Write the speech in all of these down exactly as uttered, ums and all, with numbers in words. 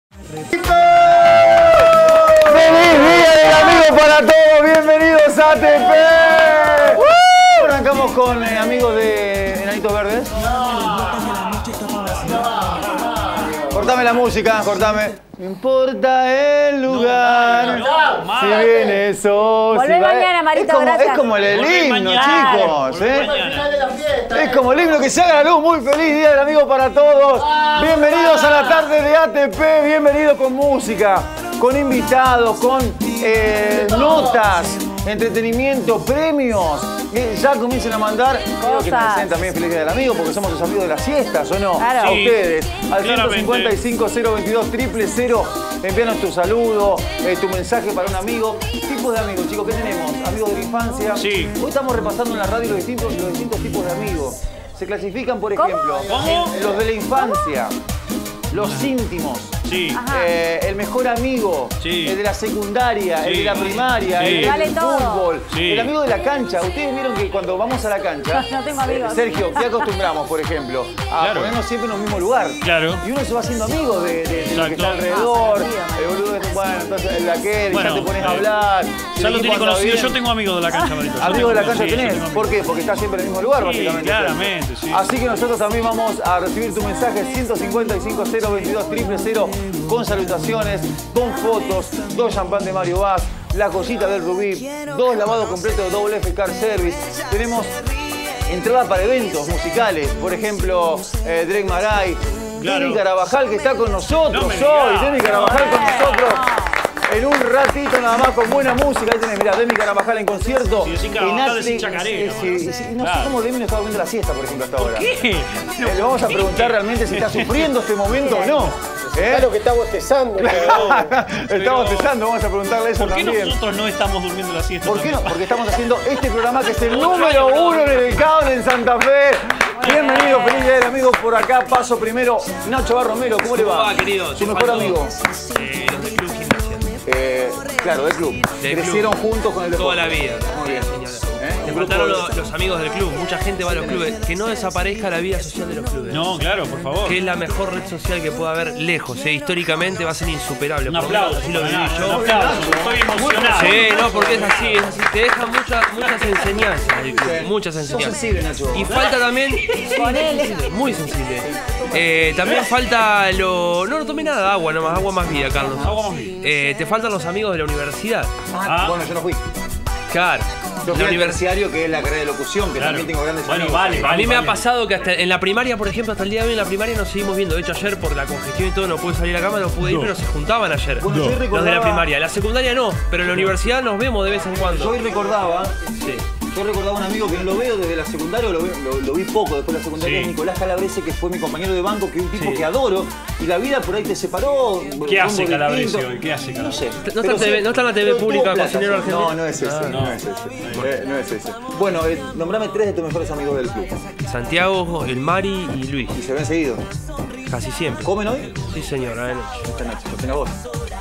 ¡Feliz día del amigo para todos! ¡Bienvenidos a A T P! ¡Uh! Arrancamos con eh, amigos de Enanitos Verdes. Cortame la música, cortame. No importa el lugar, no, no, si viene eso, Volvé si va... mañana, Marito, es como, gracias. es como el Volvé himno, mañana. chicos. ¿eh? Mañana. Es como el himno que se haga la luz. Muy feliz día del amigo para todos. Bienvenidos a la tarde de A T P. Bienvenidos con música, con invitados, con eh, notas, entretenimiento, premios. Eh, ya comiencen a mandar. Quiero que me deseen también feliz día del amigo porque somos los amigos de las siestas, ¿o no? Claro. A Sí, ustedes. Al claramente. ciento cincuenta y cinco, cero veintidós, cero cero cero. Envíanos tu saludo, eh, tu mensaje para un amigo. Tipos de amigos, chicos, ¿qué tenemos? Amigos de la infancia. Sí. Hoy estamos repasando en la radio los distintos, los distintos tipos de amigos. Se clasifican, por ejemplo, ¿Cómo? los de la infancia, los íntimos, Sí. eh, el mejor amigo, Sí. el de la secundaria, el Sí. de la primaria, Sí. el Vale del todo. fútbol, Sí. el amigo de la cancha. Ustedes vieron que cuando vamos a la cancha, No tengo amigos. eh, Sergio, ¿qué acostumbramos, por ejemplo? A Claro. ponernos siempre en el mismo lugar. Claro. Y uno se va haciendo amigo de, de- de lo que Exacto. está alrededor. Ah, El boludo es, bueno, entonces el de aquel, y Bueno, ya te pones a eh, hablar. si Ya el lo equipo tiene anda conocido. bien. Yo tengo amigos de la cancha, Marito. Yo Amigos de la tengo- cancha sí, yo tenés. tengo ¿Por qué? Porque estás siempre en el mismo lugar, Sí, básicamente. claramente, sí. Así que nosotros también vamos a recibir tu mensaje ciento cincuenta y cinco, cero veintidós, cero cero cero con salutaciones, con fotos, dos champán de Mario Vaz, la joyita del Rubí, dos lavados completos de Double F Car Service. Tenemos entrada para eventos musicales, por ejemplo, eh, Drake Maray, Claro. Denny Carabajal que está con nosotros No me hoy, digas. Denny Carabajal con nosotros. En un ratito nada más con buena música. Ahí tenés, mirá, Demi Carabajal en concierto. Sí, sin Carabajal En es Ate- chacarera, eh, sí, bueno. sí, sí, no sé Claro. cómo Demi no está durmiendo la siesta, por ejemplo, hasta ahora. ¿Qué? Eh, le vamos a preguntar realmente si está sufriendo este momento o no. ¿Eh? Claro que está bostezando. Estamos testando, vamos a preguntarle eso ¿Por qué también. nosotros no estamos durmiendo la siesta? ¿Por qué no? también? Porque estamos haciendo este programa que es el número uno en el cable en Santa Fe. Bienvenido, feliz día del amigo. Por acá paso primero Nacho Barromero. ¿Cómo le va? ¿Cómo va, querido? Su Te mejor faltó, amigo. eh, los del Club Gimnasia. Eh, claro, del club. Del Crecieron club. juntos con el deporte. Toda la vida. Muy bien. señora. ¿Eh? Te Un grupo faltaron de- los, los amigos del club. Mucha gente va a los clubes. Que no desaparezca la vida social de los clubes. No, claro, por favor. Que es la mejor red social que pueda haber lejos. eh. Históricamente va a ser insuperable. Un por lo menos aplauso. Así lo viví Un yo. aplauso. Estoy emocionado. Sí, no, porque es así, es así. Te deja muchas, muchas enseñanzas el club, muchas Sos enseñanzas. sensible, Nacho. Y falta también. Muy sensible. Eh, también falta lo. No, no tomé nada de agua, nomás, agua más vida, Carlos. Agua más vida. Eh, te faltan los amigos de la universidad. Ah, bueno, yo no fui. Claro. Yo fui La al univers- terciario, que es la carrera de locución, que Claro. también tengo grandes Bueno, amigos. vale, A mí me ha vale. pasado que hasta en la primaria, por ejemplo, hasta el día de hoy en la primaria nos seguimos viendo. De hecho, ayer por la congestión y todo no pude salir a la cama, no pude ir, No. pero se juntaban ayer. Bueno, yo Los de la recordaba- primaria. La secundaria no, pero en la universidad nos vemos de vez en Yo cuando. hoy recordaba, Sí. yo recordaba un amigo que no lo veo desde la secundaria, lo, vi- lo- lo vi poco después de la secundaria, Sí. Nicolás Calabrese, que fue mi compañero de banco, que es un tipo Sí. que adoro, y la vida por ahí te separó. ¿Qué hace rumbo Calabrese distinto. hoy? ¿Qué hace No sé. Calabrese? ¿No está Pero en T V sí, no está en la T V pero tuvo pública, plata, cocinero sí. argentino? No, no es ese, Ah, no, no. es ese. Eh, no es ese. Bueno, eh, nombrame tres de tus mejores amigos del club. Santiago, el Mari y Luis. Y se ven seguido. Casi siempre. ¿Comen hoy? Sí, señor. a la noche. Esta noche, cocina vos.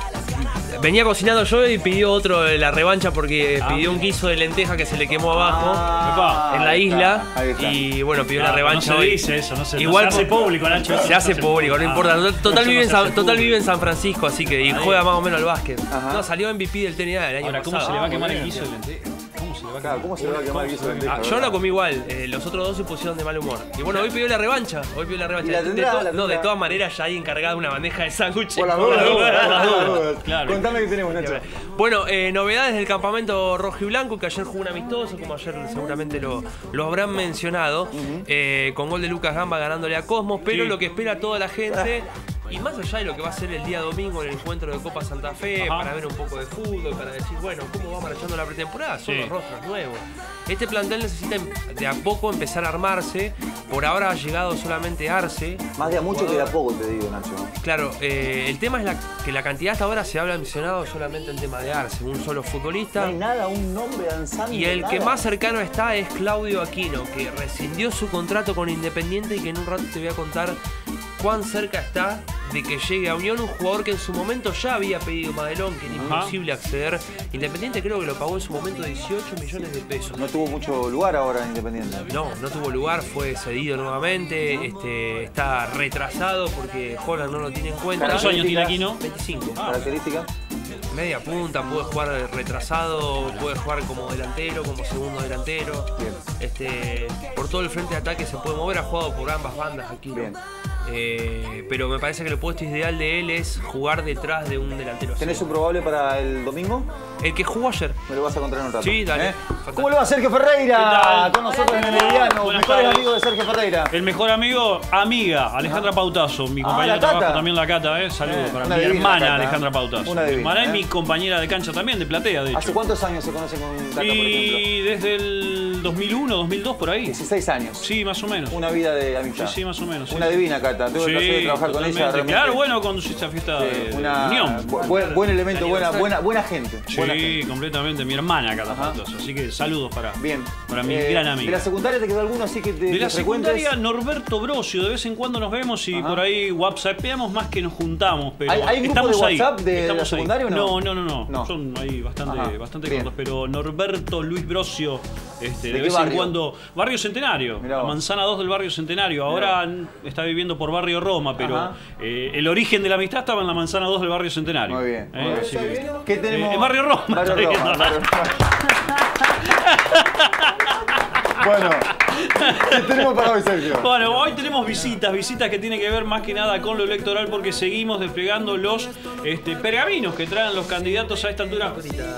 Venía cocinando yo y pidió otro de la revancha porque Ah. pidió un guiso de lenteja que se le quemó abajo Epa. en la ahí isla. está, ahí está. Y bueno, pidió Ah, la pero revancha no se hoy. dice eso, no se, Igual no se hace por- público, Nacho. eso Se no hace público, no Ah. importa. Total, total Eso vive no en se San, hace total público. vive en San Francisco, así que y Ahí. juega más o menos al básquet. Ajá. No, salió M V P del T N A del año Ahora, ¿cómo pasado. se le va a quemar el bien. guiso de lenteja? ¿Cómo se le va a Claro, quemar? ¿cómo se le va a quemar el guiso de lenteja? Ah, yo la comí igual, eh, los otros dos se pusieron de mal humor. Y bueno, hoy pidió la revancha. Hoy pidió la revancha. ¿Y la De- de tendrá, to- la no, de tendrá? todas maneras ya hay encargada una bandeja de sándwiches. Por la duda, por las dudas. Claro. Contame qué tenemos, Nacho. Bueno, eh, novedades del campamento rojo y blanco, que ayer jugó un amistoso, como ayer seguramente lo, lo habrán mencionado, eh, con gol de Lucas Gamba ganándole a Cosmos, pero Sí. lo que espera toda la gente, y más allá de lo que va a ser el día domingo en el encuentro de Copa Santa Fe, Ajá. para ver un poco de fútbol, para decir, bueno, ¿cómo va marchando la pretemporada? Son Sí. los rostros nuevos. Este plantel necesita em- de a poco empezar a armarse, por ahora ha llegado solamente Arce. Más de a mucho que de a poco, te digo, Nacho. Claro, eh, el tema es la, que la cantidad hasta ahora se habla mencionado solamente en tema de Arce, un solo No futbolista. hay nada, un nombre danzando. Y el que nada. más cercano está es Claudio Aquino, que rescindió su contrato con Independiente y que en un rato te voy a contar cuán cerca está de que llegue a Unión un jugador que en su momento ya había pedido Madelón, que era imposible acceder. Independiente creo que lo pagó en su momento dieciocho millones de pesos. No tuvo mucho lugar ahora en Independiente. No, no tuvo lugar, fue cedido nuevamente, este, está retrasado porque Holland no lo tiene en cuenta. ¿Cuántos años tiene Aquino? veinticinco. Ah. Características. Media punta, puede jugar retrasado, puede jugar como delantero, como segundo delantero. Bien. Este, por todo el frente de ataque se puede mover, ha jugado por ambas bandas aquí. Bien. Eh, pero me parece que el puesto ideal de él es jugar detrás de un delantero. ¿Tenés un probable para el domingo? El que jugó ayer. Me lo vas a contar en un rato. Sí, dale. ¿Eh? ¿Cómo le va Sergio Ferreira? Con nosotros Hola, en el Mediano. Buenas Mejores tardes. amigos de Sergio Ferreira. El mejor amigo, amiga, Alejandra Pautazo, mi Ah, compañera la de trabajo Cata. también, la Cata, ¿eh? Saludos Eh, para una mi divina hermana la Cata, Alejandra ¿eh? Pautazo. Una Mi divina, hermana ¿eh? y mi compañera de cancha también, de platea, de hecho. ¿Hace cuántos años se conocen con Cata, por ejemplo? Y desde el dos mil uno, dos mil dos, por ahí. dieciséis años. Sí, más o menos. Una vida de amistad. Sí, sí, más o menos. sí, Una sí. divina, Cata. Tuve el placer de trabajar con ella. totalmente. Realmente. Claro, bueno, conduciste a fiesta de, Sí, de una, Unión. bu- buen, buen elemento, buena, buena, buena gente. Buena Sí, gente. completamente. Mi hermana, Cata Ajá. Pautazo. Así que saludos para, Bien. para mi Eh, gran ¿De amiga. la secundaria te quedó alguno así que te De la que frecuentes? secundaria, Norberto Brosio. De vez en cuando nos vemos y Ajá. por ahí whatsappeamos más que nos juntamos. Pero ¿Hay- hay un grupo estamos de ahí. WhatsApp de la estamos ahí. secundaria o no? No, no, no, no. No. Son ahí bastante, Ajá. bastante Bien. cortos. Pero Norberto Luis Brosio, este, ¿De de, qué vez barrio? en cuando. Barrio Centenario. Mirá La vos. manzana dos del barrio Centenario. Ahora está viviendo por barrio Roma, pero Ajá. eh, el origen de la amistad estaba en la manzana dos del barrio Centenario. Muy bien. Eh, Muy bien. así que- ¿Qué tenemos? Eh, en barrio Roma. Barrio está Roma, bien. barrio Roma. Bueno, ¿qué tenemos para hoy, Sergio? Bueno, hoy tenemos visitas, visitas que tienen que ver más que nada con lo electoral porque seguimos desplegando los este, pergaminos que traen los candidatos a esta altura.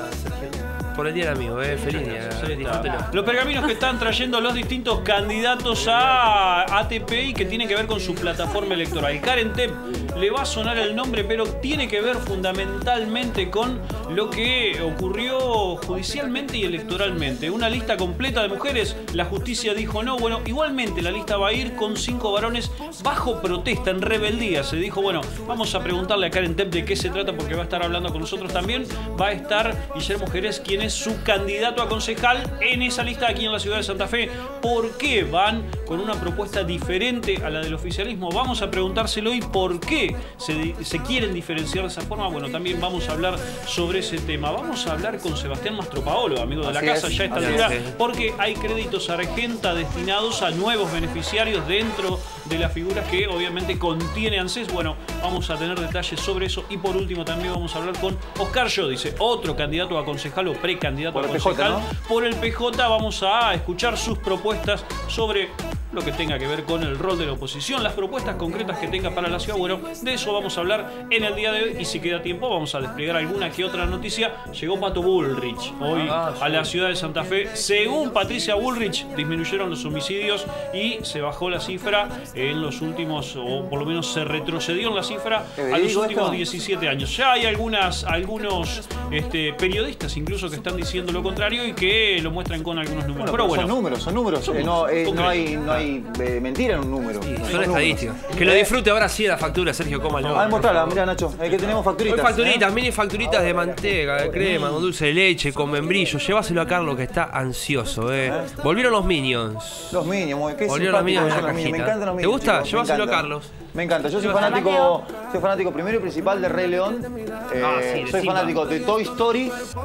Por el día del amigo, eh. Feliz día. Ahí está. Disfrútelo. Los pergaminos que están trayendo los distintos candidatos a A T P y que tienen que ver con su plataforma electoral. Karen Tepp le va a sonar el nombre, pero tiene que ver fundamentalmente con lo que ocurrió judicialmente y electoralmente. Una lista completa de mujeres, la justicia dijo no. Bueno, igualmente la lista va a ir con cinco varones bajo protesta, en rebeldía. Se dijo, bueno, vamos a preguntarle a Karen Tepp de qué se trata porque va a estar hablando con nosotros también. Va a estar Guillermo Jerez, quien es su candidato a concejal en esa lista aquí en la ciudad de Santa Fe. ¿Por qué van con una propuesta diferente a la del oficialismo? Vamos a preguntárselo y por qué se, se quieren diferenciar de esa forma. Bueno, también vamos a hablar sobre ese tema. Vamos a hablar con Sebastián Mastropaolo, amigo de la Así casa, es, ya a esta así altura, es. porque hay créditos Argenta destinados a nuevos beneficiarios dentro de las figuras que obviamente contiene ANSES. Bueno, vamos a tener detalles sobre eso y por último también vamos a hablar con Oscar Yodice, otro candidato a concejal o precandidato Por a el P J, concejal. ¿no? Por el P J vamos a escuchar sus propuestas sobre lo que tenga que ver con el rol de la oposición, las propuestas concretas que tenga para la ciudad. Bueno, de eso vamos a hablar en el día de hoy y si queda tiempo vamos a desplegar alguna que otra noticia. Llegó Pato Bullrich hoy Ah, sí. a la ciudad de Santa Fe. Según Patricia Bullrich, disminuyeron los homicidios y se bajó la cifra en los últimos, o por lo menos se retrocedió en la cifra ¿Es a los verídico últimos esto? diecisiete años. Ya hay algunas, algunos este, periodistas incluso que están diciendo lo contrario y que lo muestran con algunos números. Bueno, Pero bueno, son números, son números. Son Eh, no, eh, no concretos. hay, no hay eh, mentira en un número. Sí, Son son números. estadísticas. Que lo disfrute ahora sí de la factura, Sergio, cómalo. Ah, mostrala, mirá, Nacho. Eh, que tenemos Hoy facturitas. facturitas, ¿eh? mini facturitas de manteca, de crema, con dulce de leche, con membrillo. Llévaselo a Carlos que está ansioso, eh. Volvieron los Minions. Los Minions, muy- qué Volvieron los simpáticos Minions en son la los Minions. Me cajita. encantan los ¿Te Minions. gusta? chicos, me Llévaselo a encantan. Carlos. Me encanta, yo soy Llévaselo. fanático, soy fanático primero y principal de Rey León, eh, Ah, sí, de soy Simba. fanático de Toy Story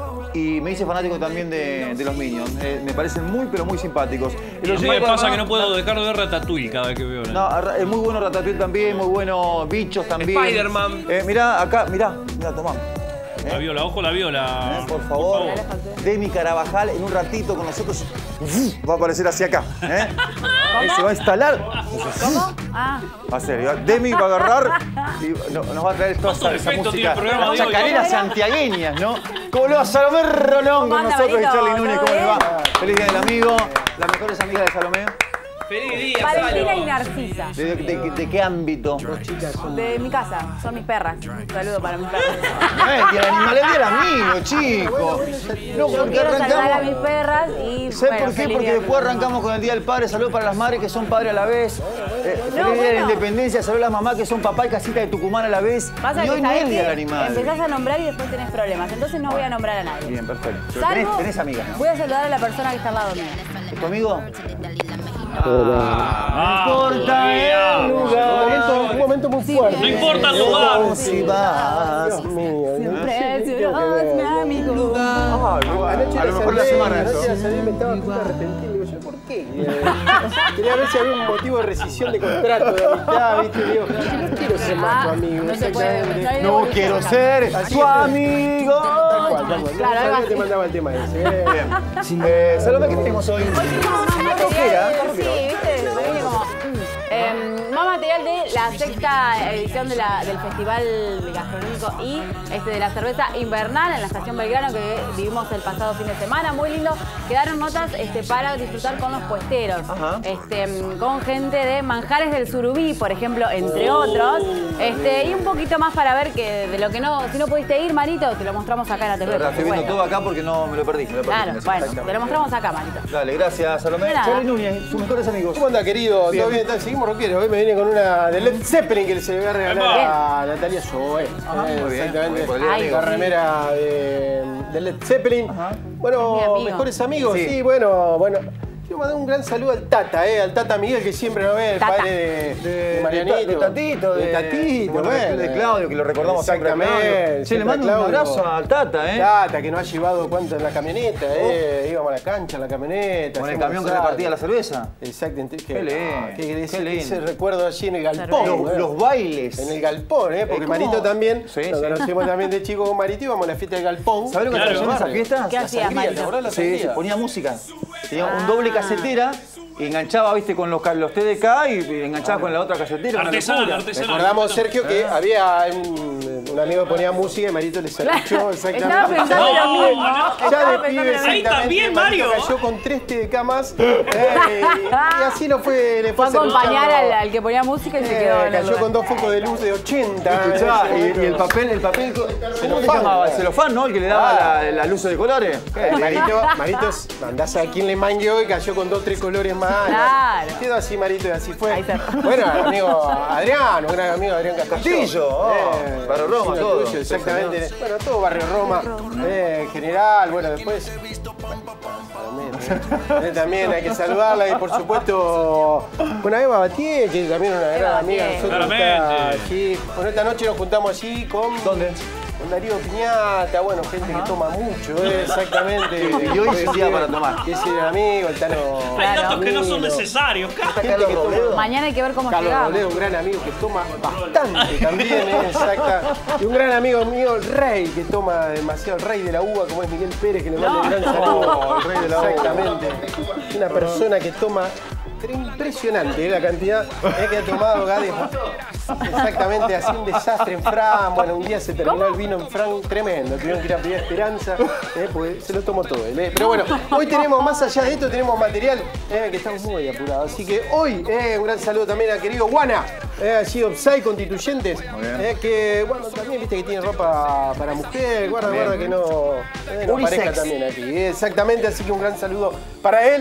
y me hice fanático también de, de los Minions. Eh, me parecen muy pero muy simpáticos. y los a mí me otro pasa día- que no puedo dejar de ver Ratatouille cada vez que veo. No, Ra- es muy bueno Ratatouille también, muy bueno Bichos también. Spider-Man. Eh, mirá, acá, mirá, mirá, tomá. La viola, ojo la viola. Eh, por favor, Demi Carabajal en un ratito con nosotros va a aparecer hacia acá. ¿eh? Eh, se va a instalar. ¿Cómo? Ah, Va a ser, ¿eh? Demi va a agarrar y no- nos va a traer toda esa, ¿Cuántos esa efectos música. tiene el programa de hoy? Chacareras santiagueñas, ¿no? ¿Cómo le va Salomé Rolón ¿Cómo con anda, nosotros y Benito? Charlie Núñez? ¿Cómo ¿Todo le va? bien? Feliz día del amigo, las mejores amigas de Salomé. ¡Feliz día, Valentina y Salo! Narcisa. ¿De, de- de- de qué ámbito? De mi casa, son mis perras. Un saludo para mis perras. Eh, y el animal es del amigo, chico. No, Yo porque quiero saludar a arrancamos. mis perras y. ¿Sabes bueno, por qué? feliz Porque día. después arrancamos con el Día del Padre, salud para las madres que son padres a la vez. Eh, feliz Día de la bueno. Independencia, salud a las mamás que son papá y casita de Tucumán a la vez. Pasa y que hoy no sabés es el Día que del Animal. empezás a nombrar y después tenés problemas. Entonces no voy a nombrar a nadie. Bien, perfecto. Pero tenés, Salvo, tenés amigas, ¿no? voy a saludar a la persona que está al lado mío. ¿Es tu amigo? Ah, No importa el lugar. Un momento, un momento momento muy fuerte. No importa el lugar. Si vas. Dios mío. Siempre ¿no? serás mi amigo. Ah, A anoche lo la mejor la salvé, semana anoche eso. la salvé, me estaba todo arrepentido. Digo yo, ¿por qué? Eh, Quería ver si había un motivo de rescisión de contrato, de amistad, ¿viste? Digo, no quiero ser más tu amigo. No se puede. exactamente. No, No quiero ser tu amigo. Tal cual, tal cual. Claro, No algo sabía que te así. mandaba el tema ese. eh. Eh, Salomé, ¿qué tenemos hoy? Más rockera, material, sí, viste, me viene como, mm. Eh, más material de la sexta edición de la, del Festival Gastronómico y este, de la cerveza invernal en la Estación Belgrano que vivimos el pasado fin de semana. Muy lindo. Quedaron notas este, para disfrutar con los puesteros. Ajá. Este, con gente de Manjares del Surubí, por ejemplo, entre otros. Este, y un poquito más para ver que de lo que no, si no pudiste ir, Marito, te lo mostramos acá en la T V. Verdad, por estoy viendo supuesto. todo acá porque no me lo perdí. Me lo perdí. Claro, bueno, te lo mostramos acá, Marito. Dale, gracias, Salomé. De nada. Charly Núñez, sus mejores amigos. ¿Cómo anda, querido? Bien. ¿Todo bien? ¿Tal? Seguimos rockeros. Hoy me viene con una de Led Zeppelin que se le voy a regalar Epa. a Natalia Zoe. Ajá, Eh, muy bien, exactamente. muy bien, por el día del La amigo. remera de, de Led Zeppelin. Ajá. Es mi Bueno, amigo. mejores amigos. Sí. Sí, bueno, bueno. Quiero mandar un gran saludo al Tata, eh, al Tata Miguel, que siempre lo ve, el Tata. padre de, De, de Marianito. de Tatito, de Tatito, bueno, bueno. de Claudio, que lo recordamos siempre a Exactamente, Claudio. Che, le siempre mando a un Claudio. abrazo al Tata, ¿eh? Tata, que nos ha llevado cuánto en la camioneta, eh. Íbamos a la cancha en la camioneta. Con el hacíamos camión que asado. repartía la cerveza. Exactamente. Qué lindo, ah, qué- qué ese, lindo. ese recuerdo allí en el galpón. Cerveza. Los, ¿eh? los bailes. En el galpón, ¿eh? Porque ¿cómo? Marito también, Sí, lo sí. conocemos también de chico con Marito, íbamos a la fiesta del galpón. ¿Sabés lo que Claro. hacían en esas fiestas? ¿Qué La hacías, sangría, Marito? ¿te acordás la Sí, sangría? sí. Se ponía música. Tenía Ah. un doble casetera y enganchaba, viste, con los, ca- los T D K y enganchaba con la otra casetera. una Artesanal, locura. artesanal. Recordamos, Sergio, que Ah. había un, un amigo que ponía música y Marito le salió exactamente. Estaba pensando No, lo mismo. no. Ya Estaba de pensando pibe, lo mismo. Ahí también, Marito Mario. cayó con tres T D K más. eh, y así no fue, le Fue fue a acompañar cerruchando. al, al que ponía música y se Eh, quedó en el cayó lugar. con dos focos de luz de ochenta. Escuchá, en ese y, y el momento. papel, el papel, ¿cómo se Celofán. llamaba? El celofán, ¿no? El que le daba Ah. la, la luz de colores. Eh, Marito, Marito, andás a quién le mangueó y cayó con dos, tres colores más. Claro. Quedó así, Marito, y así fue. Ahí cerró. Bueno, amigo Adrián, un gran amigo Adrián Castillo. Castillo, oh, Barrio Roma, vecino todo. tuyo, exactamente. Bueno, todo Barrio Roma, eh, en general, bueno, después. También, eh, también hay que saludarla y por supuesto con Eva Batié, que también es una gran Eva amiga de Batié. nosotros. Claramente. Está allí. Bueno, esta noche nos juntamos allí con. ¿Dónde? Con Darío Piñata, bueno, gente que toma mucho, eh, exactamente. Y hoy es un día para tomar. Que es el amigo, el Tano. Hay datos que no son Camilo. necesarios, cara. Gente que toma. Mañana hay que ver cómo Carlos llegamos. Robledo, un gran amigo que toma bastante también, ¿eh? Exacta. Y un gran amigo mío, el Rey, que toma demasiado, el Rey de la Uva, como es Miguel Pérez, que le manda un gran saludo. el Rey de la Uva. Exactamente. Una persona que toma. Era impresionante, ¿eh? La cantidad eh, que ha tomado Gades. Exactamente, así un desastre en Fran. Bueno, un día se terminó el vino en Fran tremendo. Tuvieron que ir a pedir Esperanza, eh, porque se lo tomó todo él. eh. Pero bueno, hoy tenemos, más allá de esto, tenemos material eh, que estamos muy apurados. Así que hoy, eh, un gran saludo también al querido Guana, eh, allí Opsai Constituyentes, bien. eh, que bueno, también viste que tiene ropa para mujer. Guarda, Bien. guarda que no, eh, no Unisex. aparezca también aquí. eh, Exactamente, así que un gran saludo para él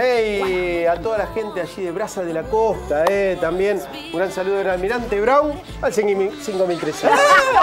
eh, y a toda la gente allí de Brasa de la Costa. Eh, también un gran saludo del Almirante Brown al cinco mil trescientos.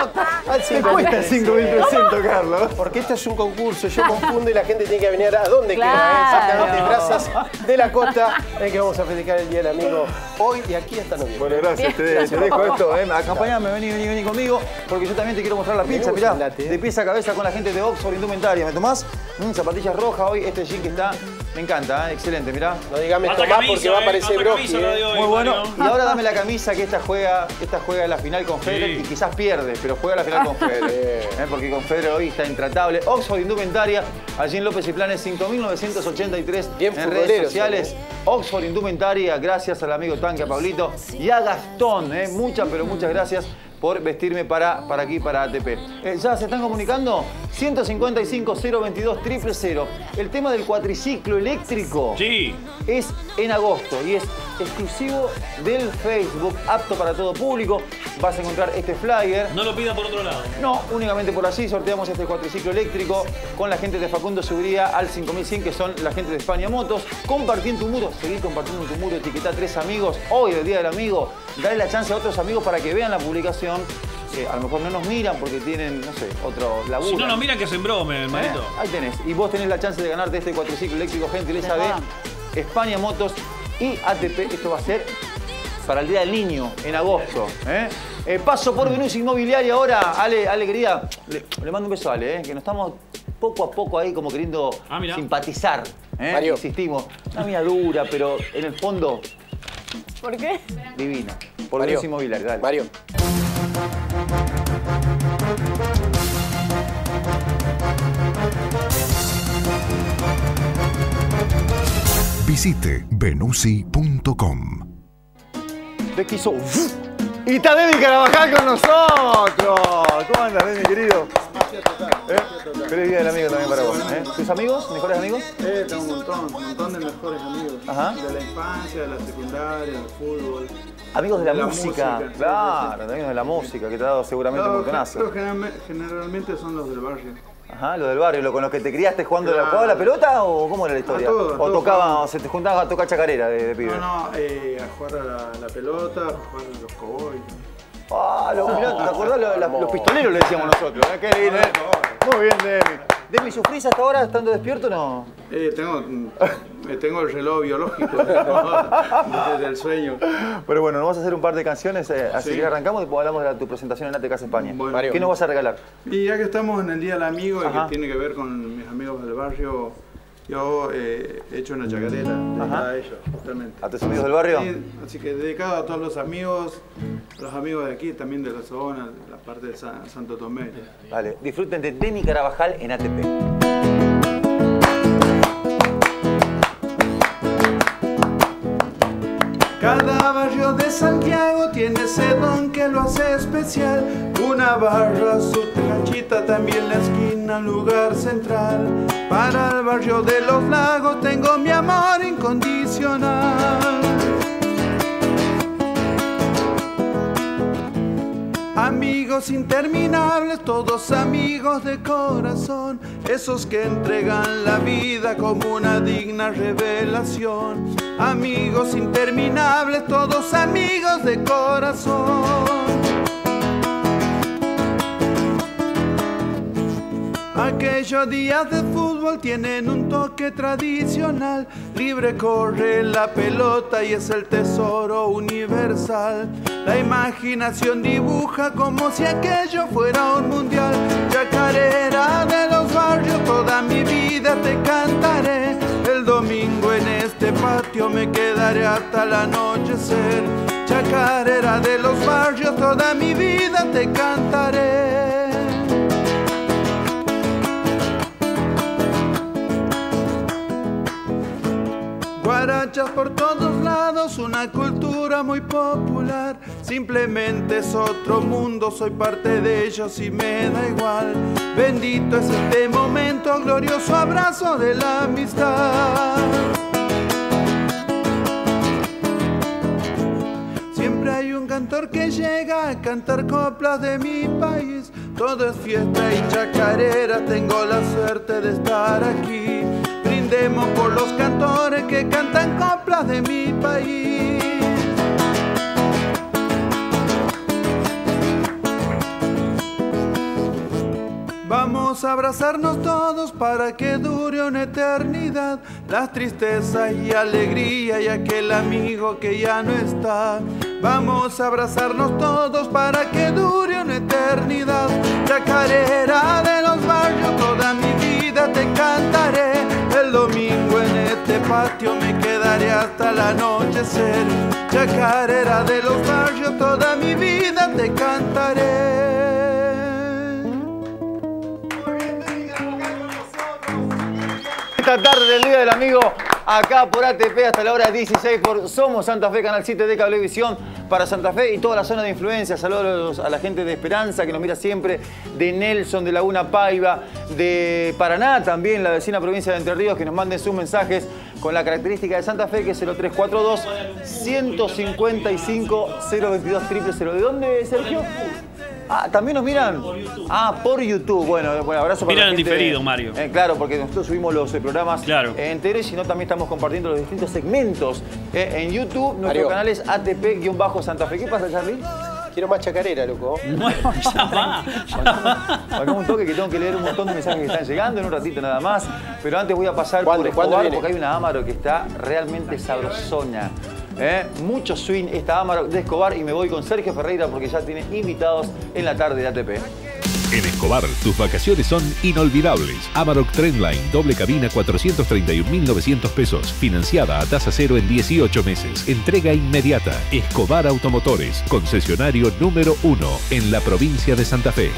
Al cinco mil Cuesta cinco mil trescientos, Carlos. Porque esto es un concurso, yo confundo y la gente tiene que venir a dónde Claro. queda, ¿eh? Exactamente, Brazas de la Costa, eh, que vamos a festejar el Día del Amigo hoy y aquí hasta noviembre. Bueno, gracias, te, te dejo esto, eh. Acompañame, vení, vení, vení conmigo, porque yo también te quiero mostrar la pizza, gusta mirá, el latte, eh. de pieza a cabeza con la gente de Oxford Indumentaria. ¿Me tomás? Mm, zapatillas rojas hoy, este jean que está, me encanta, eh, excelente, mirá. No digas me Hasta tomás camisa, porque va a eh, aparecer hasta Brocky. camisa la eh. dio hoy, Muy bueno. Mario. Y ahora dame la camisa que esta juega, esta juega la final con Federer Sí. y quizás pierde, pero juega la final con Federer. eh, porque con Federer hoy está intratable. Oxford Indumentaria, allí en López y Planes cinco mil novecientos ochenta y tres Bien en redes futboleros, sociales. Oxford Indumentaria, gracias al amigo Tanque, a Pablito y a Gastón. Eh, muchas, pero muchas gracias por vestirme para, para aquí, para A T P. Eh, ¿Ya se están comunicando? ciento cincuenta y cinco, cero veintidós, cero cero cero. El tema del cuatriciclo eléctrico Sí. es en agosto y es exclusivo del Facebook, apto para todo público. Vas a encontrar este flyer. No lo pida por otro lado. No, únicamente por allí sorteamos este cuatriciclo eléctrico con la gente de Facundo Seguridad al cinco mil cien, que son la gente de España Motos. Compartí en tu muro, seguí compartiendo en tu muro, etiquetá a tres amigos. Hoy, el Día del Amigo, dale la chance a otros amigos para que vean la publicación. Que a lo mejor no nos miran porque tienen, no sé, otro laburo. Si no nos miran, que se embrome, Marito. Ahí tenés. Y vos tenés la chance de ganarte este cuatriciclo eléctrico, gentileza Ajá. de España Motos y A T P. Esto va a ser para el Día del Niño, en agosto. ¿eh? Eh, paso por Venus Inmobiliaria ahora. Ale, Ale querida, le, le mando un beso a Ale, ¿eh? que nos estamos poco a poco ahí como queriendo ah, simpatizar. ¿eh? Mario. Insistimos, una mía dura, pero en el fondo, ¿Por qué? divina. Por Mario. Venus Inmobiliaria, dale. Mario. Visite venusi punto com. Becky Show. Y está Demi Carabajal con nosotros. ¿Cómo andas, Demi, querido? ¿Eh? Feliz día del amigo también para vos. ¿eh? ¿Tus amigos? ¿Mejores amigos? Eh, tengo un montón, un montón de mejores amigos. Ajá. De la infancia, de la secundaria, del fútbol. Amigos de la, De la música. música, sí, Claro, amigos de la música, que te ha dado seguramente un No, montonazo. pero generalmente, generalmente son los del barrio. Ajá, lo del barrio, lo con los que te criaste jugando Claro. la, ¿jugaba la pelota o cómo era la historia? A todo, a o todo tocaba, jugaba. o se te juntaba a tocar chacarera de, de pibe. No, no, eh, a jugar a la, la pelota, a jugar a los cowboys. Ah, los, mirá, ¿te acordás? Los, los- los pistoleros le decíamos nosotros. ¿eh? Qué lindo, ¿eh? Muy bien, Demi. Demi, ¿sufrís hasta ahora estando despierto o no? Eh, tengo, eh, tengo el reloj biológico desde el sueño. Pero bueno, nos vas a hacer un par de canciones, eh, así Sí. que arrancamos y después hablamos de la- tu presentación en A T Casa España. Bueno. ¿Qué nos vas a regalar? Y ya que estamos en el Día del Amigo y Ajá. que tiene que ver con mis amigos del barrio, yo eh, he hecho una chacarera dedicada Ajá. a ellos, justamente. ¿A tus amigos del barrio? Sí, así que dedicado a todos los amigos, los amigos de aquí, también de la zona, de la parte de San- Santo Tomé. Vale, disfruten de Demi Carabajal en A T P. Cada barrio de Santiago tiene ese don que lo hace especial. Una barra, su canchita, también la esquina, un lugar central. Para el barrio de Los Lagos tengo mi amor incondicional. Amigos interminables, todos amigos de corazón, esos que entregan la vida como una digna revelación. Amigos interminables, todos amigos de corazón. Aquellos días de fútbol tienen un toque tradicional. Libre corre la pelota y es el tesoro universal. La imaginación dibuja como si aquello fuera un mundial. Chacarera de los barrios, toda mi vida te cantaré. El domingo en este patio me quedaré hasta el anochecer. Chacarera de los barrios, toda mi vida te cantaré. Guarachas por todos lados, una cultura muy popular. Simplemente es otro mundo, soy parte de ellos y me da igual. Bendito es este momento, glorioso abrazo de la amistad. Siempre hay un cantor que llega a cantar coplas de mi país. Todo es fiesta y chacarera, tengo la suerte de estar aquí. Brindemos por los cantores que cantan coplas de mi país. Vamos a abrazarnos todos para que dure una eternidad. Las tristezas y alegría y aquel amigo que ya no está. Vamos a abrazarnos todos para que dure una eternidad. Chacarera de los barrios, toda mi vida te cantaré. El domingo en este patio me quedaré hasta el anochecer. Chacarera de los barrios, toda mi vida te cantaré. Esta tarde del Día del Amigo, acá por A T P hasta la hora dieciséis por Somos Santa Fe, Canal siete de Cablevisión para Santa Fe y toda la zona de influencia. Saludos a la gente de Esperanza que nos mira siempre, de Nelson, de Laguna Paiva, de Paraná también, la vecina provincia de Entre Ríos, que nos manden sus mensajes con la característica de Santa Fe, que es cero tres cuatro dos, uno cinco cinco, cero dos dos, cero cero cero. ¿De dónde, Sergio? Ah, ¿también nos miran? Por YouTube. Ah, por YouTube. Bueno, bueno, abrazo para Miran la en gente. diferido, Mario. Eh, claro, porque nosotros subimos los eh, programas Claro. eh, enteros, sino también estamos compartiendo los distintos segmentos. Eh, en YouTube, nuestro Mario. canal es A T P-Santa Fe. ¿Qué pasa, Charlie? Quiero más chacarera, loco. Bueno, ya va. Ya va. Acá un toque que tengo que leer un montón de mensajes que están llegando en un ratito nada más. Pero antes voy a pasar por ¿Cuándo? ¿Cuándo Escobar viene? porque hay una Amaro que está realmente sabrosona. ¿eh? Mucho swing esta Amarok de Escobar y me voy con Sergio Ferreira porque ya tiene invitados en la tarde de A T P. En Escobar, tus vacaciones son inolvidables. Amarok Trendline, doble cabina, cuatrocientos treinta y un mil novecientos pesos. Financiada a tasa cero en dieciocho meses. Entrega inmediata. Escobar Automotores, concesionario número uno en la provincia de Santa Fe.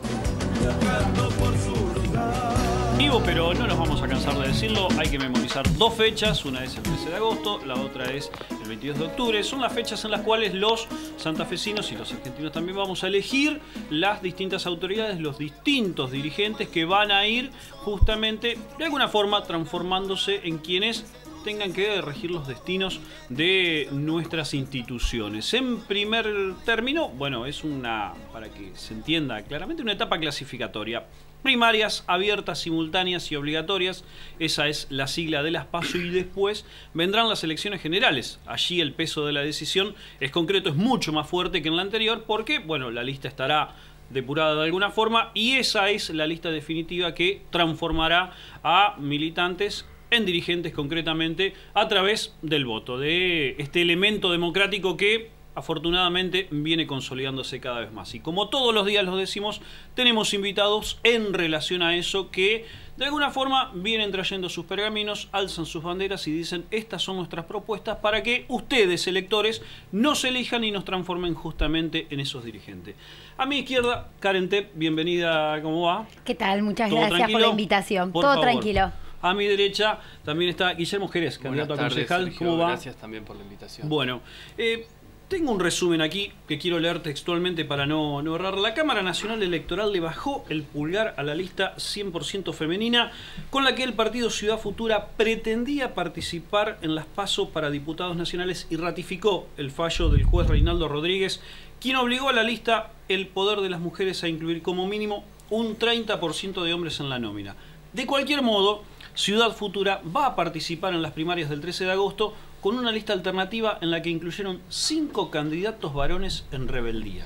Vivo, pero no nos vamos a cansar de decirlo, hay que memorizar dos fechas, una es el trece de agosto, la otra es el veintidós de octubre, son las fechas en las cuales los santafesinos y los argentinos también vamos a elegir las distintas autoridades, los distintos dirigentes que van a ir justamente de alguna forma transformándose en quienes tengan que regir los destinos de nuestras instituciones. En primer término, bueno, es una, para que se entienda claramente, una etapa clasificatoria. Primarias abiertas, simultáneas y obligatorias, esa es la sigla de las PASO, y después vendrán las elecciones generales. Allí el peso de la decisión es concreto, es mucho más fuerte que en la anterior porque, bueno, la lista estará depurada de alguna forma y esa es la lista definitiva que transformará a militantes en dirigentes concretamente a través del voto, de este elemento democrático que afortunadamente viene consolidándose cada vez más. Y como todos los días los decimos, tenemos invitados en relación a eso que de alguna forma vienen trayendo sus pergaminos, alzan sus banderas y dicen estas son nuestras propuestas para que ustedes, electores, nos elijan y nos transformen justamente en esos dirigentes. A mi izquierda, Karen Tepp, bienvenida, ¿cómo va? ¿Qué tal? Muchas ¿Todo gracias tranquilo? por la invitación. Por Todo favor. tranquilo. A mi derecha también está Guillermo Jerez, candidato a concejal. Sergio, ¿Cómo va? Gracias también por la invitación. Bueno, eh, tengo un resumen aquí que quiero leer textualmente para no, no errar. La Cámara Nacional Electoral le bajó el pulgar a la lista cien por ciento femenina con la que el partido Ciudad Futura pretendía participar en las PASO para diputados nacionales y ratificó el fallo del juez Reinaldo Rodríguez, quien obligó a la lista El Poder de las Mujeres a incluir como mínimo un treinta por ciento de hombres en la nómina. De cualquier modo, Ciudad Futura va a participar en las primarias del trece de agosto con una lista alternativa en la que incluyeron cinco candidatos varones en rebeldía.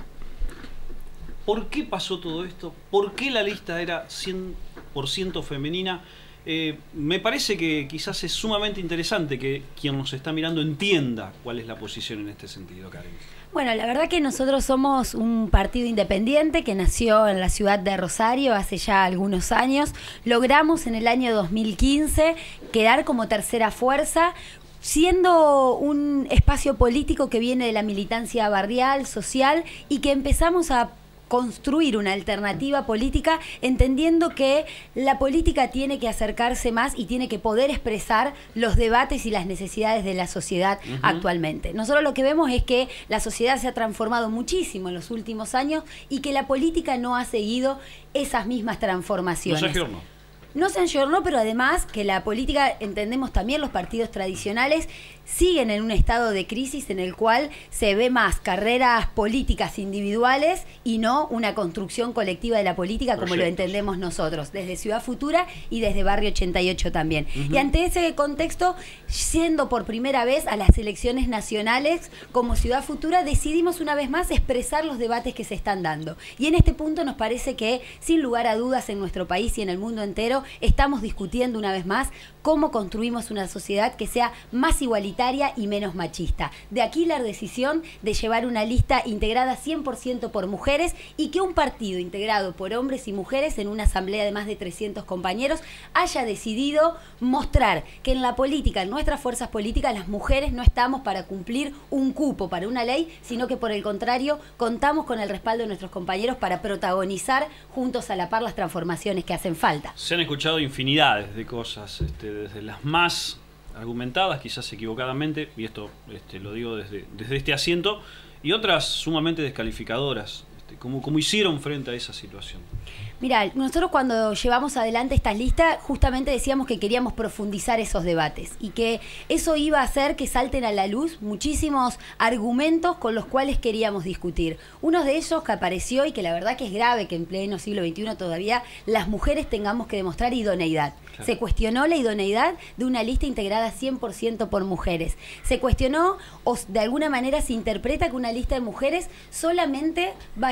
¿Por qué pasó todo esto? ¿Por qué la lista era cien por ciento femenina? Eh, me parece que quizás es sumamente interesante que quien nos está mirando entienda cuál es la posición en este sentido, Karen. Bueno, la verdad que nosotros somos un partido independiente que nació en la ciudad de Rosario hace ya algunos años. Logramos en el año dos mil quince quedar como tercera fuerza, siendo un espacio político que viene de la militancia barrial, social, y que empezamos a construir una alternativa política entendiendo que la política tiene que acercarse más y tiene que poder expresar los debates y las necesidades de la sociedad uh-huh. actualmente. Nosotros lo que vemos es que la sociedad se ha transformado muchísimo en los últimos años y que la política no ha seguido esas mismas transformaciones. No se ayornó. No se ayornó, pero además que la política, entendemos también los partidos tradicionales, siguen en un estado de crisis en el cual se ve más carreras políticas individuales y no una construcción colectiva de la política como Proyectos. Lo entendemos nosotros, desde Ciudad Futura y desde Barrio ochenta y ocho también. Uh-huh. Y ante ese contexto, siendo por primera vez a las elecciones nacionales como Ciudad Futura, decidimos una vez más expresar los debates que se están dando. Y en este punto nos parece que, sin lugar a dudas, en nuestro país y en el mundo entero, estamos discutiendo una vez más cómo construimos una sociedad que sea más igualitaria y menos machista. De aquí la decisión de llevar una lista integrada cien por ciento por mujeres y que un partido integrado por hombres y mujeres en una asamblea de más de trescientos compañeros haya decidido mostrar que en la política, en nuestras fuerzas políticas, las mujeres no estamos para cumplir un cupo, para una ley, sino que por el contrario contamos con el respaldo de nuestros compañeros para protagonizar juntos a la par las transformaciones que hacen falta. Se han escuchado infinidades de cosas, este, desde las más argumentadas, quizás equivocadamente, y esto este, lo digo desde, desde este asiento, y otras sumamente descalificadoras. Este, ¿cómo, ¿Cómo hicieron frente a esa situación? Mira, nosotros cuando llevamos adelante estas listas justamente decíamos que queríamos profundizar esos debates y que eso iba a hacer que salten a la luz muchísimos argumentos con los cuales queríamos discutir. Uno de ellos que apareció y que la verdad que es grave que en pleno siglo veintiuno todavía las mujeres tengamos que demostrar idoneidad. Claro. Se cuestionó la idoneidad de una lista integrada cien por ciento por mujeres. Se cuestionó o de alguna manera se interpreta que una lista de mujeres solamente va a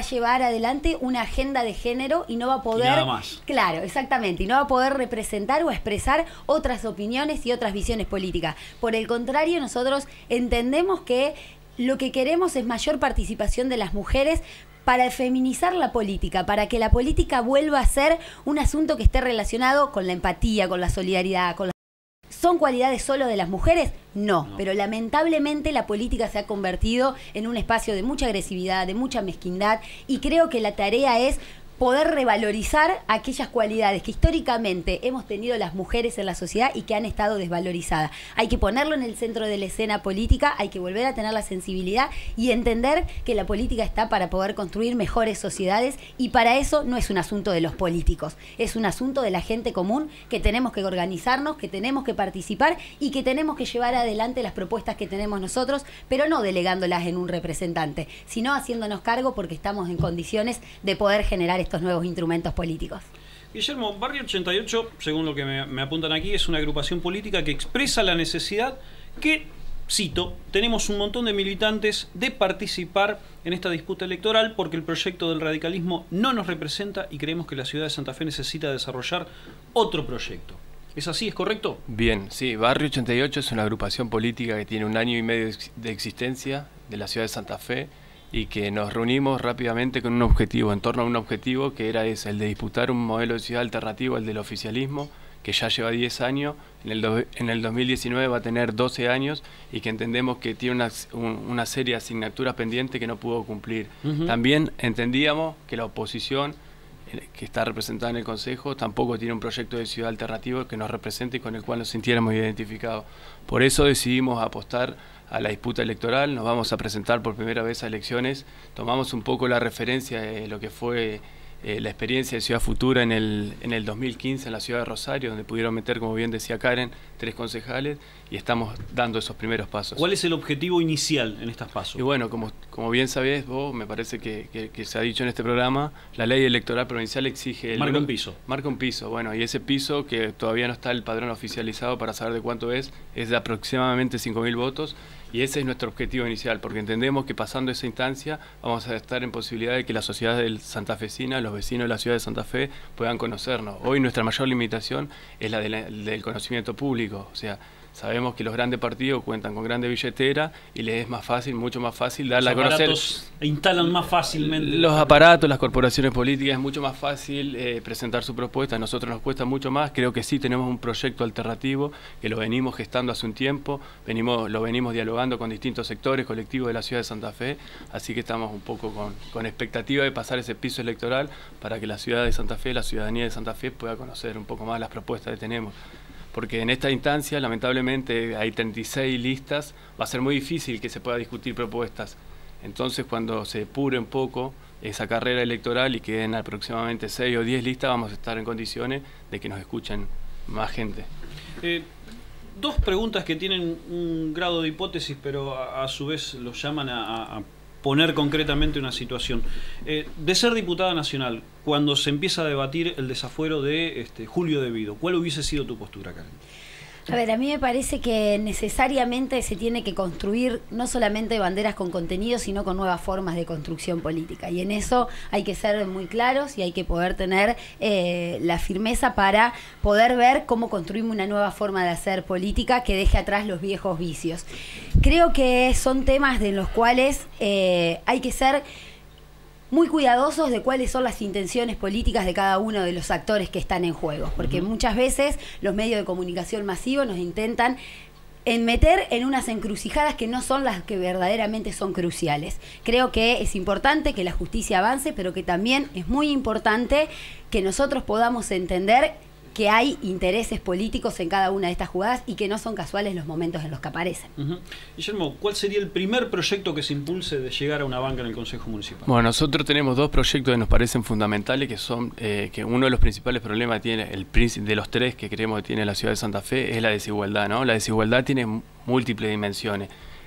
llevar adelante una agenda de género y no va a poder... Y nada más. Claro, exactamente, y no va a poder representar o expresar otras opiniones y otras visiones políticas. Por el contrario, nosotros entendemos que lo que queremos es mayor participación de las mujeres para feminizar la política, para que la política vuelva a ser un asunto que esté relacionado con la empatía, con la solidaridad, con la... ¿Son cualidades solo de las mujeres? No, no, pero lamentablemente la política se ha convertido en un espacio de mucha agresividad, de mucha mezquindad, y creo que la tarea es poder revalorizar aquellas cualidades que históricamente hemos tenido las mujeres en la sociedad y que han estado desvalorizadas. Hay que ponerlo en el centro de la escena política, hay que volver a tener la sensibilidad y entender que la política está para poder construir mejores sociedades, y para eso no es un asunto de los políticos, es un asunto de la gente común, que tenemos que organizarnos, que tenemos que participar y que tenemos que llevar adelante las propuestas que tenemos nosotros, pero no delegándolas en un representante, sino haciéndonos cargo porque estamos en condiciones de poder generar estos nuevos instrumentos políticos. Guillermo, Barrio ochenta y ocho, según lo que me, me apuntan aquí, es una agrupación política que expresa la necesidad que, cito, tenemos un montón de militantes de participar en esta disputa electoral porque el proyecto del radicalismo no nos representa y creemos que la ciudad de Santa Fe necesita desarrollar otro proyecto. ¿Es así? ¿Es correcto? Bien, sí. Barrio ochenta y ocho es una agrupación política que tiene un año y medio de existencia de la ciudad de Santa Fe, y que nos reunimos rápidamente con un objetivo, en torno a un objetivo que era ese, el de disputar un modelo de ciudad alternativo al del oficialismo, que ya lleva diez años, en el, do, en el dos mil diecinueve va a tener doce años, y que entendemos que tiene una, un, una serie de asignaturas pendientes que no pudo cumplir. Uh-huh. También entendíamos que la oposición, que está representada en el Consejo, tampoco tiene un proyecto de ciudad alternativo que nos represente y con el cual nos sintiéramos identificados. Por eso decidimos apostar a la disputa electoral, nos vamos a presentar por primera vez a elecciones, tomamos un poco la referencia de lo que fue eh, la experiencia de Ciudad Futura en el, en el dos mil quince en la ciudad de Rosario, donde pudieron meter, como bien decía Karen, tres concejales, y estamos dando esos primeros pasos. ¿Cuál es el objetivo inicial en estos pasos? Y bueno, como, como bien sabés vos, me parece que, que, que se ha dicho en este programa, la ley electoral provincial exige... El marca un piso. Marca un piso, bueno, y ese piso, que todavía no está el padrón oficializado para saber de cuánto es, es de aproximadamente cinco mil votos, y ese es nuestro objetivo inicial, porque entendemos que pasando esa instancia vamos a estar en posibilidad de que la sociedad del santafesina, los vecinos de la ciudad de Santa Fe, puedan conocernos. Hoy nuestra mayor limitación es la, de la del conocimiento público, o sea, sabemos que los grandes partidos cuentan con grande billetera y les es más fácil, mucho más fácil darla a conocer. Los aparatos instalan más fácilmente. Los aparatos, las corporaciones políticas, es mucho más fácil eh, presentar su propuesta. A nosotros nos cuesta mucho más. Creo que sí tenemos un proyecto alternativo que lo venimos gestando hace un tiempo, venimos, lo venimos dialogando con distintos sectores colectivos de la ciudad de Santa Fe, así que estamos un poco con, con expectativa de pasar ese piso electoral para que la ciudad de Santa Fe, la ciudadanía de Santa Fe pueda conocer un poco más las propuestas que tenemos. Porque en esta instancia, lamentablemente, hay treinta y seis listas, va a ser muy difícil que se pueda discutir propuestas. Entonces, cuando se depure un poco esa carrera electoral y queden aproximadamente seis o diez listas, vamos a estar en condiciones de que nos escuchen más gente. Eh, dos preguntas que tienen un grado de hipótesis, pero a, a su vez los llaman a, a poner concretamente una situación. Eh, de ser diputada nacional, cuando se empieza a debatir el desafuero de este, Julio De Vido, ¿cuál hubiese sido tu postura, Karen? A ver, a mí me parece que necesariamente se tiene que construir no solamente banderas con contenido, sino con nuevas formas de construcción política. Y en eso hay que ser muy claros y hay que poder tener eh, la firmeza para poder ver cómo construimos una nueva forma de hacer política que deje atrás los viejos vicios. Creo que son temas de los cuales eh, hay que ser muy cuidadosos de cuáles son las intenciones políticas de cada uno de los actores que están en juego, porque uh-huh. muchas veces los medios de comunicación masivos nos intentan en meter en unas encrucijadas que no son las que verdaderamente son cruciales. Creo que es importante que la justicia avance, pero que también es muy importante que nosotros podamos entender que hay intereses políticos en cada una de estas jugadas y que no son casuales los momentos en los que aparecen. Uh-huh. Guillermo, ¿cuál sería el primer proyecto que se impulse de llegar a una banca en el Consejo Municipal? Bueno, nosotros tenemos dos proyectos que nos parecen fundamentales, que son eh, que uno de los principales problemas tiene el de los tres que creemos que tiene la ciudad de Santa Fe es la desigualdad, ¿no? La desigualdad tiene múltiples dimensiones.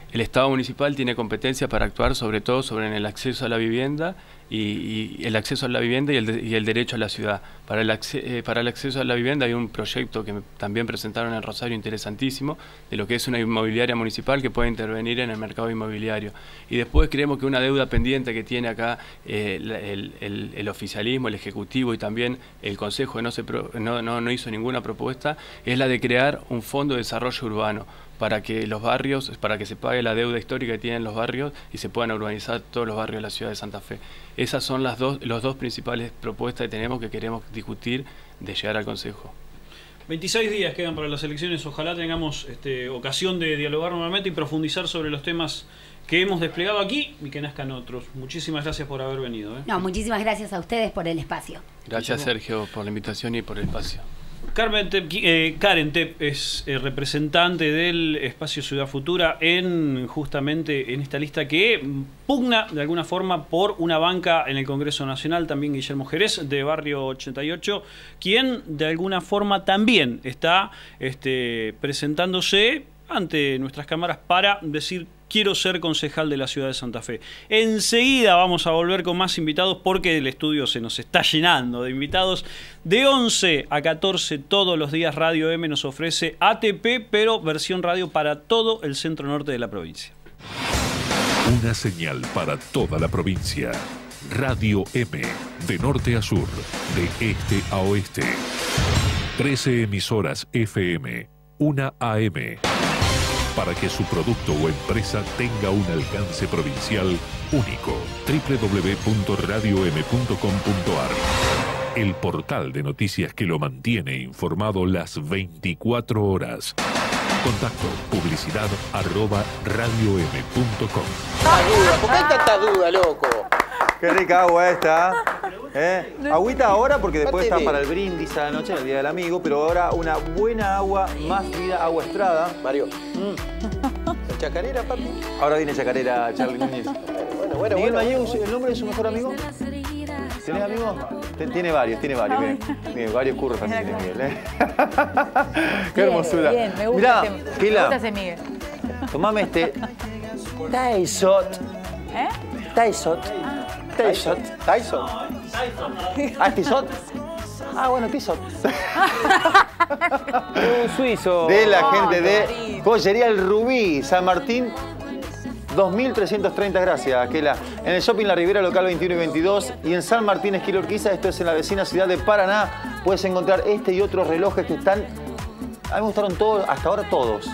el Estado municipal tiene competencia para actuar sobre todo sobre el acceso a la vivienda y, y el acceso a la vivienda y el, de, y el derecho a la ciudad. Para el, eh, para el acceso a la vivienda hay un proyecto que me, también presentaron en Rosario interesantísimo, de lo que es una inmobiliaria municipal que puede intervenir en el mercado inmobiliario. Y después creemos que una deuda pendiente que tiene acá eh, el, el, el oficialismo, el Ejecutivo y también el Consejo, que no, se pro, no, no, no hizo ninguna propuesta, es la de crear un fondo de desarrollo urbano para que los barrios, para que se pague la deuda histórica que tienen los barrios y se puedan urbanizar todos los barrios de la ciudad de Santa Fe. Esas son las dos, los dos principales propuestas que tenemos que queremos discutir de llegar al Consejo. veintiséis días quedan para las elecciones, ojalá tengamos este, ocasión de dialogar nuevamente y profundizar sobre los temas que hemos desplegado aquí y que nazcan otros. Muchísimas gracias por haber venido. ¿eh? No, muchísimas gracias a ustedes por el espacio. Gracias, Sergio, por la invitación y por el espacio. Carmen Tep, eh, Karen Tep es eh, representante del Espacio Ciudad Futura en justamente en esta lista que pugna de alguna forma por una banca en el Congreso Nacional, también Guillermo Jerez de Barrio ochenta y ocho, quien de alguna forma también está este, presentándose ante nuestras cámaras para decir: quiero ser concejal de la ciudad de Santa Fe. Enseguida vamos a volver con más invitados porque el estudio se nos está llenando de invitados. De once a catorce todos los días Radio M nos ofrece A T P, pero versión radio para todo el centro norte de la provincia. Una señal para toda la provincia. Radio M, de norte a sur, de este a oeste. trece emisoras F M, una A M. Para que su producto o empresa tenga un alcance provincial único. doble u doble u doble u punto radio m punto com punto a r. El portal de noticias que lo mantiene informado las veinticuatro horas. Contacto, publicidad, arroba radio m punto com. Duda, ¿por qué hay tanta duda, loco? Qué rica agua esta. ¿Eh? Agüita ahora porque después está para el brindis a la noche, en el Día del Amigo, pero ahora una buena agua, más vida, agua Estrada. Mario. Mm. ¿Chacarera, papi? Ahora viene Chacarera, Charlie Núñez. Bueno, bueno, Miguel bueno. Mayeu, ¿el nombre de su mejor amigo? ¿Tenés amigos? Tiene varios, tiene varios. Bien, bien, varios curros también tiene Miguel. ¿eh? Qué hermosura. Bien, me gusta, Mirá, ese, me Kila, gusta ese Miguel. tomame este Taisot. ¿Eh? Taisot. Taisot. Tyson. Ah, Tisot. Ah, bueno, Tisot. Un suizo. De la Oh, gente de Marito. Joyería El Rubí, San Martín, dos mil trescientos treinta, gracias, Aquela. En el Shopping La Ribera, local veintiuno y veintidós. Y en San Martín, esquina Urquiza, esto es en la vecina ciudad de Paraná. Puedes encontrar este y otros relojes que están... A mí me gustaron todos, hasta ahora todos. Eh,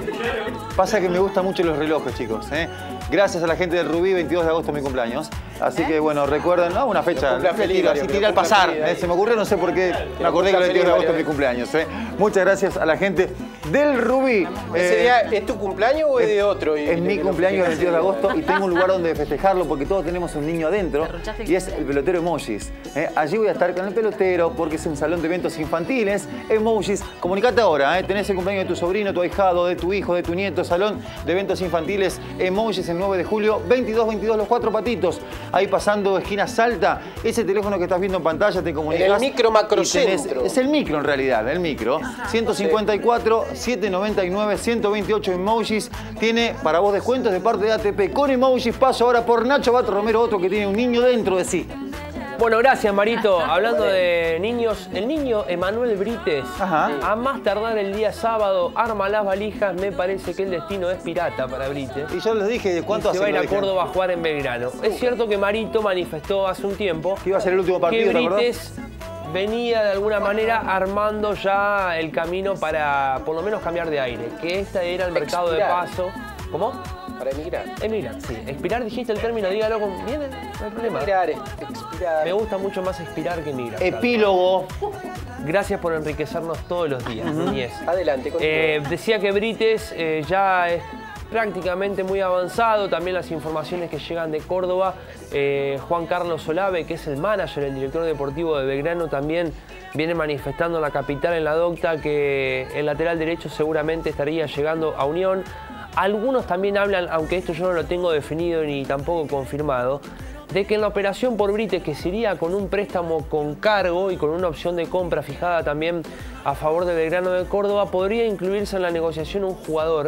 pasa que me gustan mucho los relojes, chicos. ¿eh? Gracias a la gente del Rubí, veintidós de agosto es mi cumpleaños. Así que, bueno, recuerden, no, una fecha, Lo cumpla feliz, así Mario, tiré al lo cumpla pasar. feliz, ¿eh? ahí. Se me ocurrió, no sé por qué, me acordé que el veintidós de agosto es mi cumpleaños. ¿eh? Muchas gracias a la gente del Rubí. ¿Ese Eh, día es tu cumpleaños o es de otro? Y- Es mi cumpleaños el veintidós de agosto y tengo un lugar donde festejarlo porque todos tenemos un niño adentro y es el pelotero Emojis. ¿eh? Allí voy a estar con el pelotero porque es un salón de eventos infantiles. Emojis, comunicate ahora, ¿eh? tenés el cumpleaños de tu sobrino, tu ahijado, de tu hijo, de tu nieto, salón de eventos infantiles Emojis el nueve de julio, veintidós veintidós Los Cuatro Patitos, ahí pasando esquina Salta. Ese teléfono que estás viendo en pantalla te comunicas. En el micro macrocentro. y tenés- Es el micro en realidad, el micro. ciento cincuenta y cuatro, setecientos noventa y nueve, ciento veintiocho Emojis. Tiene para vos descuentos de parte de A T P. Con Emojis paso ahora por Nacho Bato Romero, otro que tiene un niño dentro de sí. Bueno, gracias, Marito. Hablando de niños, el niño Emanuel Brites, Ajá. a más tardar el día sábado, arma las valijas. Me parece que el destino es pirata para Brites. Y yo les dije, ¿cuánto Y se hace va a ir que a lo dije? Córdoba a jugar en Belgrano. Es cierto que Marito manifestó hace un tiempo Que iba a ser el último partido, que ¿te acordás? Brites venía de alguna manera armando ya el camino para por lo menos cambiar de aire, que este era el mercado de Expirar. paso. ¿Cómo? Para emigrar. Emigrar, sí. Expirar, dijiste el término, dígalo con... Bien, no hay problema. Emigrar, expirar. Me gusta mucho más expirar que emigrar. Epílogo. Gracias por enriquecernos todos los días, niñez. Adelante, continúa. Eh, decía que Brites eh, ya es prácticamente muy avanzado. También las informaciones que llegan de Córdoba. Eh, Juan Carlos Solave, que es el manager, el director deportivo de Belgrano, también viene manifestando en la capital, en la docta, que el lateral derecho seguramente estaría llegando a Unión. Algunos también hablan, aunque esto yo no lo tengo definido ni tampoco confirmado, de que en la operación por Brites, que sería con un préstamo con cargo y con una opción de compra fijada también a favor de Belgrano de Córdoba, podría incluirse en la negociación un jugador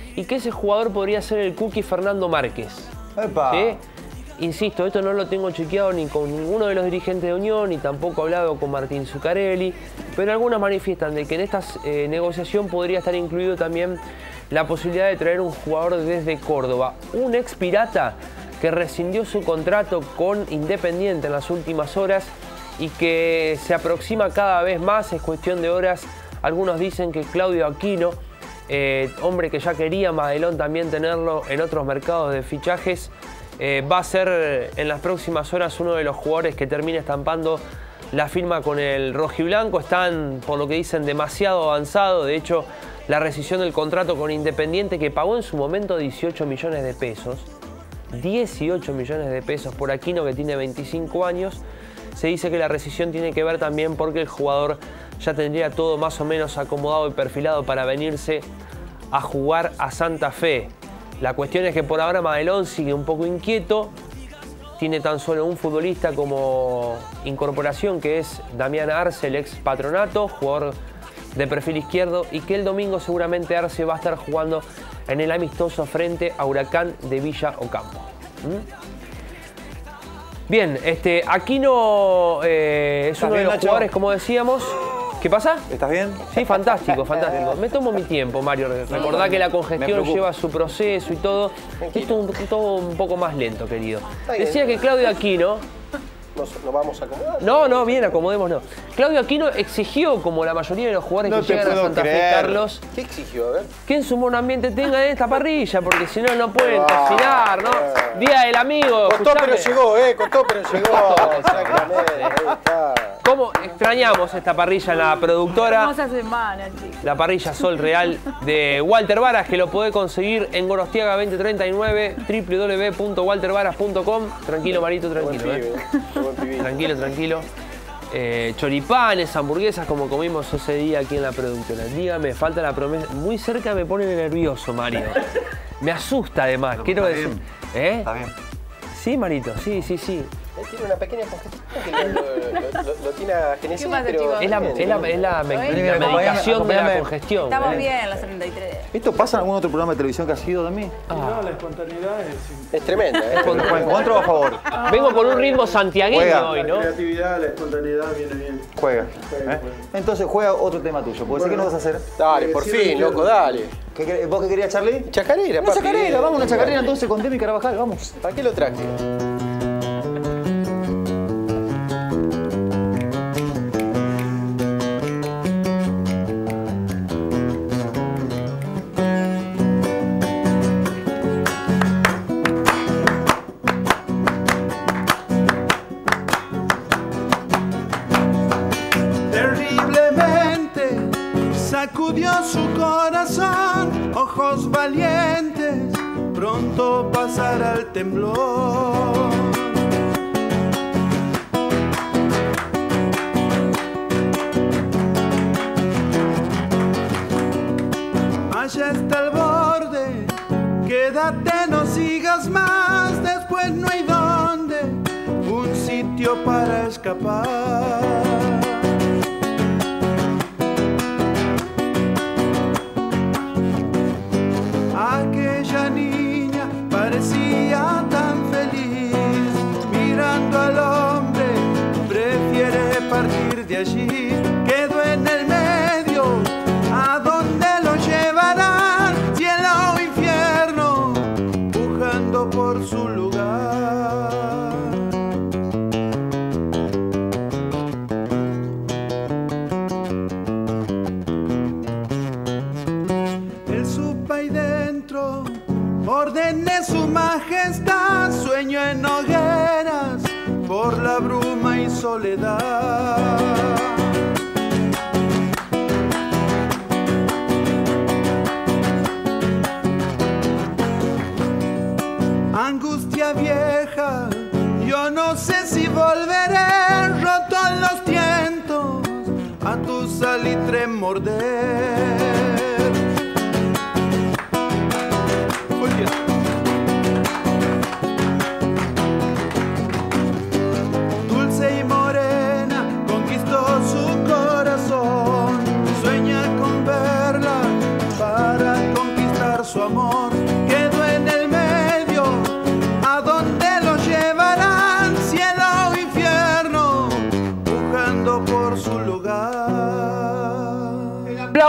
y que ese jugador podría ser el Cookie Fernando Márquez. ¡Epa! ¿Sí? Insisto, esto no lo tengo chequeado ni con ninguno de los dirigentes de Unión, ni tampoco hablado con Martín Zuccarelli, pero algunos manifiestan de que en esta eh, negociación podría estar incluido también la posibilidad de traer un jugador desde Córdoba, un ex Pirata que rescindió su contrato con Independiente en las últimas horas y que se aproxima cada vez más, es cuestión de horas. Algunos dicen que Claudio Aquino, eh, hombre que ya quería Madelón también tenerlo en otros mercados de fichajes, eh, va a ser en las próximas horas uno de los jugadores que termine estampando la firma con el rojiblanco. Están, por lo que dicen, demasiado avanzados. De hecho, la rescisión del contrato con Independiente, que pagó en su momento dieciocho millones de pesos, dieciocho millones de pesos por Aquino, que tiene veinticinco años, se dice que la rescisión tiene que ver también porque el jugador ya tendría todo más o menos acomodado y perfilado para venirse a jugar a Santa Fe. La cuestión es que por ahora Madelón sigue un poco inquieto. Tiene tan solo un futbolista como incorporación, que es Damián Arce, el ex Patronato, jugador de perfil izquierdo, y que el domingo seguramente Arce va a estar jugando en el amistoso frente a Huracán de Villa Ocampo. ¿Mm? Bien, este, Aquino eh, es uno de los Nacho? jugadores, como decíamos. ¿Qué pasa? ¿Estás bien? Sí, fantástico, fantástico. Me tomo mi tiempo, Mario. Recordá que la congestión lleva su proceso y todo. Esto es un, todo un poco más lento, querido. Decía que Claudio Aquino... ¿Nos, nos vamos a acomodar? No, no, bien, acomodémonos. Claudio Aquino exigió, como la mayoría de los jugadores No que te llegan a puedo Santa Fe, creer. Carlos, ¿Qué exigió? A ver. que en su monoambiente tengan esta parrilla, porque si no, no pueden Ah, cocinar, ¿no? ah. Día del amigo. Costó pero escuchame. llegó, ¿eh? Costó pero llegó. Exactamente, ahí está. ¿Cómo extrañamos esta parrilla en la productora? Hermosa semana, chicos. La parrilla Sol Real de Walter Varas, que lo podés conseguir en Gorostiaga veinte treinta y nueve, w w w punto walter varas punto com. Tranquilo, Marito, tranquilo. Buen ¿eh? pibe, qué buen pibito. Tranquilo, tranquilo. Eh, choripanes, hamburguesas, como comimos ese día aquí en la productora. Dígame, falta la promesa. Muy cerca me pone nervioso, Mario. Me asusta además, No, quiero está decir. bien. ¿Eh? Está bien. Sí, Marito, sí, sí, sí. Él tiene una pequeña congestión que lo, lo, lo, lo tiene a Genesis, ¿Qué pasa, pero... chicos? Es la, bien, es la, es la, me- Vení, la acompañame, medicación de la acompañame. congestión. Estamos ¿eh? bien, las treinta y tres. ¿Esto pasa en algún otro programa de televisión que has ido de mí? No, la espontaneidad es... Es tremenda, ¿eh? Bueno, ¿contra o a favor? Vengo con un ritmo santiagueño Juega. hoy, ¿no? creatividad, la espontaneidad viene bien. Juega. ¿eh? Entonces juega otro tema tuyo. Porque sé que no vas a hacer. Dale, por fin, loco, dale. ¿Qué querés- ¿Vos qué querías, Charlie? Chacarera, Una papi. chacarera, vamos, una chacarera entonces con Demi Carabajal, vamos. ¿Para qué lo traje? Terriblemente sacudió su corazón, ojos valientes, pronto pasará el temblor. Allá está el borde, quédate, no sigas más, después no hay dónde, un sitio para escapar. Aquella niña parecía tan feliz, mirando al hombre, prefiere partir de allí. Quedó en el medio, ¿a dónde lo llevarán? Cielo o infierno, pujando por su lugar. Él supo ahí dentro, ordene su majestad, sueño en hogueras por la bruma y soledad. Angustia vieja, yo no sé si volveré, roto en los tientos, a tu salitre morder. Oye. Dulce y morena conquistó su corazón, sueña con verla para conquistar su amor.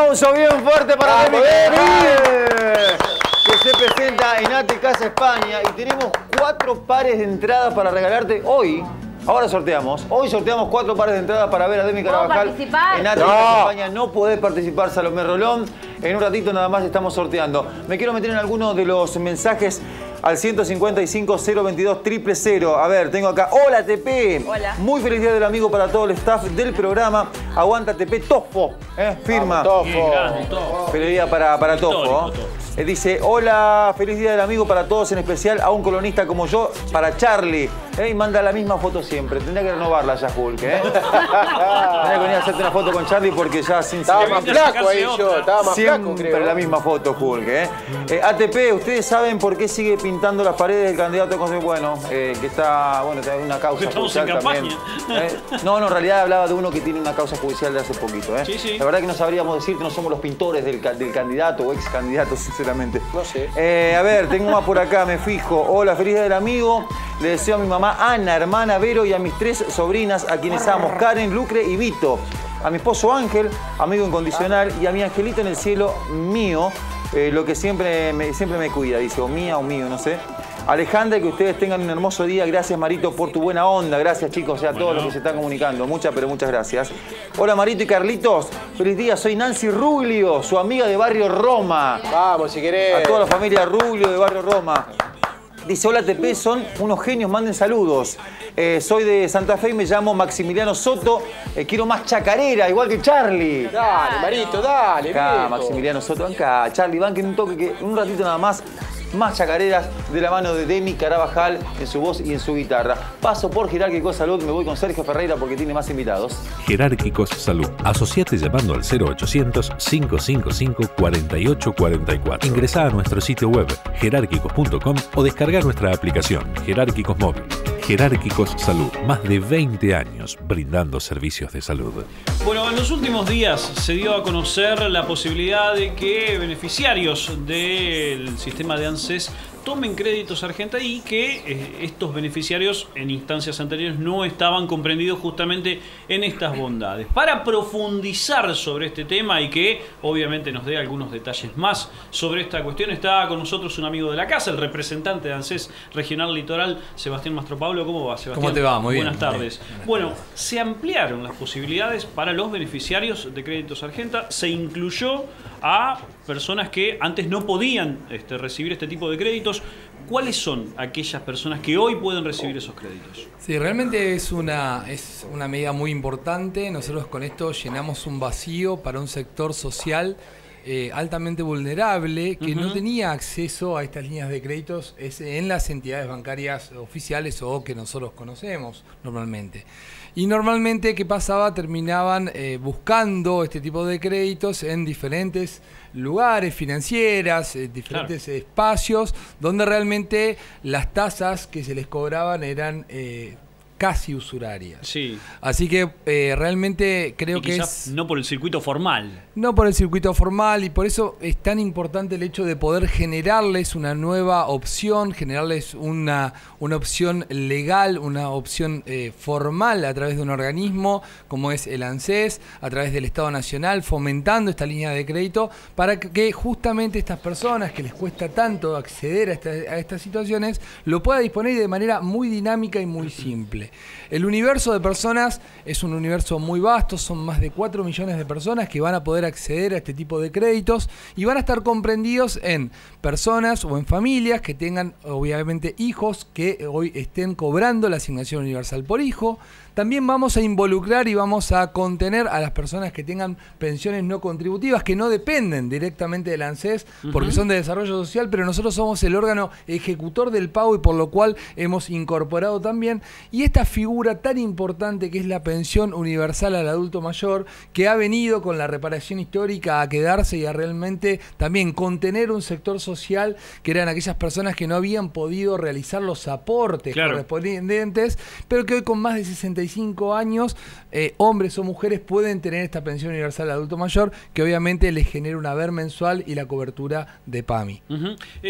aplauso bien fuerte para Demi Carabajal, que se presenta en A T Casa España. Y tenemos cuatro pares de entradas para regalarte hoy. Ahora sorteamos. Hoy sorteamos cuatro pares de entradas para ver a Demi Carabajal participar? en A T Casa España. No podés participar, Salomé Rolón. En un ratito nada más estamos sorteando. Me quiero meter en algunos de los mensajes al ciento cincuenta y cinco, cero veintidós, cero cero cero. A ver, tengo acá. Hola, T P. Hola. Muy feliz día del amigo para todo el staff del programa. Aguanta, T P. Tofo. ¿eh? Firma. Vamos, Qué Tofo. grande, Tofo. Feliz día para, para Histórico, Tofo. Tofo. Eh, dice, hola, feliz día del amigo para todos, en especial a un colonista como yo, para Charlie. Eh, y manda la misma foto siempre. Tendría que renovarla ya, Hulk. ¿eh? Tendría que venir a hacerte una foto con Charlie porque ya sin Estaba más Debiste flaco sacarse ahí otra. yo, estaba más flaco, siempre creo. la misma foto, Hulk. ¿eh? Eh, A T P, ¿ustedes saben por qué sigue pintando las paredes del candidato a consejo? Bueno, eh, que está, bueno, está en una causa Estamos judicial en también. campaña. Eh, no, no, en realidad hablaba de uno que tiene una causa judicial de hace poquito. ¿eh? Sí, sí. La verdad que no sabríamos decir que no somos los pintores del, ca- del candidato o ex candidato, sinceramente. No sé. Eh, a ver, tengo más por acá, me fijo. Hola, feliz día del amigo. Le deseo a mi mamá Ana, hermana Vero y a mis tres sobrinas, a quienes amo, Karen, Lucre y Vito. A mi esposo Ángel, amigo incondicional, y a mi angelito en el cielo mío, eh, lo que siempre me, siempre me cuida, dice, o mía o mío, no sé. Alejandra, que ustedes tengan un hermoso día. Gracias, Marito, por tu buena onda. Gracias, chicos, y a todos los que se están comunicando. Muchas, pero muchas gracias. Hola, Marito y Carlitos. Feliz día, soy Nancy Ruglio, su amiga de Barrio Roma. Vamos, si querés. A toda la familia Ruglio de Barrio Roma. Dice, hola T P, son unos genios, manden saludos. Eh, soy de Santa Fe y me llamo Maximiliano Soto. Eh, quiero más chacarera, igual que Charlie. Dale, Marito, dale, Acá, viejo. Maximiliano Soto, acá. Charlie, van que en un toque, que en un ratito nada más, más chacareras de la mano de Demi Carabajal en su voz y en su guitarra. Paso por Jerárquico Salud, me voy con Sergio Ferreira porque tiene más invitados. Jerárquicos Salud. Asociate llamando al cero ochocientos, cinco cinco cinco, cuatro ocho cuatro cuatro. Ingresá a nuestro sitio web jerárquicos punto com o descarga nuestra aplicación Jerárquicos Móvil. Jerárquicos Salud. Más de veinte años brindando servicios de salud. Bueno, en los últimos días se dio a conocer la posibilidad de que beneficiarios del sistema de ANSES tomen créditos Argenta y que eh, estos beneficiarios en instancias anteriores no estaban comprendidos justamente en estas bondades. Para profundizar sobre este tema y que obviamente nos dé algunos detalles más sobre esta cuestión, está con nosotros un amigo de la casa, el representante de ANSES Regional Litoral, Sebastián Mastropablo. ¿Cómo va, Sebastián? ¿Cómo te va? Muy bien. Buenas tardes. Bueno, se ampliaron las posibilidades para los beneficiarios de créditos Argenta, se incluyó a personas que antes no podían este, recibir este tipo de créditos. ¿Cuáles son aquellas personas que hoy pueden recibir esos créditos? Sí, realmente es una, es una medida muy importante. Nosotros con esto llenamos un vacío para un sector social eh, altamente vulnerable que uh-huh. no tenía acceso a estas líneas de créditos en las entidades bancarias oficiales o que nosotros conocemos normalmente. Y normalmente, ¿qué pasaba? Terminaban eh, buscando este tipo de créditos en diferentes lugares, financieras, eh, diferentes claro. espacios, donde realmente las tasas que se les cobraban eran eh, casi usurarias. Sí. Así que eh, realmente creo y que quizás es... no por el circuito formal. No por el circuito formal, y por eso es tan importante el hecho de poder generarles una nueva opción, generarles una, una opción legal, una opción eh, formal a través de un organismo como es el ANSES, a través del Estado Nacional, fomentando esta línea de crédito para que justamente estas personas que les cuesta tanto acceder a, esta, a estas situaciones lo puedan disponer de manera muy dinámica y muy simple. El universo de personas es un universo muy vasto, son más de cuatro millones de personas que van a poder acceder a este tipo de créditos y van a estar comprendidos en personas o en familias que tengan obviamente hijos que hoy estén cobrando la asignación universal por hijo. También vamos a involucrar y vamos a contener a las personas que tengan pensiones no contributivas, que no dependen directamente del ANSES, porque uh-huh. son de desarrollo social, pero nosotros somos el órgano ejecutor del pago y por lo cual hemos incorporado también. Y esta figura tan importante que es la pensión universal al adulto mayor, que ha venido con la reparación histórica a quedarse y a realmente también contener un sector social que eran aquellas personas que no habían podido realizar los aportes claro. correspondientes, pero que hoy con más de sesenta y cinco años, eh, hombres o mujeres pueden tener esta pensión universal de adulto mayor, que obviamente les genera un haber mensual y la cobertura de PAMI. Uh-huh. eh,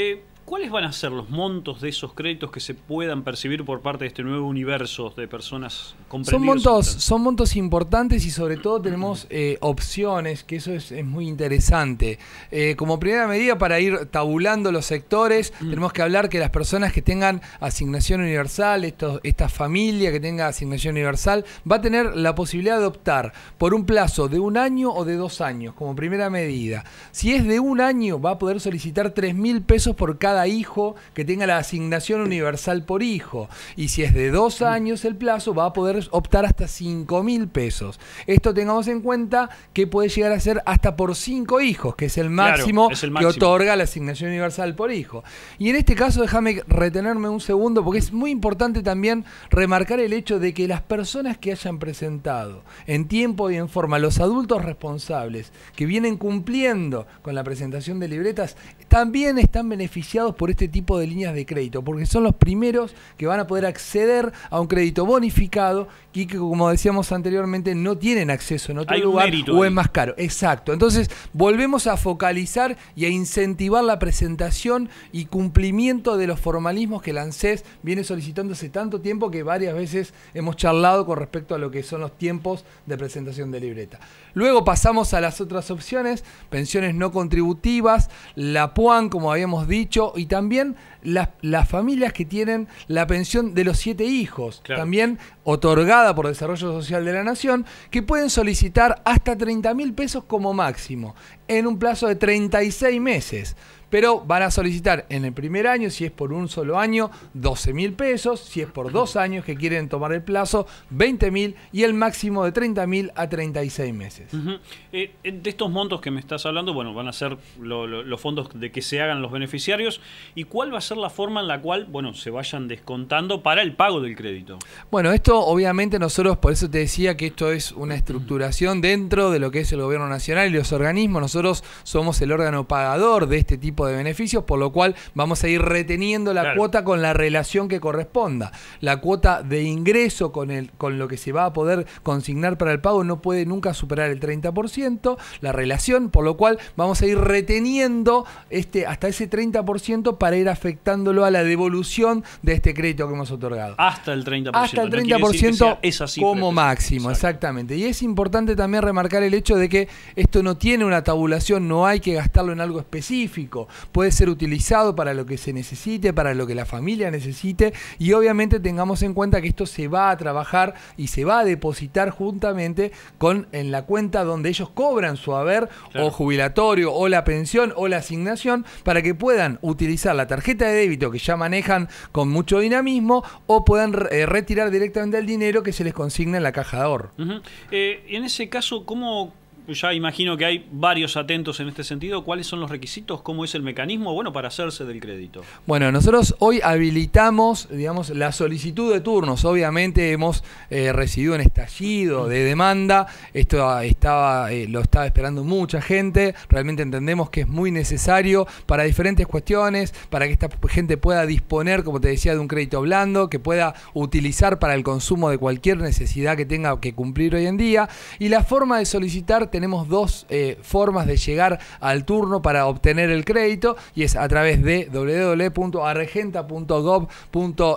¿cuáles van a ser los montos de esos créditos que se puedan percibir por parte de este nuevo universo de personas comprendidas? Son montos, son montos importantes y sobre todo tenemos eh, opciones, que eso es, es muy interesante. Eh, como primera medida, para ir tabulando los sectores, mm. tenemos que hablar que las personas que tengan asignación universal, estos, esta familia que tenga asignación universal, va a tener la posibilidad de optar por un plazo de un año o de dos años, como primera medida. Si es de un año, va a poder solicitar tres mil pesos por cada hijo que tenga la asignación universal por hijo. Y si es de dos años el plazo, va a poder optar hasta cinco mil pesos. Esto tengamos en cuenta que puede llegar a ser hasta por cinco hijos, que es el máximo, claro, es el máximo que otorga la asignación universal por hijo. Y en este caso, déjame retenerme un segundo, porque es muy importante también remarcar el hecho de que las personas que hayan presentado en tiempo y en forma, los adultos responsables que vienen cumpliendo con la presentación de libretas, también están beneficiados por este tipo de líneas de crédito, porque son los primeros que van a poder acceder a un crédito bonificado y que, como decíamos anteriormente, no tienen acceso en otro Hay lugar o ahí. es más caro. Exacto. Entonces, volvemos a focalizar y a incentivar la presentación y cumplimiento de los formalismos que la ANSES viene solicitando hace tanto tiempo, que varias veces hemos charlado con respecto a lo que son los tiempos de presentación de libreta. Luego pasamos a las otras opciones: pensiones no contributivas, la PUAN, como habíamos dicho, y también las, las familias que tienen la pensión de los siete hijos, claro, también otorgada por Desarrollo Social de la Nación, que pueden solicitar hasta treinta mil pesos como máximo, en un plazo de treinta y seis meses. Pero van a solicitar en el primer año, si es por un solo año, doce mil pesos, si es por dos años que quieren tomar el plazo, veinte mil, y el máximo de treinta mil a treinta y seis meses. Uh-huh. eh, de estos montos que me estás hablando, bueno, van a ser lo, lo, los fondos de que se hagan los beneficiarios, ¿y cuál va a ser la forma en la cual, bueno, se vayan descontando para el pago del crédito? Bueno, esto obviamente nosotros, por eso te decía que esto es una estructuración dentro de lo que es el gobierno nacional y los organismos. Nosotros somos el órgano pagador de este tipo de beneficios, por lo cual vamos a ir reteniendo la, claro, cuota con la relación que corresponda. La cuota de ingreso con, el, con lo que se va a poder consignar para el pago no puede nunca superar el treinta por ciento, la relación, por lo cual vamos a ir reteniendo este, hasta ese treinta por ciento para ir afectándolo a la devolución de este crédito que hemos otorgado. Hasta el treinta por ciento. Hasta el treinta por ciento no esa cifra, como máximo, exacto, exactamente. Y es importante también remarcar el hecho de que esto no tiene una tabulación, no hay que gastarlo en algo específico. Puede ser utilizado para lo que se necesite, para lo que la familia necesite, y obviamente tengamos en cuenta que esto se va a trabajar y se va a depositar juntamente con en la cuenta donde ellos cobran su haber, claro, o jubilatorio, o la pensión, o la asignación, para que puedan utilizar la tarjeta de débito que ya manejan con mucho dinamismo, o puedan eh, retirar directamente el dinero que se les consigna en la caja de ahorro. Uh-huh. eh, en ese caso, ¿cómo...? Ya imagino que hay varios atentos en este sentido. ¿Cuáles son los requisitos? ¿Cómo es el mecanismo, bueno, para hacerse del crédito? Bueno, nosotros hoy habilitamos, digamos, la solicitud de turnos. Obviamente hemos eh, recibido un estallido de demanda. Esto estaba, eh, lo estaba esperando mucha gente. Realmente entendemos que es muy necesario para diferentes cuestiones, para que esta gente pueda disponer, como te decía, de un crédito blando, que pueda utilizar para el consumo de cualquier necesidad que tenga que cumplir hoy en día. Y la forma de solicitar, tenemos dos eh, formas de llegar al turno para obtener el crédito, y es a través de w w w punto argenta punto gov punto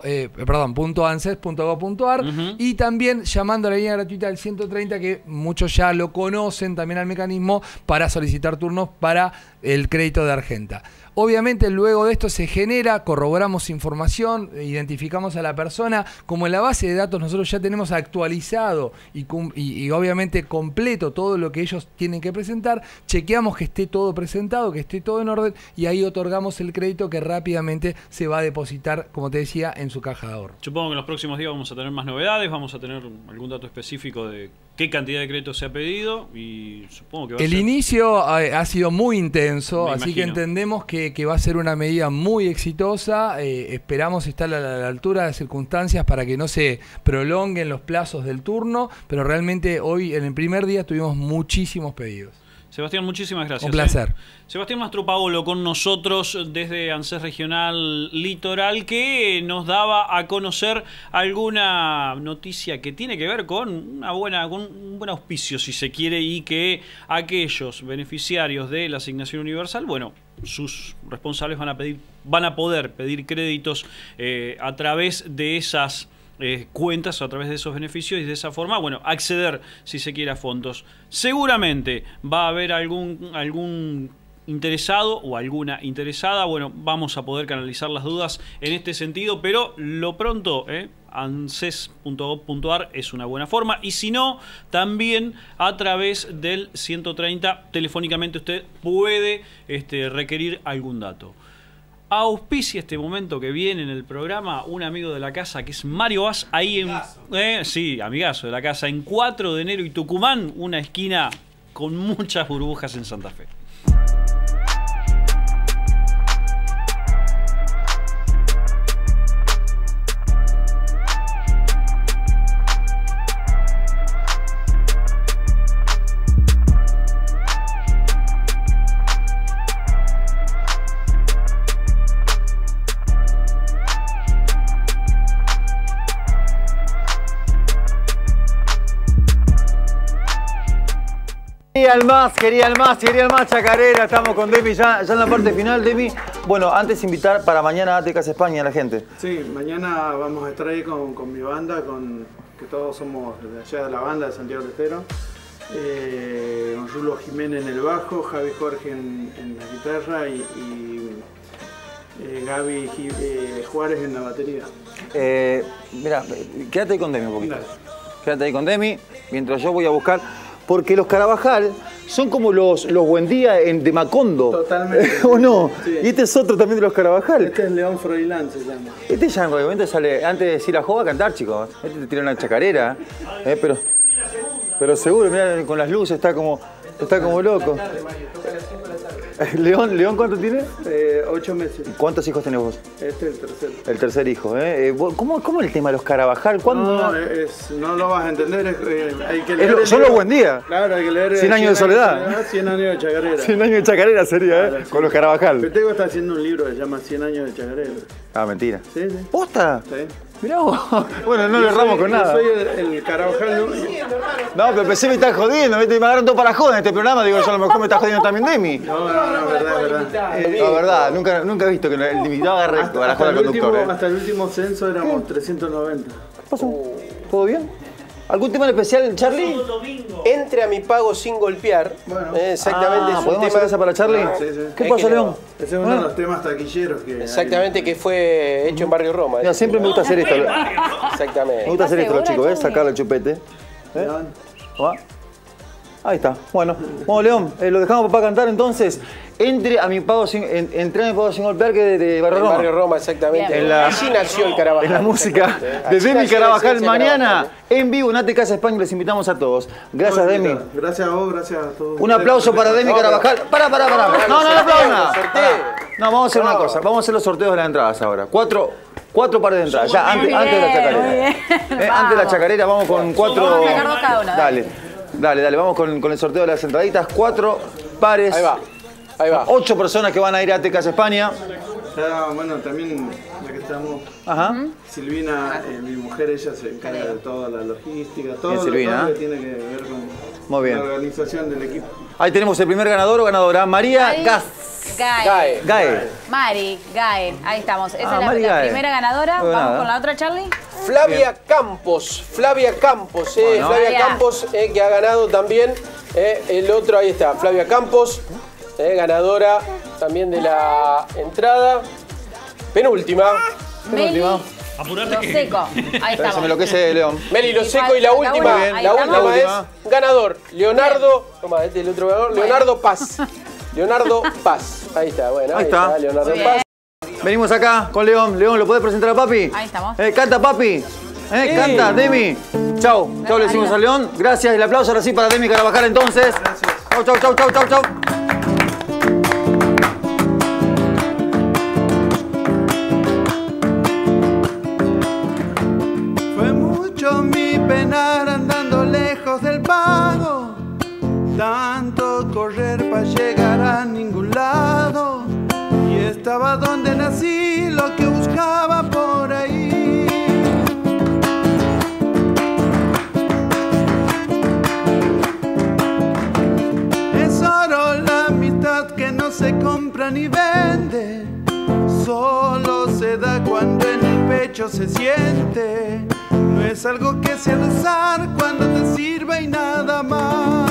anses punto gov punto ar, uh-huh, y también llamando a la línea gratuita del ciento treinta, que muchos ya lo conocen también al mecanismo para solicitar turnos para el crédito de Argenta. Obviamente luego de esto se genera, corroboramos información, identificamos a la persona. Como en la base de datos nosotros ya tenemos actualizado y, y, y obviamente completo todo lo que ellos tienen que presentar, chequeamos que esté todo presentado, que esté todo en orden, y ahí otorgamos el crédito que rápidamente se va a depositar, como te decía, en su caja de ahorro. Supongo que en los próximos días vamos a tener más novedades, vamos a tener algún dato específico de qué cantidad de crédito se ha pedido, y supongo que va el a ser... inicio ha, ha sido muy intenso, Me así imagino. que entendemos que, que va a ser una medida muy exitosa. Eh, esperamos estar a la, a la altura de las circunstancias para que no se prolonguen los plazos del turno, pero realmente hoy en el primer día tuvimos muchísimos pedidos. Sebastián, muchísimas gracias. Un placer. ¿eh? Sebastián Mastropaolo con nosotros desde ANSES Regional Litoral, que nos daba a conocer alguna noticia que tiene que ver con una buena, con un buen auspicio, si se quiere, y que aquellos beneficiarios de la asignación universal, bueno, sus responsables van a pedir, van a poder pedir créditos eh, a través de esas Eh, cuentas, a través de esos beneficios, y de esa forma, bueno, acceder, si se quiere, a fondos. Seguramente va a haber algún, algún interesado o alguna interesada. Bueno, vamos a poder canalizar las dudas en este sentido, pero lo pronto, eh, anses punto gov punto ar es una buena forma, y si no, también a través del ciento treinta, telefónicamente usted puede este, requerir algún dato. Auspicia este momento que viene en el programa un amigo de la casa, que es Mario Vaz, ahí en... Eh, sí, amigazo de la casa, en cuatro de enero y Tucumán, una esquina con muchas burbujas en Santa Fe. Querían más, querían más, querían más chacarera. Estamos con Demi ya, ya en la parte final. Demi, bueno, antes invitar para mañana a ATE Casa España a la gente. Sí, mañana vamos a estar ahí con, con mi banda, con que todos somos de allá de la banda de Santiago del Estero. Eh, con Rulo Jiménez en el bajo, Javi Jorge en, en la guitarra y, y eh, Gaby eh, Juárez en la batería. Eh, mira, quédate ahí con Demi un poquito. Dale. Quédate ahí con Demi, mientras yo voy a buscar... Porque los Carabajal son como los, los Buendía en, de Macondo. Totalmente. ¿O no? Sí. Y este es otro también de los Carabajal. Este es León Froilán, se llama. Este ya en realidad sale, antes de decir la joda, a cantar, chicos. Este te tira una chacarera. Eh, pero, pero seguro, mira, con las luces está como, está como loco. León, ¿León cuánto tiene? Eh, ocho meses. ¿Cuántos hijos tenés vos? Este es el tercero. El tercer hijo, ¿eh? ¿Cómo, cómo el tema de los Carabajal? ¿Cuándo? No, es, no lo vas a entender. Es, eh, hay que leer es, son los Buendía. Claro, hay que leer. cien años de soledad. cien años de chacarera. cien años de chacarera sería, ¿eh? Claro, sí. Con los Carabajal. Petego está haciendo un libro que se llama cien años de chacarera. Ah, mentira. Sí, sí. ¿Posta? Sí. Mirá vos. Bueno, no le erramos con nada. Yo soy el, el Carabajal. No, no, pero pensé que me estás jodiendo. Me agarraron todo para joder en este programa. Digo, yo a lo mejor me estás jodiendo también Demi. No, no, no, verdad, verdad. Eh, no, verdad. Nunca, nunca he visto que el invitado agarre hasta, para joder al conductor. Último, ¿eh? Hasta el último censo éramos trescientos noventa. ¿Qué pasó? ¿Todo bien? ¿Algún tema en especial, Charlie? Entre a mi pago sin golpear. Bueno. Eh, exactamente. Ah, es un ¿podemos tema... hacer esa para Charlie? Sí, sí. ¿Qué Es pasa, que León? No. Ese es uno ¿Ah? de los temas taquilleros que Exactamente, hay. Que fue hecho en Barrio Roma. Mira, siempre me gusta hacer esto. Exactamente. Me gusta hacer esto, los chicos, ¿eh? Sacarle el chupete. ¿Eh? ¿Va? Ahí está. Bueno, bueno, León, eh, lo dejamos para cantar entonces. Entre a mi pago sin, en, entre a mi pago sin golpear, que de, de Barrio en Roma. Barrio Roma, exactamente. En la, Allí nació el Carabajal. En la música de Demi Carabajal. Mañana en vivo en ATE Casa España. Les invitamos a todos. Gracias, bueno, Demi. Gracias a vos, gracias a todos. Un aplauso para Demi Carabajal. Para, para, para. No, no, no aplaudan nada. No, vamos a hacer una cosa. Vamos a hacer los sorteos de las entradas ahora. Cuatro. Cuatro pares de entradas, ya antes, antes de la chacarera. Eh, antes de la chacarera vamos con cuatro. Vamos a sacar dos cada uno. Dale, dale, dale, vamos con, con el sorteo de las entraditas. Cuatro pares. Ahí va, ahí va. Ocho personas que van a ir a ATE Casa España. Ya, bueno, también, ya que estamos, Ajá. Silvina, eh, mi mujer, ella se encarga de toda la logística, todo, Bien, Silvina, todo lo ¿eh? que tiene que ver con Muy bien. la organización del equipo. Ahí tenemos el primer ganador o ganadora, María Mari Gas. Gae. Gae. Gae. Mari Gae. Ahí estamos. Esa Ah, es la, Mari la Gae. primera ganadora. Muy Vamos nada. con la otra, Charlie. Flavia Campos, Flavia Campos, eh, Bueno. Flavia Flavia. Campos, eh, que ha ganado también. Eh, el otro, ahí está, Flavia Campos, eh, ganadora también de la entrada. Penúltima. Penúltima. Apurate Lo que... seco. Ahí Se me estamos. enloquece León. Meli Lo Y Seco y la falta la última, última. Ahí la estamos. última La es última. ganador, Leonardo, toma, este es el otro ganador, Leonardo Paz. Leonardo Paz, ahí está, bueno, Ahí ahí, está. está. Leonardo Muy Paz. Venimos acá con León. León, ¿lo puedes presentar a papi? Ahí estamos. Eh, canta, papi. Eh, Canta, Demi. Chau. Chau, le decimos a León. Gracias. El aplauso ahora sí para Demi Carabajal entonces. Chau, chau, chau, chau, chau, chau. Fue mucho mi penar andando lejos del pago, tanto correr para llegar a ningún lado. Y estaba donde nací, lo que buscaba por ahí. Es oro la amistad que no se compra ni vende. Solo se da cuando en el pecho se siente. No es algo que se ha de usar cuando te sirve y nada más.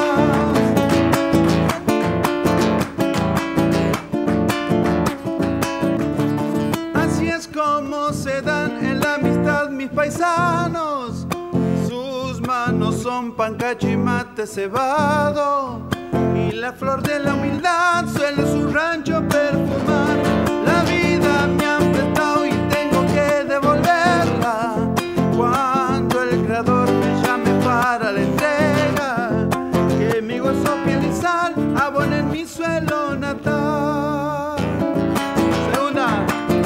Así es como se dan en la amistad mis paisanos. Sus manos son pancacho y mate cebado. Y la flor de la humildad suele su rancho perfumar. La vida me han prestado y tengo que devolverla. Cuando el creador me llame para la entrega, que mi hueso, piel y sal abonen mi suelo natal. Segunda.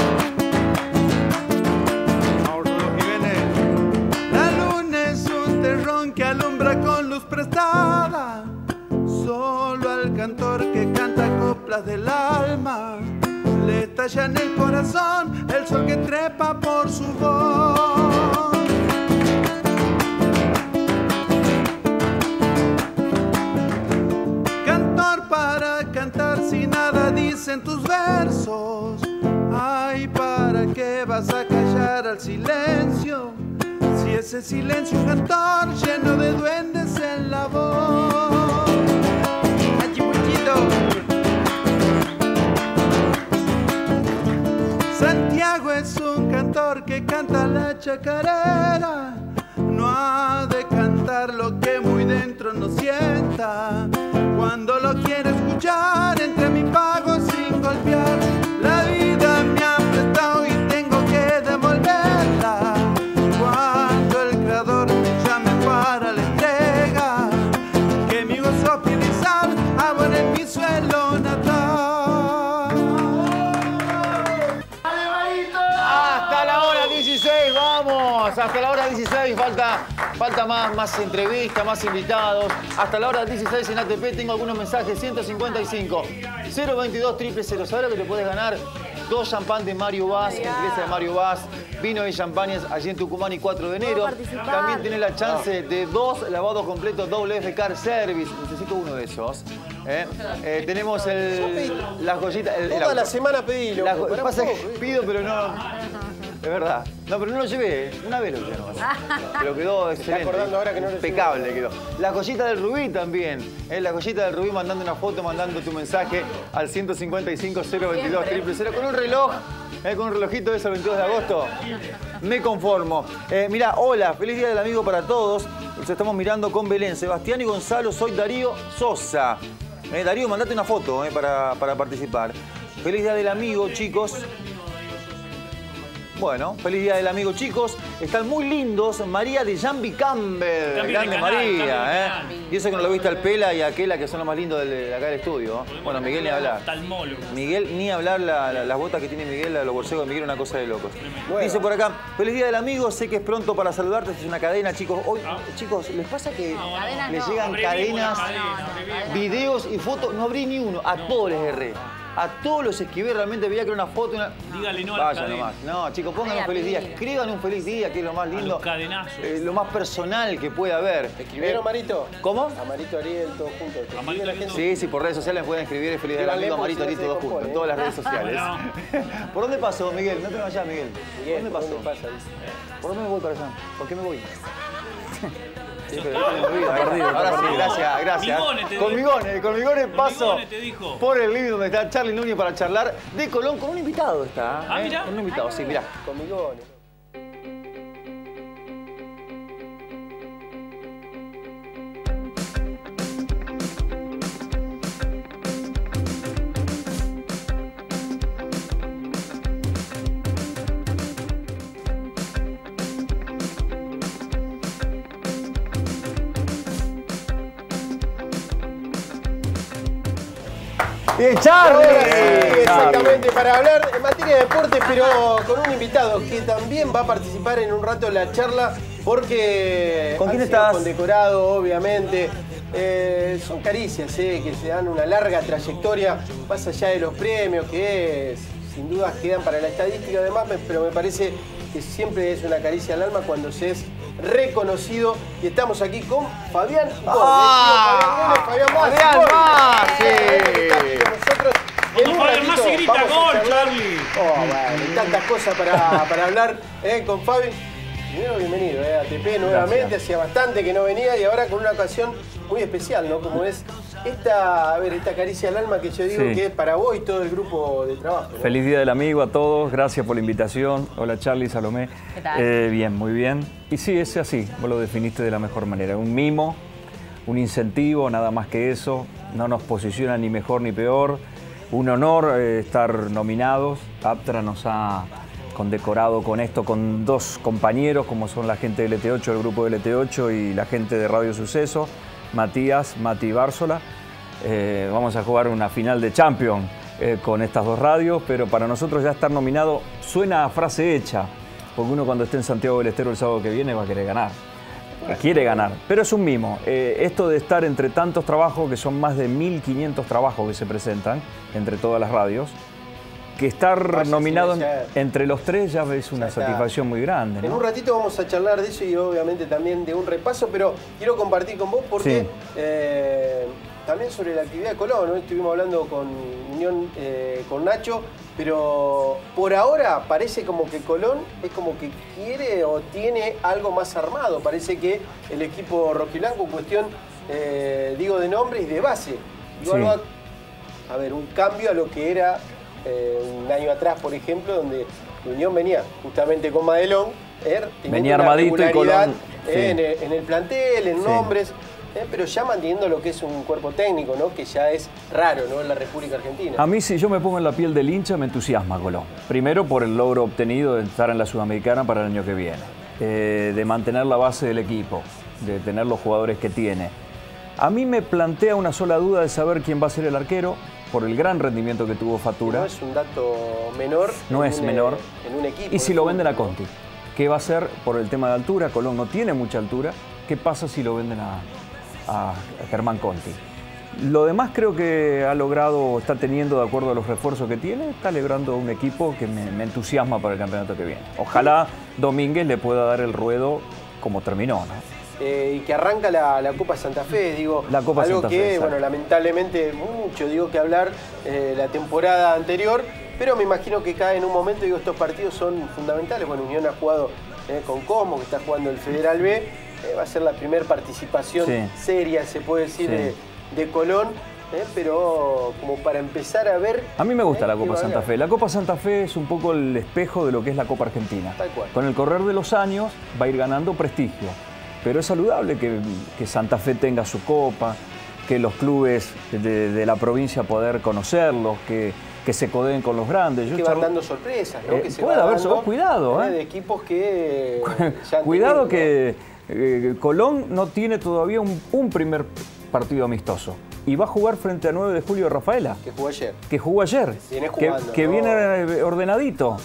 La luna es un terrón que alumbra con luz prestada. Solo al cantor que canta coplas del alma le estalla en el corazón el sol que trepa por su voz. Cantor para cantar si nada dicen tus versos. Ay, ¿para qué vas a callar al silencio? Si ese silencio es un cantor lleno de duendes en la voz. Santiago es un cantor que canta la chacarera. No ha de cantar lo que muy dentro no sienta. Cuando lo quiere escuchar entre mi pago sin golpear. La vida me ha prestado y tengo que devolverla. Cuando el creador me llame para la entrega, que mi gozo, piel y sal abonen mi suelo natal. Hasta la hora dieciséis, vamos. Hasta la hora dieciséis, falta, falta más, más entrevistas, más invitados. Hasta la hora dieciséis en A T P tengo algunos mensajes. ciento cincuenta y cinco, cero veintidós, cero cero cero. ¿Sabes lo que te puedes ganar? Dos champán de Mario Vaz, empresa de Mario Vaz, vino y champañas allí en Tucumán y cuatro de enero. También tenés la chance de dos lavados completos doble F Car Service. Necesito uno de esos. ¿eh? Eh, tenemos el, las joyitas. El, Toda el la semana pedí. La, pasa que pido, pero no. Es verdad. No, pero no lo llevé. Una vez lo llevé nomás. Pero quedó excelente. Está acordando ahora que no lo llevé. Impecable quedó. La joyita del Rubí también. ¿eh? La joyita del Rubí mandando una foto, mandando tu mensaje al ciento cincuenta y cinco, cero veintidós, cero cero cero con un reloj. ¿eh? Con un relojito de ese veintidós de agosto. Me conformo. Eh, mirá, hola, feliz día del amigo para todos. Nos estamos mirando con Belén, Sebastián y Gonzalo. Soy Darío Sosa. Eh, Darío, mandate una foto eh, para, para participar. Feliz día del amigo, chicos. Bueno, feliz día del amigo, chicos. Están muy lindos. María de Jambi Campbell. Cambio Grande de canal, María, ¿eh? cambio de Y eso que no lo viste al Pela y a Aquela, que son los más lindos de, de acá del estudio. Bueno, Miguel ni hablar. Talmólogo. Miguel ni hablar, la, la, las botas que tiene Miguel, los bolseos de Miguel, una cosa de locos. Bueno. Dice por acá, feliz día del amigo, sé que es pronto para saludarte, es una cadena, chicos. Hoy, ah. chicos, ¿les pasa que no, les no. llegan Abrí cadenas, cadena, videos y fotos? No abrí ni uno, a todos les erré. A todos los esquivé, realmente veía que era una foto. Una... Dígale no a la Vaya cadena. nomás. No, chicos, pongan un feliz día. Escriban un feliz día, que es lo más lindo. A los cadenazos. Eh, lo más personal que puede haber. ¿Te escribieron, Eh, Marito? ¿Cómo? A Marito Ariel, todos juntos. ¿Te Marito escribe la Ariel, gente? Sí, sí, por redes sociales me pueden escribir el feliz día del Díganle, amigo porque Marito si no Ariel se todos juntos, descompone, en todas las redes sociales. Bueno. ¿Por dónde pasó, Miguel? No te vayas, Miguel. Miguel, ¿Por dónde pasó? pasa? Dice. ¿Por dónde me voy para allá? ¿Por qué me voy? Sí, pero Está me olvido, ahora, perdido, ahora está sí, perdido. gracias, gracias. Migones te con dijo. Migones, con Migones paso Migones te dijo. por el living donde está Charly Núñez para charlar de Colón con un invitado está. Ah, ¿eh? mirá. Con un invitado, sí, mirá. Conmigo. ¡Eh, Charly! Ahora sí, exactamente, para hablar en materia de deporte, pero con un invitado que también va a participar en un rato en la charla, porque ¿Con quién ha sido estás? condecorado, obviamente, eh, son caricias eh, que se dan una larga trayectoria, más allá de los premios, que es, sin dudas quedan para la estadística además, pero me parece que siempre es una caricia al alma cuando se es reconocido. Y estamos aquí con Fabián Gómez. ¡Ah! Fabián Fabián Gómez. Nosotros en un Fabián más se ratito grita vamos a gol, charlar. Charlie. Oh, bueno, hay tantas cosas para, para hablar eh, con Fabi. Primero, bienvenido eh, a A T P nuevamente. Gracias. Hacía bastante que no venía y ahora con una ocasión muy especial, ¿no? Como es esta, a ver, esta caricia al alma que yo digo sí. que es para vos y todo el grupo de trabajo, ¿no? Feliz Día del Amigo a todos, gracias por la invitación. Hola Charlie, Salomé. ¿Qué tal? Eh, bien, muy bien. Y sí, es así, vos lo definiste de la mejor manera. Un mimo, un incentivo, nada más que eso. No nos posiciona ni mejor ni peor. Un honor eh, estar nominados. Aptra nos ha condecorado con esto, con dos compañeros, como son la gente de L T ocho, el grupo de L T ocho y la gente de Radio Suceso, Matías, Mati Bárzola. Eh, vamos a jugar una final de Champions eh, con estas dos radios, pero para nosotros ya estar nominado suena a frase hecha, porque uno cuando esté en Santiago del Estero el sábado que viene va a querer ganar. Quiere ganar, pero es un mimo. Eh, esto de estar entre tantos trabajos, que son más de mil quinientos trabajos que se presentan entre todas las radios, que estar Vaya, nominado sí, ya, entre los tres ya es una satisfacción muy grande, ¿no? En un ratito vamos a charlar de eso y obviamente también de un repaso, pero quiero compartir con vos porque sí. eh, también sobre la actividad de Colón, ¿no? Estuvimos hablando con Unión, eh, con Nacho, pero por ahora parece como que Colón es como que quiere o tiene algo más armado. Parece que el equipo rojiblanco, en cuestión, eh, digo, de nombre y de base, digo, sí. algo a, a ver, un cambio a lo que era Eh, un año atrás, por ejemplo, donde Unión venía justamente con Madelón, eh, venía armadito y Colón eh, sí. en, el, en el plantel, en sí. nombres, eh, pero ya manteniendo lo que es un cuerpo técnico, ¿no? Que ya es raro, ¿no? En la República Argentina. A mí, si yo me pongo en la piel del hincha, me entusiasma Colón. Primero por el logro obtenido de estar en la Sudamericana para el año que viene, eh, de mantener la base del equipo, de tener los jugadores que tiene. A mí me plantea una sola duda de saber quién va a ser el arquero, por el gran rendimiento que tuvo Fatura. No es un dato menor. No es un, menor. En un equipo. Y si lo venden a Conti, ¿qué va a hacer por el tema de altura? Colón no tiene mucha altura. ¿Qué pasa si lo venden a, a Germán Conti? Lo demás creo que ha logrado, está teniendo, de acuerdo a los refuerzos que tiene, está logrando un equipo que me, me entusiasma para el campeonato que viene. Ojalá Domínguez le pueda dar el ruedo como terminó, ¿no? Eh, y que arranca la, la Copa Santa Fe, digo, la Copa algo Santa que, Fe, bueno, lamentablemente mucho digo que hablar eh, la temporada anterior, pero me imagino que cae en un momento, digo, estos partidos son fundamentales. Bueno, Unión ha jugado eh, con Cosmo, que está jugando el Federal B, eh, va a ser la primera participación sí. seria, se puede decir, sí. de, de Colón, eh, pero como para empezar a ver... A mí me gusta eh, la Copa Santa Fe. La Copa Santa Fe es un poco el espejo de lo que es la Copa Argentina. Tal cual. Con el correr de los años va a ir ganando prestigio. Pero es saludable que, que Santa Fe tenga su copa, que los clubes de, de la provincia poder conocerlos, que, que se codeen con los grandes. Yo que van dando sorpresas, ¿no? Eh, que se puede haber, dando, cuidado, ¿eh? De equipos que... ya cuidado tenido, que ¿no? eh, Colón no tiene todavía un, un primer partido amistoso. Y va a jugar frente a nueve de julio de Rafaela. Que jugó ayer. Que jugó ayer. Viene jugando, que, que ¿no? viene ordenadito.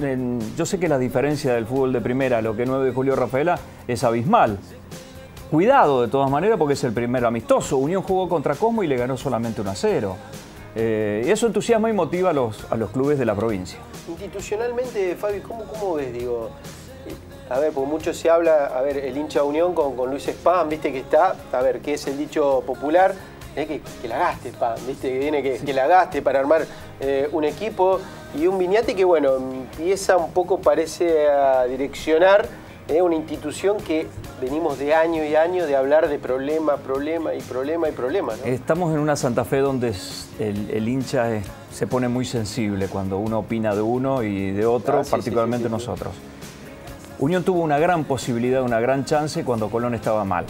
Yo sé que la diferencia del fútbol de primera a lo que nueve de julio de Rafaela es abismal. Cuidado de todas maneras porque es el primer amistoso. Unión jugó contra Cosmo y le ganó solamente uno a cero. Eh, y eso entusiasma y motiva a los, a los clubes de la provincia. Institucionalmente, Fabi, ¿cómo, cómo ves? Digo, a ver, porque mucho se habla, a ver, el hincha Unión con, con Luis Spam, viste que está, a ver, que es el dicho popular, eh, que, que la gaste Spam, viste, que viene que, sí. que la gaste para armar eh, un equipo. Y un Viñati que, bueno, empieza un poco, parece, a direccionar eh, una institución que venimos de año y año de hablar de problema, problema y problema y problema, ¿no? Estamos en una Santa Fe donde el, el hincha es, se pone muy sensible cuando uno opina de uno y de otro, ah, sí, particularmente sí, sí, sí, nosotros. Sí. Unión tuvo una gran posibilidad, una gran chance cuando Colón estaba mal.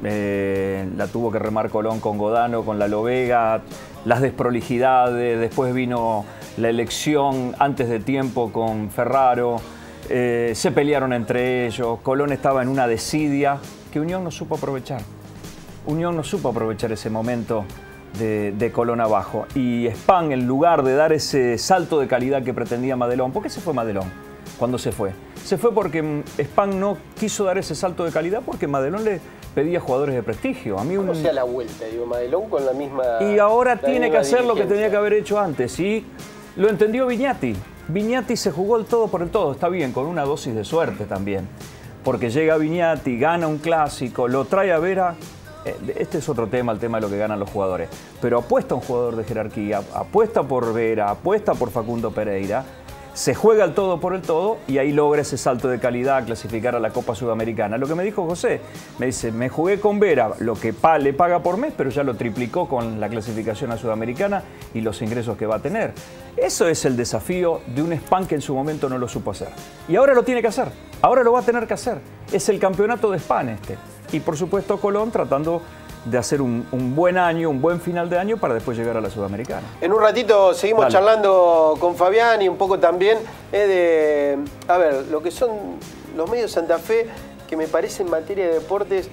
Eh, la tuvo que remar Colón con Godano, con la Lovega, las desprolijidades, después vino la elección antes de tiempo con Ferraro, eh, se pelearon entre ellos, Colón estaba en una desidia que Unión no supo aprovechar. Unión no supo aprovechar ese momento de, de Colón abajo. Y Spam, en lugar de dar ese salto de calidad que pretendía Madelón, ¿por qué se fue Madelón? cuando se fue. Se fue porque Span no quiso dar ese salto de calidad porque Madelón le pedía jugadores de prestigio. A mí un... ¿Cómo sea la vuelta? Digo, Madelón con la misma... Y ahora tiene que hacer lo que dirigencia. tenía que haber hecho antes. Y lo entendió Viñati. Viñati se jugó el todo por el todo. Está bien, con una dosis de suerte también. Porque llega Viñati, gana un clásico, lo trae a Vera. Este es otro tema, el tema de lo que ganan los jugadores. Pero apuesta a un jugador de jerarquía, apuesta por Vera, apuesta por Facundo Pereira. Se juega el todo por el todo y ahí logra ese salto de calidad, clasificar a la Copa Sudamericana. Lo que me dijo José, me dice, me jugué con Vera, lo que pa, le paga por mes, pero ya lo triplicó con la clasificación a Sudamericana y los ingresos que va a tener. Eso es el desafío de un Span que en su momento no lo supo hacer. Y ahora lo tiene que hacer, ahora lo va a tener que hacer. Es el campeonato de Span este. Y por supuesto Colón tratando de hacer un, un buen año, un buen final de año para después llegar a la Sudamericana. En un ratito seguimos Dale. charlando con Fabián y un poco también eh, de, a ver, lo que son los medios Santa Fe, que me parece en materia de deportes,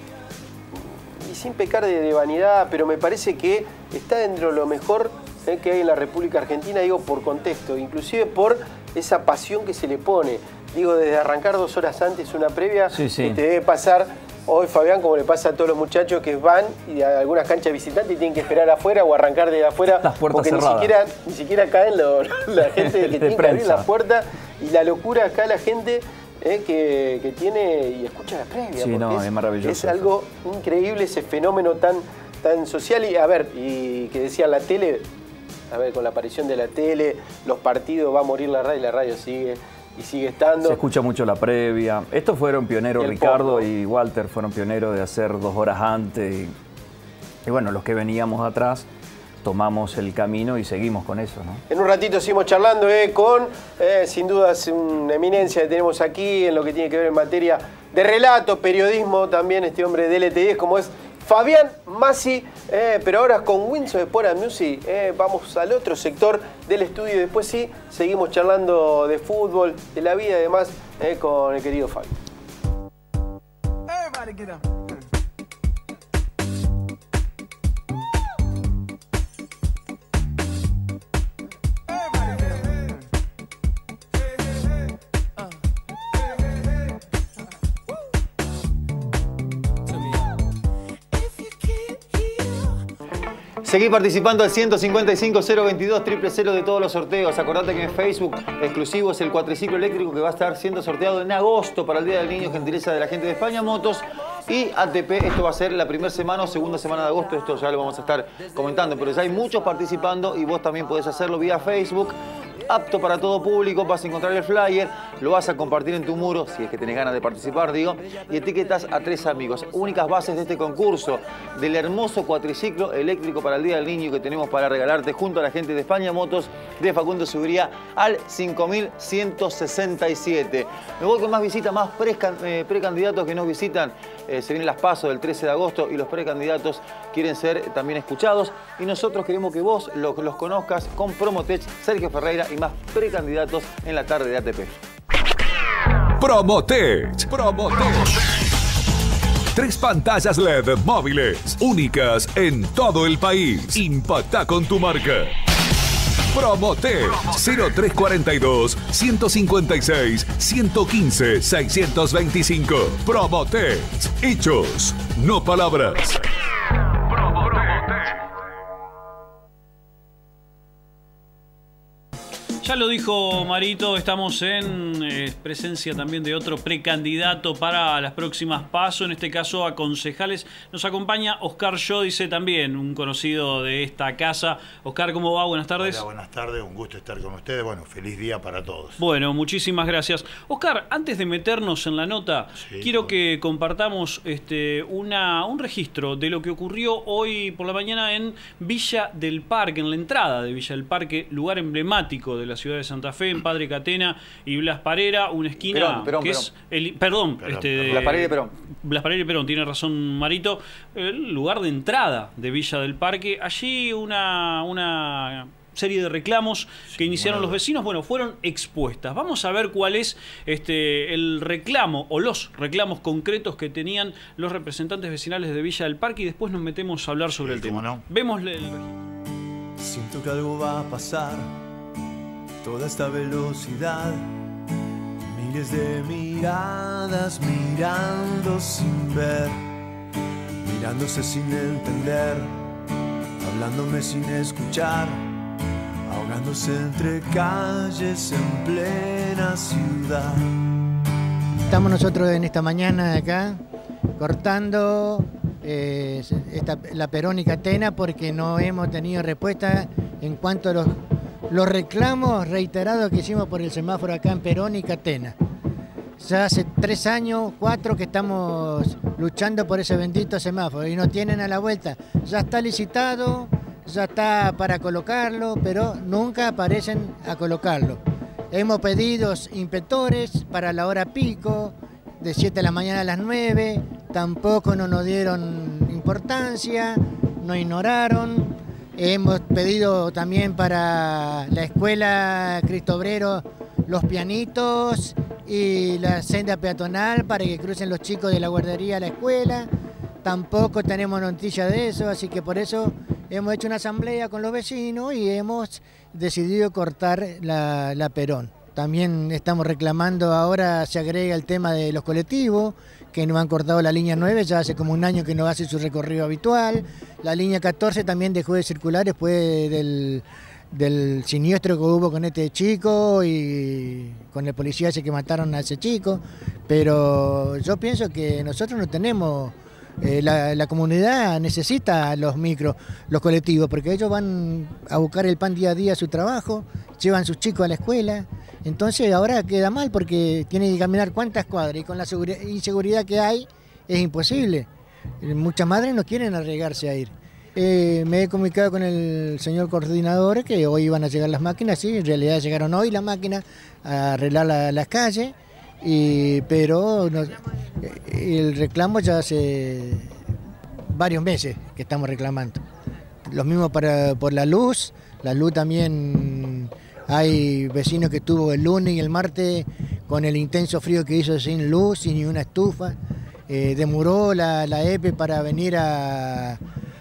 y sin pecar de, de vanidad, pero me parece que está dentro de lo mejor eh, que hay en la República Argentina, digo, por contexto, inclusive por esa pasión que se le pone. Digo, desde arrancar dos horas antes una previa, Sí, sí. que te debe pasar... Hoy, Fabián, como le pasa a todos los muchachos que van y a algunas canchas visitantes y tienen que esperar afuera o arrancar de afuera. Las puertas porque cerradas. Ni siquiera, ni siquiera caen lo- la gente que De tiene que abrir prensa. las puertas. Y la locura acá, la gente eh, que, que tiene y escucha la previa. Sí, porque no, es maravilloso Es eso. algo increíble ese fenómeno tan, tan social. Y a ver, y que decía la tele, a ver, con la aparición de la tele, los partidos, va a morir la radio y la radio sigue. Y sigue estando. Se escucha mucho la previa. Estos fueron pioneros, Y el Ricardo pop, ¿no? y Walter fueron pioneros de hacer dos horas antes. Y, y bueno, los que veníamos atrás tomamos el camino y seguimos con eso, ¿no? En un ratito seguimos charlando eh, con, eh, sin dudas, una eminencia que tenemos aquí en lo que tiene que ver en materia de relato, periodismo, también este hombre de L T diez, como es Fabián Massi, eh, pero ahora con Winds of Sport and Music. Eh, vamos al otro sector del estudio y después sí, seguimos charlando de fútbol, de la vida y demás eh, con el querido Fabi. Everybody get up. Seguí participando al ciento cincuenta y cinco, cero veintidós, cero cero de todos los sorteos. Acordate que en Facebook exclusivo es el cuatriciclo eléctrico que va a estar siendo sorteado en agosto para el Día del Niño, gentileza de la gente de España Motos. Y A T P, esto va a ser la primera semana o segunda semana de agosto, esto ya lo vamos a estar comentando, pero ya hay muchos participando y vos también podés hacerlo vía Facebook. Apto para todo público, vas a encontrar el flyer, lo vas a compartir en tu muro, si es que tenés ganas de participar, digo, y etiquetas a tres amigos. Únicas bases de este concurso, del hermoso cuatriciclo eléctrico para el Día del Niño que tenemos para regalarte junto a la gente de España Motos, de Facundo Seguría, al cinco mil ciento sesenta y siete. Me voy con más visitas, más precandidatos que nos visitan. Eh, se vienen las pasos del trece de agosto y los precandidatos quieren ser también escuchados. Y nosotros queremos que vos los, los conozcas con Promotech, Sergio Ferreira y más precandidatos en la tarde de A T P. Promotech. Promotech. Tres pantallas L E D móviles, únicas en todo el país. Impacta con tu marca. Promotech cero tres cuarenta y dos, ciento cincuenta y seis, ciento quince, seiscientos veinticinco. Promotech. Hechos, no palabras. Ya lo dijo Marito, estamos en eh, presencia también de otro precandidato para las próximas PASO, en este caso a concejales. Nos acompaña Oscar Giudice también, un conocido de esta casa. Oscar, ¿cómo va? Buenas tardes. Hola, buenas tardes, un gusto estar con ustedes. Bueno, feliz día para todos. Bueno, muchísimas gracias. Oscar, antes de meternos en la nota, Sí, quiero que compartamos este, una, un registro de lo que ocurrió hoy por la mañana en Villa del Parque, en la entrada de Villa del Parque, lugar emblemático de la ciudad de Santa Fe, en Padre Catena y Blas Parera, una esquina Perón, Perón, que Perón. es... El, perdón, Perón, este, Perón. Blas Parera y Perón. Blas Parera y Perón, tiene razón Marito. El lugar de entrada de Villa del Parque, allí una... una serie de reclamos que iniciaron los vecinos, bueno, fueron expuestas. Vamos a ver cuál es este, el reclamo o los reclamos concretos que tenían los representantes vecinales de Villa del Parque y después nos metemos a hablar sobre el tema. no. Vémosle el... Siento que algo va a pasar, toda esta velocidad, Miles de miradas mirando sin ver, mirándose sin entender, hablándome sin escuchar, ahogándose entre calles en plena ciudad. Estamos nosotros en esta mañana acá cortando eh, esta, la Perón y Catena porque no hemos tenido respuesta en cuanto a los, los reclamos reiterados que hicimos por el semáforo acá en Perón y Catena. Ya hace tres años, cuatro que estamos luchando por ese bendito semáforo y no tienen a la vuelta. Ya está licitado, ya está para colocarlo, pero nunca aparecen a colocarlo. Hemos pedido inspectores para la hora pico, de siete de la mañana a las nueve, tampoco no nos dieron importancia, nos ignoraron. Hemos pedido también para la escuela Cristo Obrero los pianitos y la senda peatonal para que crucen los chicos de la guardería a la escuela. Tampoco tenemos noticia de eso, así que por eso hemos hecho una asamblea con los vecinos y hemos decidido cortar la, la Perón. También estamos reclamando, ahora se agrega el tema de los colectivos, que nos han cortado la línea nueve, ya hace como un año que no hace su recorrido habitual. La línea catorce también dejó de circular después del, del siniestro que hubo con este chico y con el policía ese que mataron a ese chico. Pero yo pienso que nosotros no tenemos... Eh, la, la comunidad necesita los micros, los colectivos, porque ellos van a buscar el pan día a día a su trabajo, llevan sus chicos a la escuela, entonces ahora queda mal porque tienen que caminar cuántas cuadras y con la inseguridad que hay es imposible. Muchas madres no quieren arriesgarse a ir. Eh, me he comunicado con el señor coordinador que hoy iban a llegar las máquinas, sí, en realidad llegaron hoy las máquinas a arreglar la, las calles. Y, pero no, el reclamo ya hace varios meses que estamos reclamando. Lo mismo para, por la luz, la luz también hay vecinos que estuvo el lunes y el martes con el intenso frío que hizo sin luz, sin ni una estufa. Eh, demoró la, la E P E para venir a, a,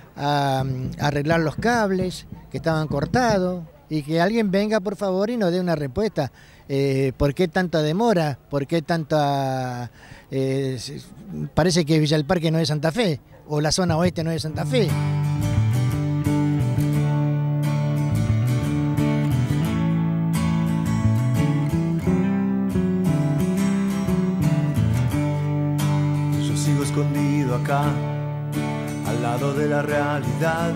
a arreglar los cables que estaban cortados y que alguien venga por favor y nos dé una respuesta. Eh, ¿Por qué tanta demora? ¿Por qué tanta...? Eh, parece que Villa del Parque no es Santa Fe, o la zona oeste no es Santa Fe. Yo sigo escondido acá, al lado de la realidad.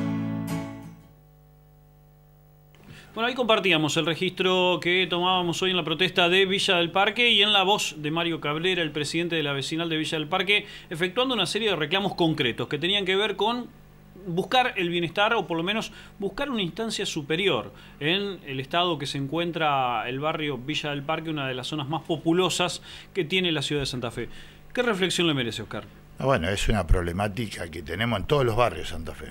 Bueno, ahí compartíamos el registro que tomábamos hoy en la protesta de Villa del Parque y en la voz de Mario Cabrera, el presidente de la vecinal de Villa del Parque, efectuando una serie de reclamos concretos que tenían que ver con buscar el bienestar o por lo menos buscar una instancia superior en el estado que se encuentra el barrio Villa del Parque, una de las zonas más populosas que tiene la ciudad de Santa Fe. ¿Qué reflexión le merece, Oscar? Bueno, es una problemática que tenemos en todos los barrios de Santa Fe.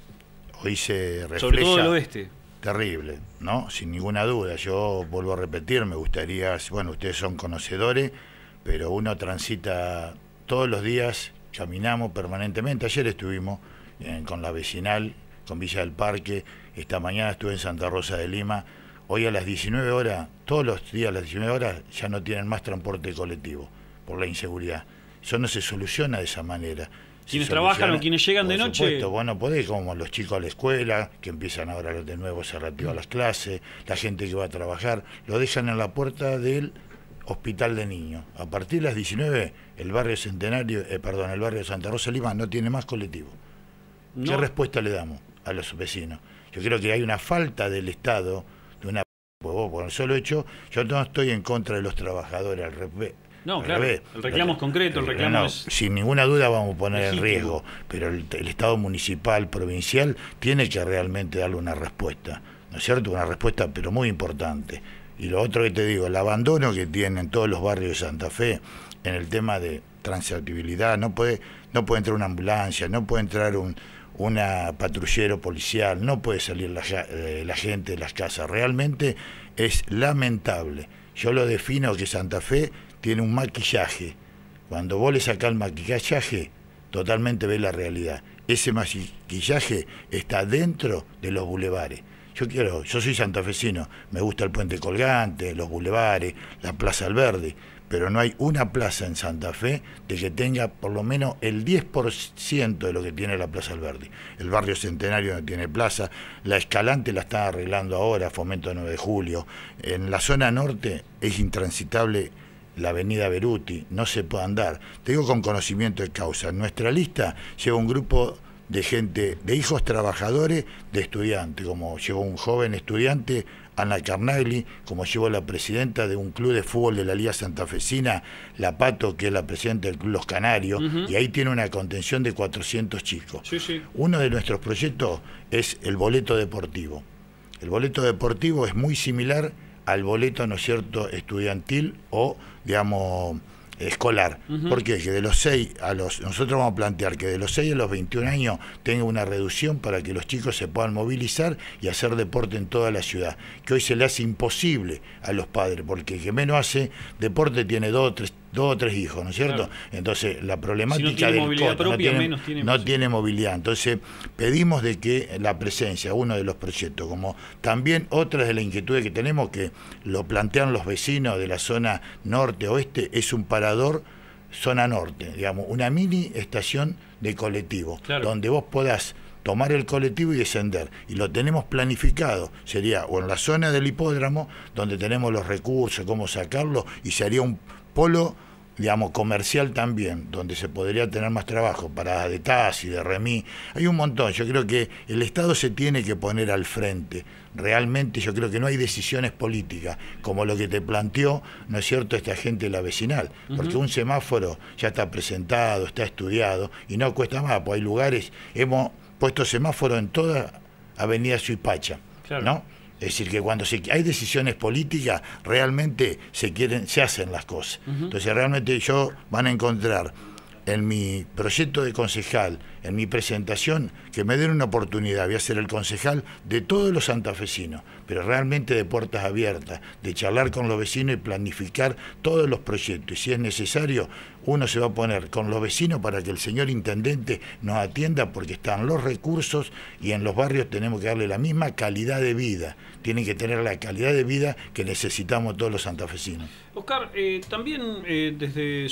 Hoy se refleja... Sobre todo el oeste. Terrible, ¿no? Sin ninguna duda. Yo vuelvo a repetir, me gustaría, bueno, ustedes son conocedores, pero uno transita todos los días, caminamos permanentemente. Ayer estuvimos eh, con la vecinal, con Villa del Parque, esta mañana estuve en Santa Rosa de Lima. Hoy a las diecinueve horas, todos los días a las diecinueve horas, ya no tienen más transporte colectivo por la inseguridad. Eso no se soluciona de esa manera. Quienes trabajan o quienes llegan de noche. Por supuesto, vos no podés, como los chicos a la escuela, que empiezan ahora de nuevo, se reactivan las clases, la gente que va a trabajar, lo dejan en la puerta del hospital de niños. A partir de las diecinueve, el barrio Centenario, eh, perdón, el barrio de Santa Rosa de Lima no tiene más colectivo. No. ¿Qué respuesta le damos a los vecinos? Yo creo que hay una falta del Estado, de una... Vos, por el solo hecho, yo no estoy en contra de los trabajadores, al revés. No, claro, el reclamo es concreto, el reclamo no, no, es... Sin ninguna duda vamos a poner legítimo. en riesgo, pero el, el Estado municipal, provincial, tiene que realmente darle una respuesta, ¿no es cierto? Una respuesta, pero muy importante. Y lo otro que te digo, el abandono que tienen todos los barrios de Santa Fe en el tema de transitabilidad, no puede, no puede entrar una ambulancia, no puede entrar un una patrullero policial, no puede salir la, eh, la gente de las casas. Realmente es lamentable. Yo lo defino que Santa Fe tiene un maquillaje. Cuando vos le sacás el maquillaje, totalmente ves la realidad. Ese maquillaje está dentro de los bulevares. Yo quiero, yo soy santafesino, me gusta el Puente Colgante, los bulevares, la Plaza Alberdi, pero no hay una plaza en Santa Fe de que tenga por lo menos el diez por ciento de lo que tiene la Plaza Alberdi. El barrio Centenario no tiene plaza, la Escalante la están arreglando ahora, Fomento nueve de julio. En la zona norte es intransitable la avenida Beruti, no se puede andar. Te digo con conocimiento de causa, en nuestra lista lleva un grupo de gente, de hijos trabajadores, de estudiantes, como llevó un joven estudiante, Ana Carnagli, como llevó la presidenta de un club de fútbol de la Liga Santafesina, La Pato, que es la presidenta del Club Los Canarios, uh-huh. y ahí tiene una contención de cuatrocientos chicos. Sí, sí. Uno de nuestros proyectos es el boleto deportivo. El boleto deportivo es muy similar al boleto, ¿no es cierto?, estudiantil o, digamos, escolar. Uh-huh. ¿Por qué? Que de los seis a los... Nosotros vamos a plantear que de los seis a los veintiún años tenga una reducción para que los chicos se puedan movilizar y hacer deporte en toda la ciudad. Que hoy se le hace imposible a los padres, porque el que menos hace deporte tiene dos o tres, dos o tres hijos, ¿no es cierto? Claro. Entonces, la problemática si no tiene del movilidad coto, propia, no, tiene, menos tiene, no tiene movilidad. Entonces, pedimos de que la presencia, uno de los proyectos, como también otras de las inquietudes que tenemos, que lo plantean los vecinos de la zona norte-oeste, es un parador zona norte, digamos, una mini estación de colectivo, claro. donde vos podás tomar el colectivo y descender, y lo tenemos planificado, sería o en la zona del hipódromo, donde tenemos los recursos, cómo sacarlo, y se haría un polo, digamos, comercial también, donde se podría tener más trabajo, para de taxi, de remis, hay un montón. Yo creo que el Estado se tiene que poner al frente. Realmente yo creo que no hay decisiones políticas, como lo que te planteó, ¿no es cierto?, esta gente de la vecinal, porque uh-huh. un semáforo ya está presentado, está estudiado, y no cuesta más, pues hay lugares, hemos puesto semáforo en toda Avenida Suipacha, claro. ¿no? Es decir, que cuando se, hay decisiones políticas, realmente se quieren, se hacen las cosas. Uh-huh. Entonces, realmente yo van a encontrar en mi proyecto de concejal, en mi presentación, que me den una oportunidad. Voy a ser el concejal de todos los santafesinos, pero realmente de puertas abiertas, de charlar con los vecinos y planificar todos los proyectos. Y si es necesario, uno se va a poner con los vecinos para que el señor intendente nos atienda, porque están los recursos y en los barrios tenemos que darle la misma calidad de vida. Tienen que tener la calidad de vida que necesitamos todos los santafesinos. Oscar, eh, también eh, desde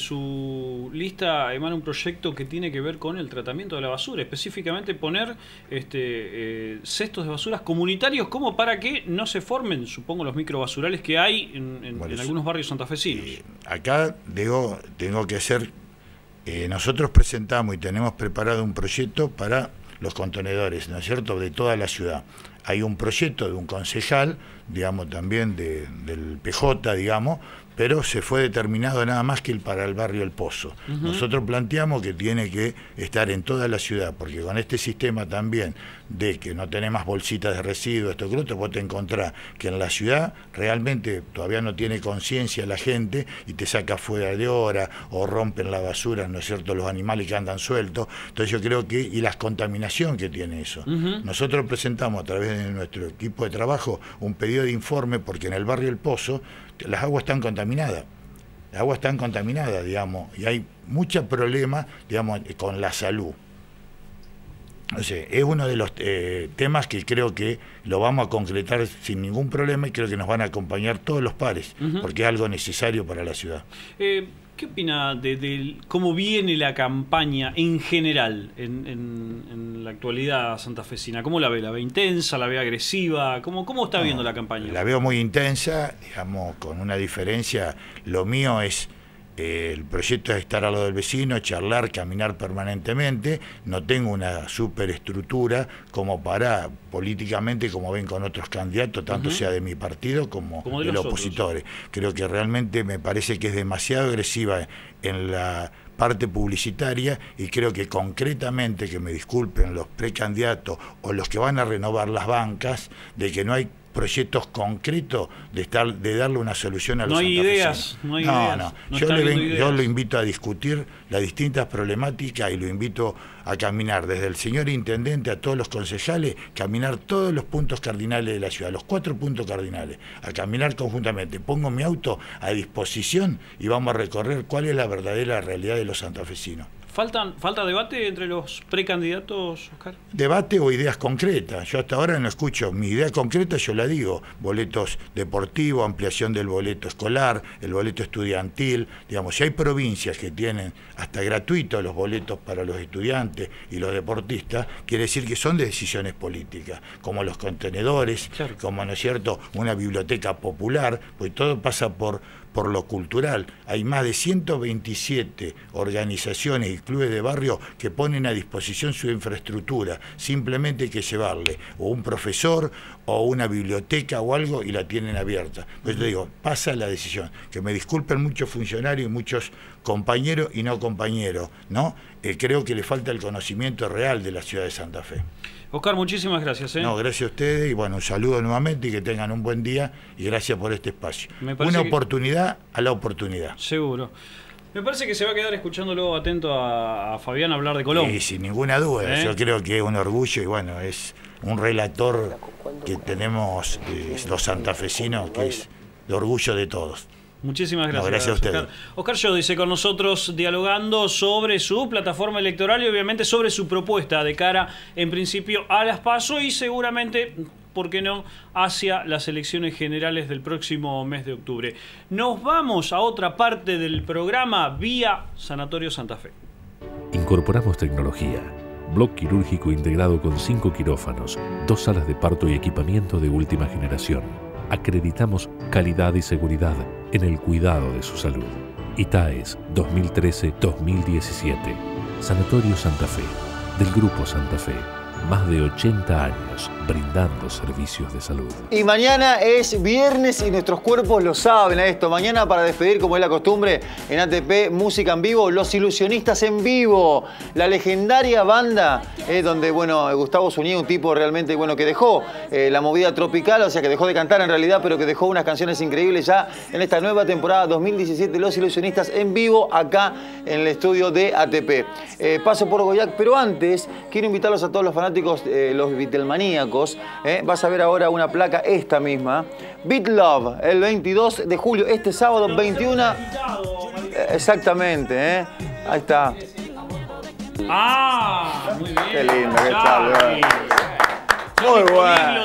su lista emana un proyecto que tiene que ver con el tratamiento de la basura, específicamente poner este, eh, cestos de basuras comunitarios como para que no se formen, supongo, los microbasurales que hay en, en, bueno, en algunos barrios santafesinos. Eh, acá digo, tengo que hacer, eh, nosotros presentamos y tenemos preparado un proyecto para los contenedores, ¿no es cierto?, de toda la ciudad. Hay un proyecto de un concejal, digamos, también de, del P J, digamos, pero se fue determinado nada más que el para el barrio El Pozo. Uh-huh. Nosotros planteamos que tiene que estar en toda la ciudad, porque con este sistema también de que no tenés más bolsitas de residuos, esto que lo otro, vos te encontrás que en la ciudad realmente todavía no tiene conciencia la gente y te saca fuera de hora o rompen la basura, ¿no es cierto?, los animales que andan sueltos. Entonces yo creo que, y la contaminación que tiene eso. Uh-huh. Nosotros presentamos a través de nuestro equipo de trabajo un pedido de informe, porque en el barrio El Pozo las aguas están contaminadas, las aguas están contaminadas, digamos, y hay muchos problemas, digamos, con la salud. O sea, es uno de los eh, temas que creo que lo vamos a concretar sin ningún problema y creo que nos van a acompañar todos los pares, uh-huh. porque es algo necesario para la ciudad. Eh, ¿Qué opina de, de cómo viene la campaña en general en, en, en la actualidad santafesina? ¿Cómo la ve? ¿La ve intensa? ¿La ve agresiva? ¿Cómo, cómo está no, viendo la campaña? La veo muy intensa, digamos, con una diferencia. Lo mío es... El proyecto es estar al lado del vecino, charlar, caminar permanentemente. No tengo una superestructura como para, políticamente, como ven con otros candidatos, tanto uh-huh. sea de mi partido como, como de, de los opositores. Creo que realmente me parece que es demasiado agresiva en la parte publicitaria y creo que concretamente, que me disculpen los precandidatos o los que van a renovar las bancas, de que no hay proyectos concretos de estar de darle una solución a los santafesinos. No hay ideas, no hay no, ideas. No, no. Yo, le ven, yo lo invito a discutir las distintas problemáticas y lo invito a caminar desde el señor intendente a todos los concejales, caminar todos los puntos cardinales de la ciudad, los cuatro puntos cardinales, a caminar conjuntamente. Pongo mi auto a disposición y vamos a recorrer cuál es la verdadera realidad de los santafesinos. ¿Faltan, ¿Falta debate entre los precandidatos, Oscar? Debate o ideas concretas. Yo hasta ahora no escucho. Mi idea concreta yo la digo. Boletos deportivos, ampliación del boleto escolar, el boleto estudiantil. Digamos, si hay provincias que tienen hasta gratuitos los boletos para los estudiantes y los deportistas, quiere decir que son de decisiones políticas, como los contenedores, claro. como, ¿no es cierto?, una biblioteca popular, pues todo pasa por... por lo cultural. Hay más de ciento veintisiete organizaciones y clubes de barrio que ponen a disposición su infraestructura. Simplemente hay que llevarle o un profesor o una biblioteca o algo y la tienen abierta. Pues yo digo, pasa la decisión. Que me disculpen muchos funcionarios y muchos compañeros y no compañeros, ¿no? Eh, creo que le falta el conocimiento real de la ciudad de Santa Fe. Oscar, muchísimas gracias. ¿eh? No, gracias a ustedes y bueno, un saludo nuevamente y que tengan un buen día y gracias por este espacio. Una oportunidad que... a la oportunidad. Seguro. Me parece que se va a quedar escuchándolo atento a, a Fabián hablar de Colón. Sí, sin ninguna duda. ¿Eh? Yo creo que es un orgullo y bueno, es un relator que tenemos eh, los santafesinos que es de orgullo de todos. Muchísimas gracias. No, gracias a ustedes. Oscar. Oscar Giudice con nosotros dialogando sobre su plataforma electoral y obviamente sobre su propuesta de cara, en principio, a las PASO y seguramente, ¿por qué no?, hacia las elecciones generales del próximo mes de octubre. Nos vamos a otra parte del programa vía Sanatorio Santa Fe. Incorporamos tecnología. Bloc quirúrgico integrado con cinco quirófanos, dos salas de parto y equipamiento de última generación. Acreditamos calidad y seguridad en el cuidado de su salud. I T A E S dos mil trece a dos mil diecisiete. Sanatorio Santa Fe, del Grupo Santa Fe. Más de ochenta años brindando servicios de salud. Y mañana es viernes y nuestros cuerpos lo saben a esto. Mañana para despedir, como es la costumbre, en A T P Música en Vivo, Los Ilusionistas en Vivo. La legendaria banda, eh, donde, bueno, Gustavo Zúñiga, un tipo realmente, bueno, que dejó eh, la movida tropical, o sea, que dejó de cantar en realidad, pero que dejó unas canciones increíbles ya en esta nueva temporada dos mil diecisiete, Los Ilusionistas en Vivo, acá en el estudio de A T P. Eh, paso por Goyac, pero antes quiero invitarlos a todos los fanáticos, eh, los Beatlemaníacos. Eh, vas a ver ahora una placa, esta misma. Beat Love, el veintidós de julio, este sábado veintiuno. Eh, exactamente, ¿eh? Ahí está. Ah, muy bien. Qué lindo que está. Muy bueno.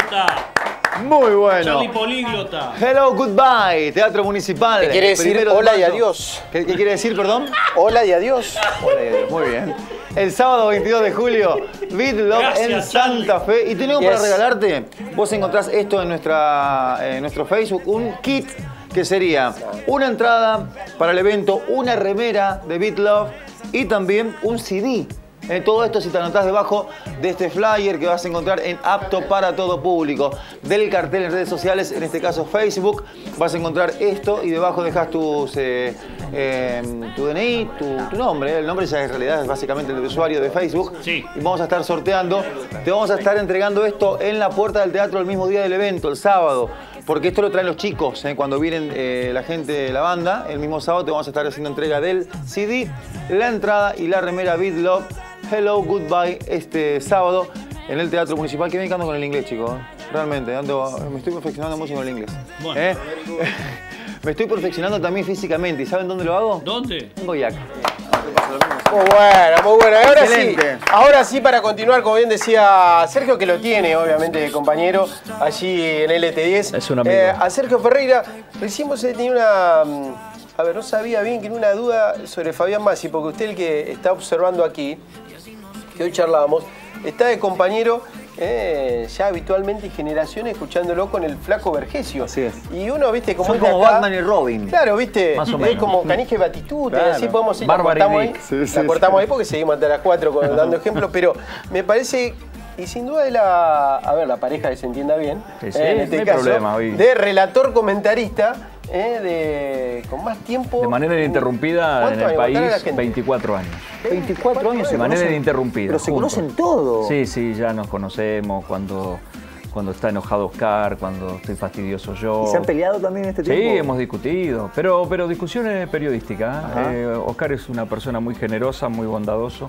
Muy bueno. Charlie Políglota. Hello, goodbye, Teatro Municipal. ¿Qué quiere decir hola y adiós? ¿Qué, qué quiere decir, perdón? Hola y adiós. Hola y adiós, muy bien. El sábado veintidós de julio, Beat Love Gracias, en Santa Charlie. Fe. Y tenemos yes. para regalarte, vos encontrás esto en, nuestra, en nuestro Facebook, un kit que sería una entrada para el evento, una remera de Beat Love y también un C D. Eh, todo esto si te anotás debajo de este flyer que vas a encontrar en Apto para Todo Público. Del cartel en redes sociales, en este caso Facebook, vas a encontrar esto y debajo dejas tus, eh, eh, tu D N I, tu, tu nombre. El nombre ya en realidad es básicamente el de usuario de Facebook. Sí. Y vamos a estar sorteando. Te vamos a estar entregando esto en la puerta del teatro el mismo día del evento, el sábado. Porque esto lo traen los chicos, ¿eh? Cuando vienen eh, la gente de la banda, el mismo sábado te vamos a estar haciendo entrega del C D, la entrada y la remera Beat Love, Hello, Goodbye, este sábado en el Teatro Municipal. Que me encanta con el inglés, chicos. Realmente, ando, me estoy perfeccionando mucho con el inglés. Bueno. ¿Eh? Me estoy perfeccionando también físicamente. ¿Y saben dónde lo hago? ¿Dónde? En Goyac. Muy buena, muy buena. Ahora sí, ahora sí, para continuar, como bien decía Sergio, que lo tiene, obviamente, compañero, allí en L T diez. Es un amigo. Eh, a Sergio Ferreira, decimos que tenía una... A ver, no sabía bien, que era una duda sobre Fabián Massi, porque usted, el que está observando aquí, que hoy charlábamos, está de compañero eh, ya habitualmente y generaciones escuchándolo con el Flaco Vergesio. Así es. Y uno, viste, como Son es de como acá, Batman y Robin. Claro, viste, Más o es menos. como Canija y Batituta, Claro. así podemos ir. Bárbara La cortamos y ahí, Dick. Sí, sí, la cortamos sí. ahí porque seguimos hasta las cuatro con- dando ejemplos, pero me parece... Y sin duda de la, a ver, la pareja que se entienda bien, Sí, sí, eh, en este no hay caso, problema, hoy. de relator-comentarista, eh, de, con más tiempo. De manera ininterrumpida en ¿Cuántos el años? Contale a la país, gente. veinticuatro años. veinticuatro años se De manera conocen. ininterrumpida. Pero se juntos. conocen todo. Sí, sí, ya nos conocemos cuando, cuando está enojado Oscar, cuando estoy fastidioso yo. ¿Y se han peleado también en este Sí, tiempo? hemos discutido, pero, pero discusiones periodísticas. Ajá. Eh, Oscar es una persona muy generosa, muy bondadoso,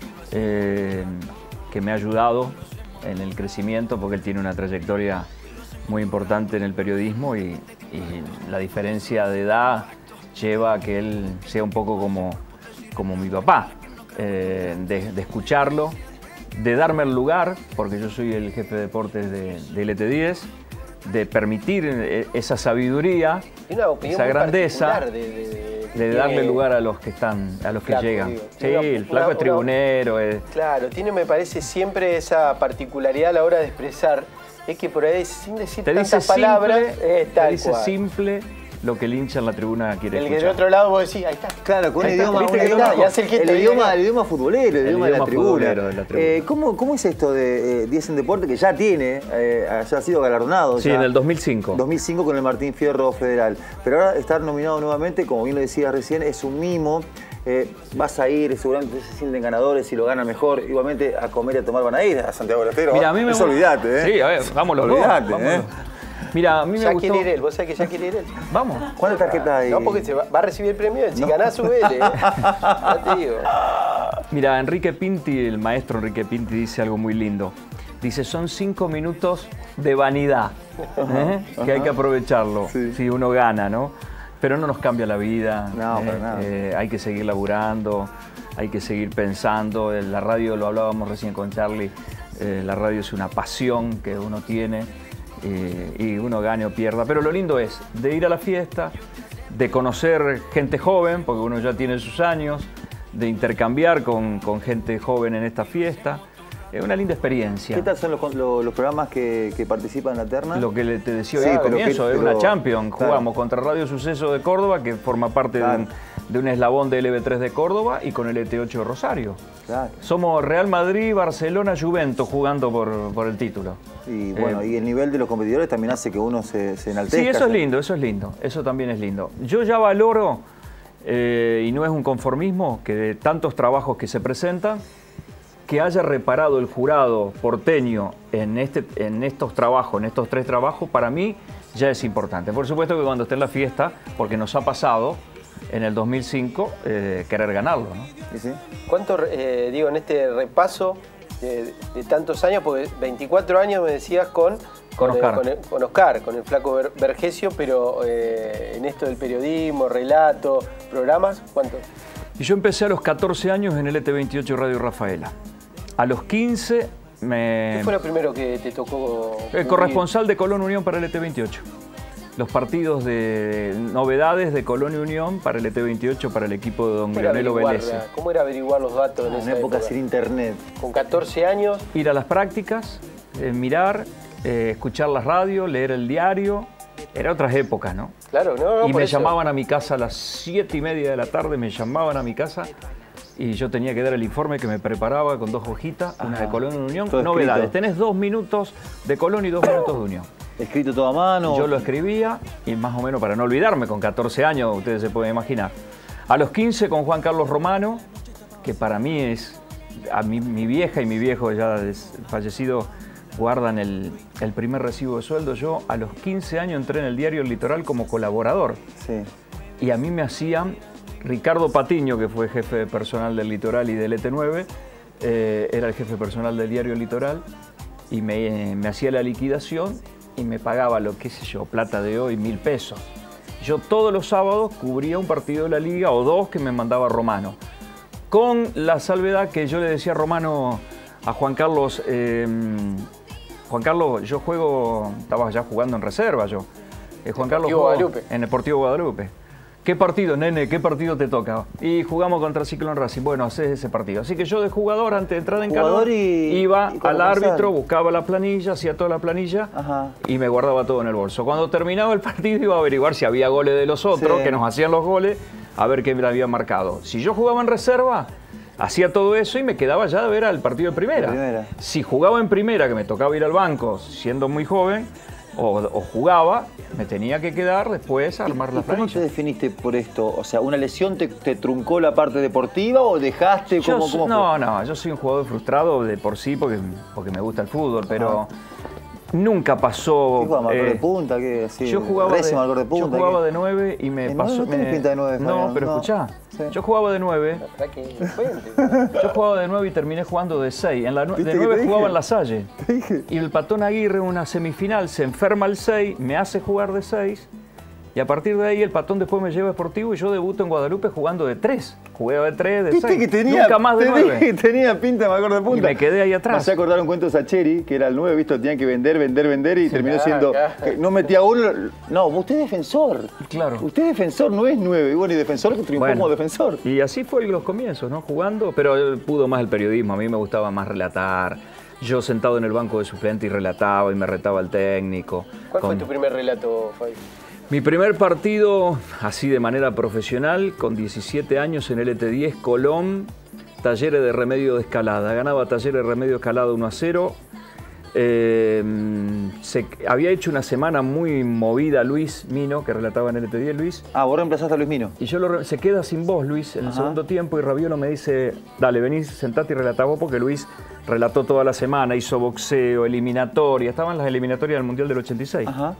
eh, que me ha ayudado en el crecimiento porque él tiene una trayectoria muy importante en el periodismo y, y la diferencia de edad lleva a que él sea un poco como, como mi papá. eh, de, de escucharlo, de darme el lugar, porque yo soy el jefe de deportes de, de L T diez, de permitir esa sabiduría, esa grandeza, de, de, de, de darle tiene... lugar a los que están, a los que flaco, llegan. Digo. Sí, una, el flaco una, es tribunero. Una... Es... Claro, tiene, me parece, siempre esa particularidad a la hora de expresar. Es que por ahí, sin decir te tantas dice palabras, simple, es tal te dice cual. simple lo que el hincha en la tribuna quiere el escuchar. que del otro lado vos decís, ahí está. Claro, con ahí el está, idioma, ¿viste? idioma, Y hace el, gesto, el, idioma, el idioma futbolero, el, el idioma, idioma de la tribuna. De la tribuna. Eh, ¿cómo, ¿Cómo es esto de eh, diez en Deporte, que ya tiene, eh, ya ha sido galardonado? Sí, ya, en el dos mil cinco. dos mil cinco con el Martín Fierro Federal. Pero ahora estar nominado nuevamente, como bien lo decías recién, es un mimo. Eh, vas a ir, seguramente se sienten ganadores, si lo ganan mejor. Igualmente a comer y a tomar van a ir a Santiago del Estero. Mira, a mí me Eso olvidate, ¿eh? Sí, a ver, vamos los dos. Olvidate, ¿eh? Mira, a mí me ya gustó... quiere ir él, vos sabés que ya quiere ir él. Vamos. ¿Cuántas tarjetas hay? No, porque se va, va a recibir el premio él. Si no. ganás, subele. ¿eh? Ya te digo. Mira, Enrique Pinti, el maestro Enrique Pinti, dice algo muy lindo. Dice, son cinco minutos de vanidad, ¿eh? Ajá, que hay que aprovecharlo, sí. Si uno gana, ¿no? Pero no nos cambia la vida. No, ¿eh? para nada. Eh, hay que seguir laburando, hay que seguir pensando. La radio, lo hablábamos recién con Charlie, eh, la radio es una pasión que uno tiene. Eh, y uno gane o pierda, pero lo lindo es de ir a la fiesta, de conocer gente joven, porque uno ya tiene sus años, de intercambiar con, con gente joven en esta fiesta. Es una linda experiencia. ¿Qué tal son los, los, los programas que, que participan en la terna? Lo que le, te decía sí, hoy al pero comienzo, que, es pero, una Champions. Claro. Jugamos contra Radio Suceso de Córdoba, que forma parte claro. de, un, de un eslabón de L B tres de Córdoba, y con el E T ocho de Rosario. Claro. Somos Real Madrid, Barcelona, Juventus jugando por, por el título. Y bueno, eh, y el nivel de los competidores también hace que uno se, se enaltezca. Sí, eso es lindo, eso es lindo. Eso también es lindo. Yo ya valoro, eh, y no es un conformismo, que de tantos trabajos que se presentan, que haya reparado el jurado porteño en, este, en estos trabajos, en estos tres trabajos, para mí ya es importante. Por supuesto que cuando esté en la fiesta, porque nos ha pasado en el dos mil cinco, eh, querer ganarlo, ¿no? ¿Sí, sí? ¿Cuánto, eh, digo, en este repaso de, de tantos años, porque veinticuatro años me decías con, con, con, Oscar. El, con, el, con Oscar, con el flaco Ver, Vergesio, pero eh, en esto del periodismo, relato, programas, ¿cuánto? Y yo empecé a los catorce años en el E T veintiocho Radio Rafaela. A los quince me... ¿Qué fue lo primero que te tocó? El corresponsal de Colón Unión para el E T veintiocho. Los partidos de novedades de Colón y Unión para el E T veintiocho, para el equipo de don Leonelo Vélez. ¿Cómo era averiguar los datos en ah, esa época? época? Sin internet. Con catorce años. Ir a las prácticas, eh, mirar, eh, escuchar la radio, leer el diario. Era otras épocas, ¿no? Claro, no, no. Y me eso. llamaban a mi casa a las siete y media de la tarde, me llamaban a mi casa y yo tenía que dar el informe que me preparaba con dos hojitas, una de Colón y Unión. Todo novedades. escrito. Tenés dos minutos de Colón y dos minutos de Unión. ¿Escrito todo a mano? Yo lo escribía y más o menos para no olvidarme, con catorce años, ustedes se pueden imaginar. A los quince con Juan Carlos Romano, que para mí es, a mí, mi vieja y mi viejo ya fallecido guardan el, el primer recibo de sueldo. Yo a los quince años entré en el diario El Litoral como colaborador. Sí. Y a mí me hacían, Ricardo Patiño, que fue jefe de personal del Litoral y del E T nueve, eh, era el jefe personal del diario El Litoral, y me, me hacía la liquidación y me pagaba lo que sé yo, plata de hoy, mil pesos. Yo todos los sábados cubría un partido de la Liga o dos que me mandaba Romano. Con la salvedad que yo le decía a Romano, a Juan Carlos, eh, Juan Carlos, yo juego, estaba ya jugando en reserva yo. Eh, Juan Carlos jugó Guadalupe. En el Deportivo Guadalupe. ¿Qué partido, nene? ¿Qué partido te toca? Y jugamos contra Ciclón Racing. Bueno, haces ese partido. Así que yo de jugador, antes de entrar en calor, y, iba y al árbitro, pasar. buscaba la planilla, hacía toda la planilla. Ajá. Y me guardaba todo en el bolso. Cuando terminaba el partido iba a averiguar si había goles de los otros, Sí. que nos hacían los goles, a ver qué me había marcado. Si yo jugaba en reserva, hacía todo eso y me quedaba ya de ver al partido de primera. primera. Si jugaba en primera, que me tocaba ir al banco siendo muy joven, o, o jugaba, me tenía que quedar después a armar la ¿Y cómo planilla. te definiste por esto? O sea, ¿una lesión te, te truncó la parte deportiva o dejaste? Yo ¿Cómo, so- cómo no, fue? no, yo soy un jugador frustrado de por sí porque, porque me gusta el fútbol, pero nunca pasó. ¿Qué jugaba, marcador eh, de punta? ¿Qué, así, yo jugaba, de, décimo, marcador de punta, yo jugaba ¿qué? de nueve y me ¿De pasó. nueve? No tenés me- pinta de nueve, No, Fabián, pero no. escuchá. Sí. Yo jugaba de nueve. Yo jugaba de nueve y terminé jugando de seis. En la, nue- ¿Viste de que te nueve dije? jugaba en la Salle. Te dije. Y el Patón Aguirre, en una semifinal, se enferma el seis, me hace jugar de seis Y a partir de ahí el Patón después me lleva a Sportivo y yo debuto en Guadalupe jugando de tres. Jugué de tres, de ¿Viste seis. que tenía, Nunca más de te nueve. dije que tenía pinta, me acuerdo de punta. Y me quedé ahí atrás. Me hace acordar un cuento de Sacheri, que era el nueve, ¿viste? Tenían que vender, vender, vender y Sí. terminó Ah, siendo... claro. que no metía uno... No, usted es defensor. Claro. Usted es defensor, no es nueve. Y bueno, y defensor que triunfó Bueno, como defensor. Y así fue los comienzos, ¿no? Jugando, pero pudo más el periodismo. A mí me gustaba más relatar. Yo sentado en el banco de suplente y relataba y me retaba el técnico. ¿Cuál Con- fue tu primer relato, Fabi? Mi primer partido, así de manera profesional, con diecisiete años en L T diez, Colón, Talleres de Remedio de Escalada. Ganaba Talleres de Remedio de Escalada uno a cero. Eh, se, había hecho una semana muy movida Luis Mino, que relataba en L T diez, Luis. Ah, vos reemplazaste a Luis Mino. Y yo lo re- se queda sin voz, Luis, en el Ajá. segundo tiempo, y Raviolo me dice, dale, vení, sentate y relatá vos, porque Luis relató toda la semana, hizo boxeo, eliminatoria, estaban las eliminatorias del Mundial del ochenta y seis. Ajá.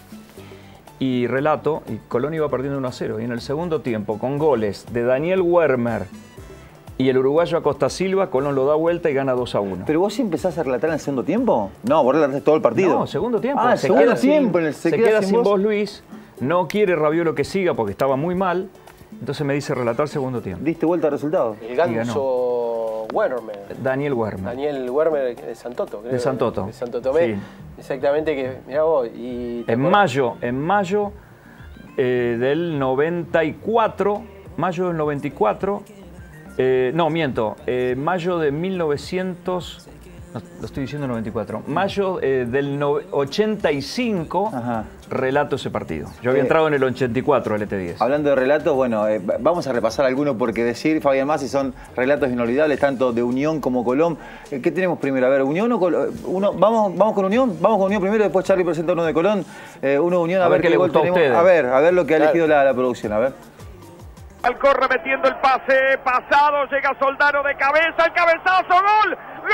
Y relato, y Colón iba perdiendo uno a cero. Y en el segundo tiempo, con goles de Daniel Wermer y el uruguayo Acosta Silva, Colón lo da vuelta y gana dos a uno. ¿Pero vos sí empezás a relatar en el segundo tiempo? No, vos relataste todo el partido. No, segundo tiempo. Ah, se segundo queda tiempo. sin, en el- se queda sin voz Luis, no quiere Raviolo que siga porque estaba muy mal, entonces me dice relatar segundo tiempo. ¿Diste vuelta al resultado? El Y ganó. ganso Werner. Daniel Wermer. Daniel Werner de Santoto, creo. De Santoto. De Santo Tomé. Sí. Exactamente, que mirá vos. Y ¿te En acordás? mayo, en mayo eh, del noventa y cuatro, mayo del noventa y cuatro, eh, no, miento, eh, mayo de mil novecientos, no, lo estoy diciendo noventa y cuatro, mayo eh, del no- ochenta y cinco, relato ese partido. Yo había Eh, entrado en el ochenta y cuatro, L T diez. Hablando de relatos, bueno, eh, vamos a repasar algunos porque decir, Fabián Masi, son relatos inolvidables, tanto de Unión como Colón. Eh, ¿Qué tenemos primero? A ver, ¿Unión o Colón? Uno, ¿vamos, ¿Vamos con Unión? Vamos con Unión primero, después Charlie presenta uno de Colón. Eh, uno de Unión, a, A ver qué le gol gustó a tenemos. ustedes. A ver, a ver lo que ha Claro. elegido la, la producción, a ver. Al corre metiendo el pase, pasado, llega Soldano de cabeza, el cabezazo, gol,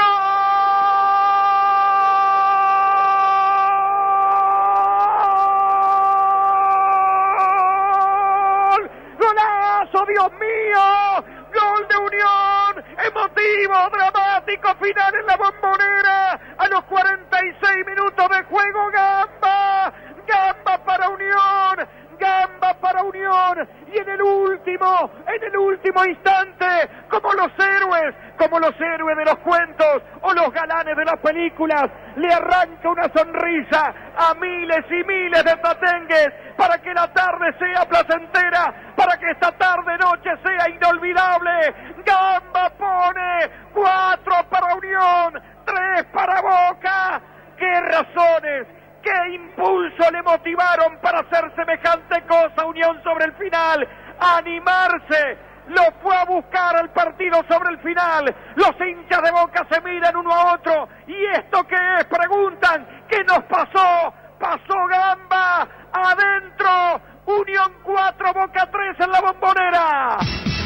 gol, golazo, Dios mío, gol de Unión, emotivo, dramático, final en la Bombonera, a los cuarenta y seis minutos de juego, Gamba, Gamba para Unión, Gamba para Unión, y en el último, en el último instante, como los héroes, como los héroes de los cuentos o los galanes de las películas, le arranca una sonrisa a miles y miles de tatengues para que la tarde sea placentera, para que esta tarde noche sea inolvidable. Gamba pone cuatro para Unión, tres para Boca. ¡Qué razones! ¿Qué impulso le motivaron para hacer semejante cosa a Unión sobre el final? ¡Animarse! Lo fue a buscar al partido sobre el final. Los hinchas de Boca se miran uno a otro. ¿Y esto qué es? Preguntan. ¿Qué nos pasó? Pasó Gamba. Adentro. Unión cuatro, Boca tres en la Bombonera.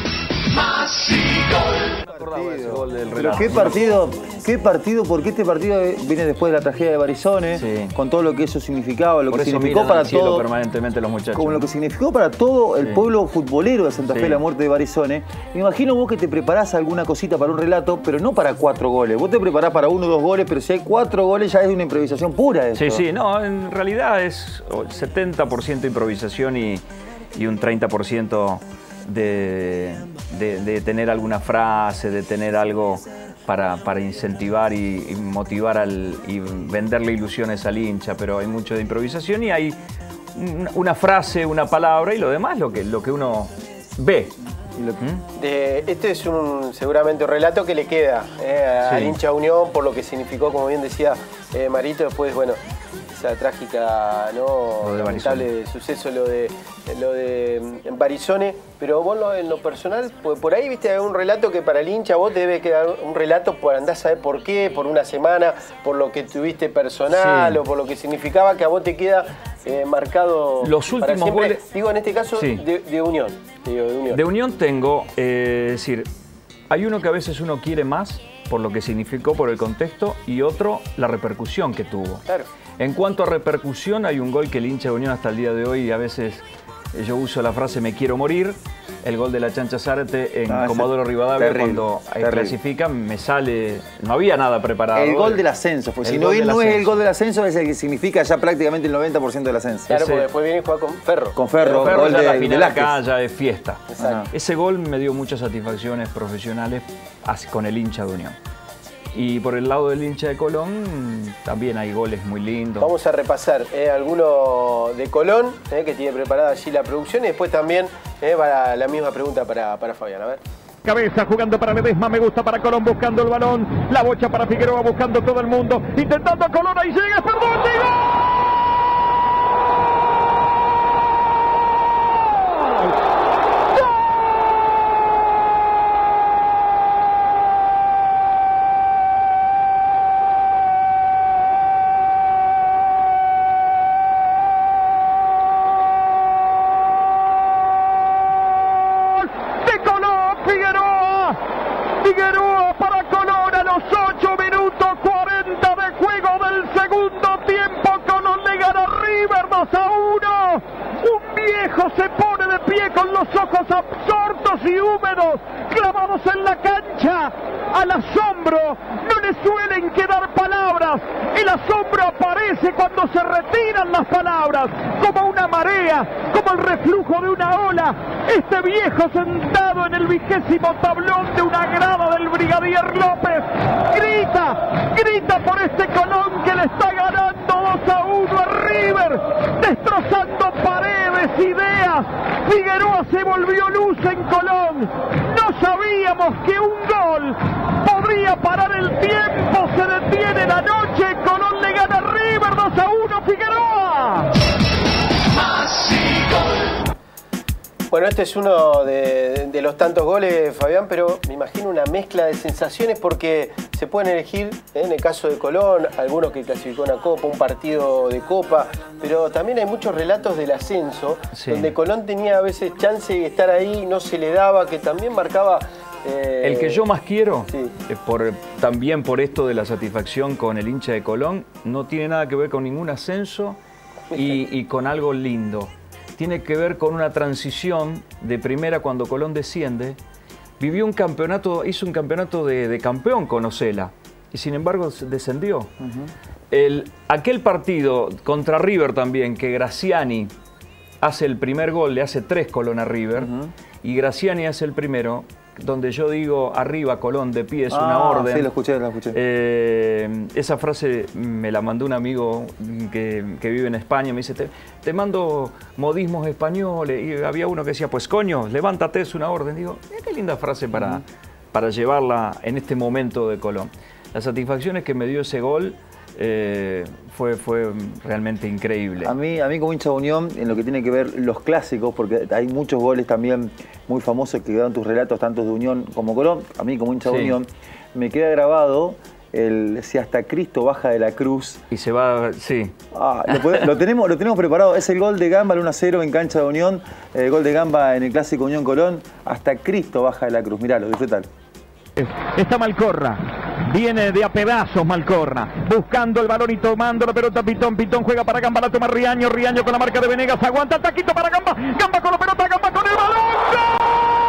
Pero qué partido, qué partido, porque este partido viene después de la tragedia de Barizone, con todo lo que eso significaba, lo Por que eso significó miran para al cielo todo, permanentemente los muchachos. como lo que significó para todo el Sí. pueblo futbolero de Santa Fe Sí. la muerte de Barizone. Me imagino vos que te preparás alguna cosita para un relato, pero no para cuatro goles. Vos te preparás para uno o dos goles, pero si hay cuatro goles ya es una improvisación pura eso. Sí, sí, no, en realidad es setenta por ciento improvisación y, y un treinta por ciento de, de, de tener alguna frase, de tener algo para, para incentivar y, y motivar al, y venderle ilusiones al hincha, pero hay mucho de improvisación y hay una, una frase, una palabra y lo demás lo que, lo que uno ve. De- este es un seguramente un relato que le queda eh, a- Sí. al hincha Unión por lo que significó, como bien decía eh, Marito, después, bueno, esa trágica, ¿no? Lo de lamentable suceso, lo de lo de mm, Barizone, pero vos lo- en lo personal, por, por ahí viste un relato que para el hincha vos te debe quedar un relato por andar a saber por qué, por una semana, por lo que tuviste personal Sí. o por lo que significaba que a vos te queda eh, marcado Los para últimos siempre. goles- Digo, en este caso, Sí. de, de Unión. Digo, de Unión. De Unión tengo, eh, es decir, hay uno que a veces uno quiere más por lo que significó, por el contexto, y otro, la repercusión que tuvo. Claro. En cuanto a repercusión, hay un gol que el hincha de Unión hasta el día de hoy a veces yo uso la frase me quiero morir. El gol de la Chancha Zárate en Ah, Comodoro Rivadavia, terrible, cuando eh, terrible. clasifican, me sale... No había nada preparado. El gol del ascenso. Pues, El si no, gol él del no es el ascenso. gol del ascenso, es el que significa ya prácticamente el noventa por ciento del ascenso. Claro, porque después viene y juega con Ferro. Con Ferro, Pero Ferro gol ya de la final Velázquez. acá ya es fiesta. Exacto. Ese gol me dio muchas satisfacciones profesionales as- con el hincha de Unión. Y por el lado del hincha de Colón también hay goles muy lindos. Vamos a repasar eh, alguno de Colón, eh, que tiene preparada allí la producción, y después también eh, va la misma pregunta para, para Fabián. A ver. Cabeza jugando para Ledesma, me gusta para Colón buscando el balón. La bocha para Figueroa buscando todo el mundo. Intentando Colón, ahí llega, perdón, llegó. Figueroa para Colón a los ocho minutos cuarenta de juego del segundo tiempo. Colón le gana a River dos a uno. Un viejo se pone de pie con los ojos absortos y húmedos, clavados en la cancha. Al asombro no le suelen quedar palabras. El asombro aparece cuando se retiran las palabras, como una marea, como el reflujo de una ola. Este viejo sentado en el vigésimo tablón de una grada del Brigadier López grita, grita por este Colón que le está ganando dos a uno a River, destrozando paredes, ideas. Figueroa se volvió luz en Colón. No sabíamos que un gol podría parar el tiempo, se detiene la noche. Colón le gana a River dos a uno. Figueroa. Bueno, este es uno de, de los tantos goles, Fabián, pero me imagino una mezcla de sensaciones porque se pueden elegir, ¿eh? En el caso de Colón, algunos que clasificó una Copa, un partido de Copa, pero también hay muchos relatos del ascenso, Sí. donde Colón tenía a veces chance de estar ahí, no se le daba, que también marcaba... eh, El que yo más quiero, Sí. eh, por, también por esto de la satisfacción con el hincha de Colón, no tiene nada que ver con ningún ascenso y, y con algo lindo. Tiene que ver con una transición de primera cuando Colón desciende. Vivió un campeonato, hizo un campeonato de, de campeón con Osela y sin embargo descendió. El, aquel partido contra River también, que Graciani hace el primer gol, le hace tres Colón a River, y Graciani hace el primero, donde yo digo arriba Colón de pie, es una Ah, orden. sí, lo escuché, lo escuché. Eh, esa frase me la mandó un amigo que, que vive en España, me dice, te, te mando modismos españoles, y había uno que decía, pues coño, levántate, es una orden. Digo, mira qué linda frase para, Ujú. para llevarla en este momento de Colón. Las satisfacciones que me dio ese gol eh, fue, fue realmente increíble. A mí, a mí como hincha de Unión, en lo que tiene que ver los clásicos, porque hay muchos goles también muy famosos que quedan tus relatos, tanto de Unión como Colón, a mí como hincha de Sí. Unión, me queda grabado el si hasta Cristo baja de la cruz. Y se va, sí. Ah, lo, pode- lo tenemos, lo tenemos preparado, es el gol de Gamba, el uno a cero en cancha de Unión, el gol de Gamba en el clásico Unión Colón, hasta Cristo baja de la cruz, miralo, disfrutalo. Está Malcorra, viene de a pedazos Malcorra, buscando el balón y tomando la pelota Pitón, Pitón juega para Gamba, la toma Riaño, Riaño con la marca de Venegas, aguanta, taquito para Gamba, Gamba con la pelota, Gamba con el balón,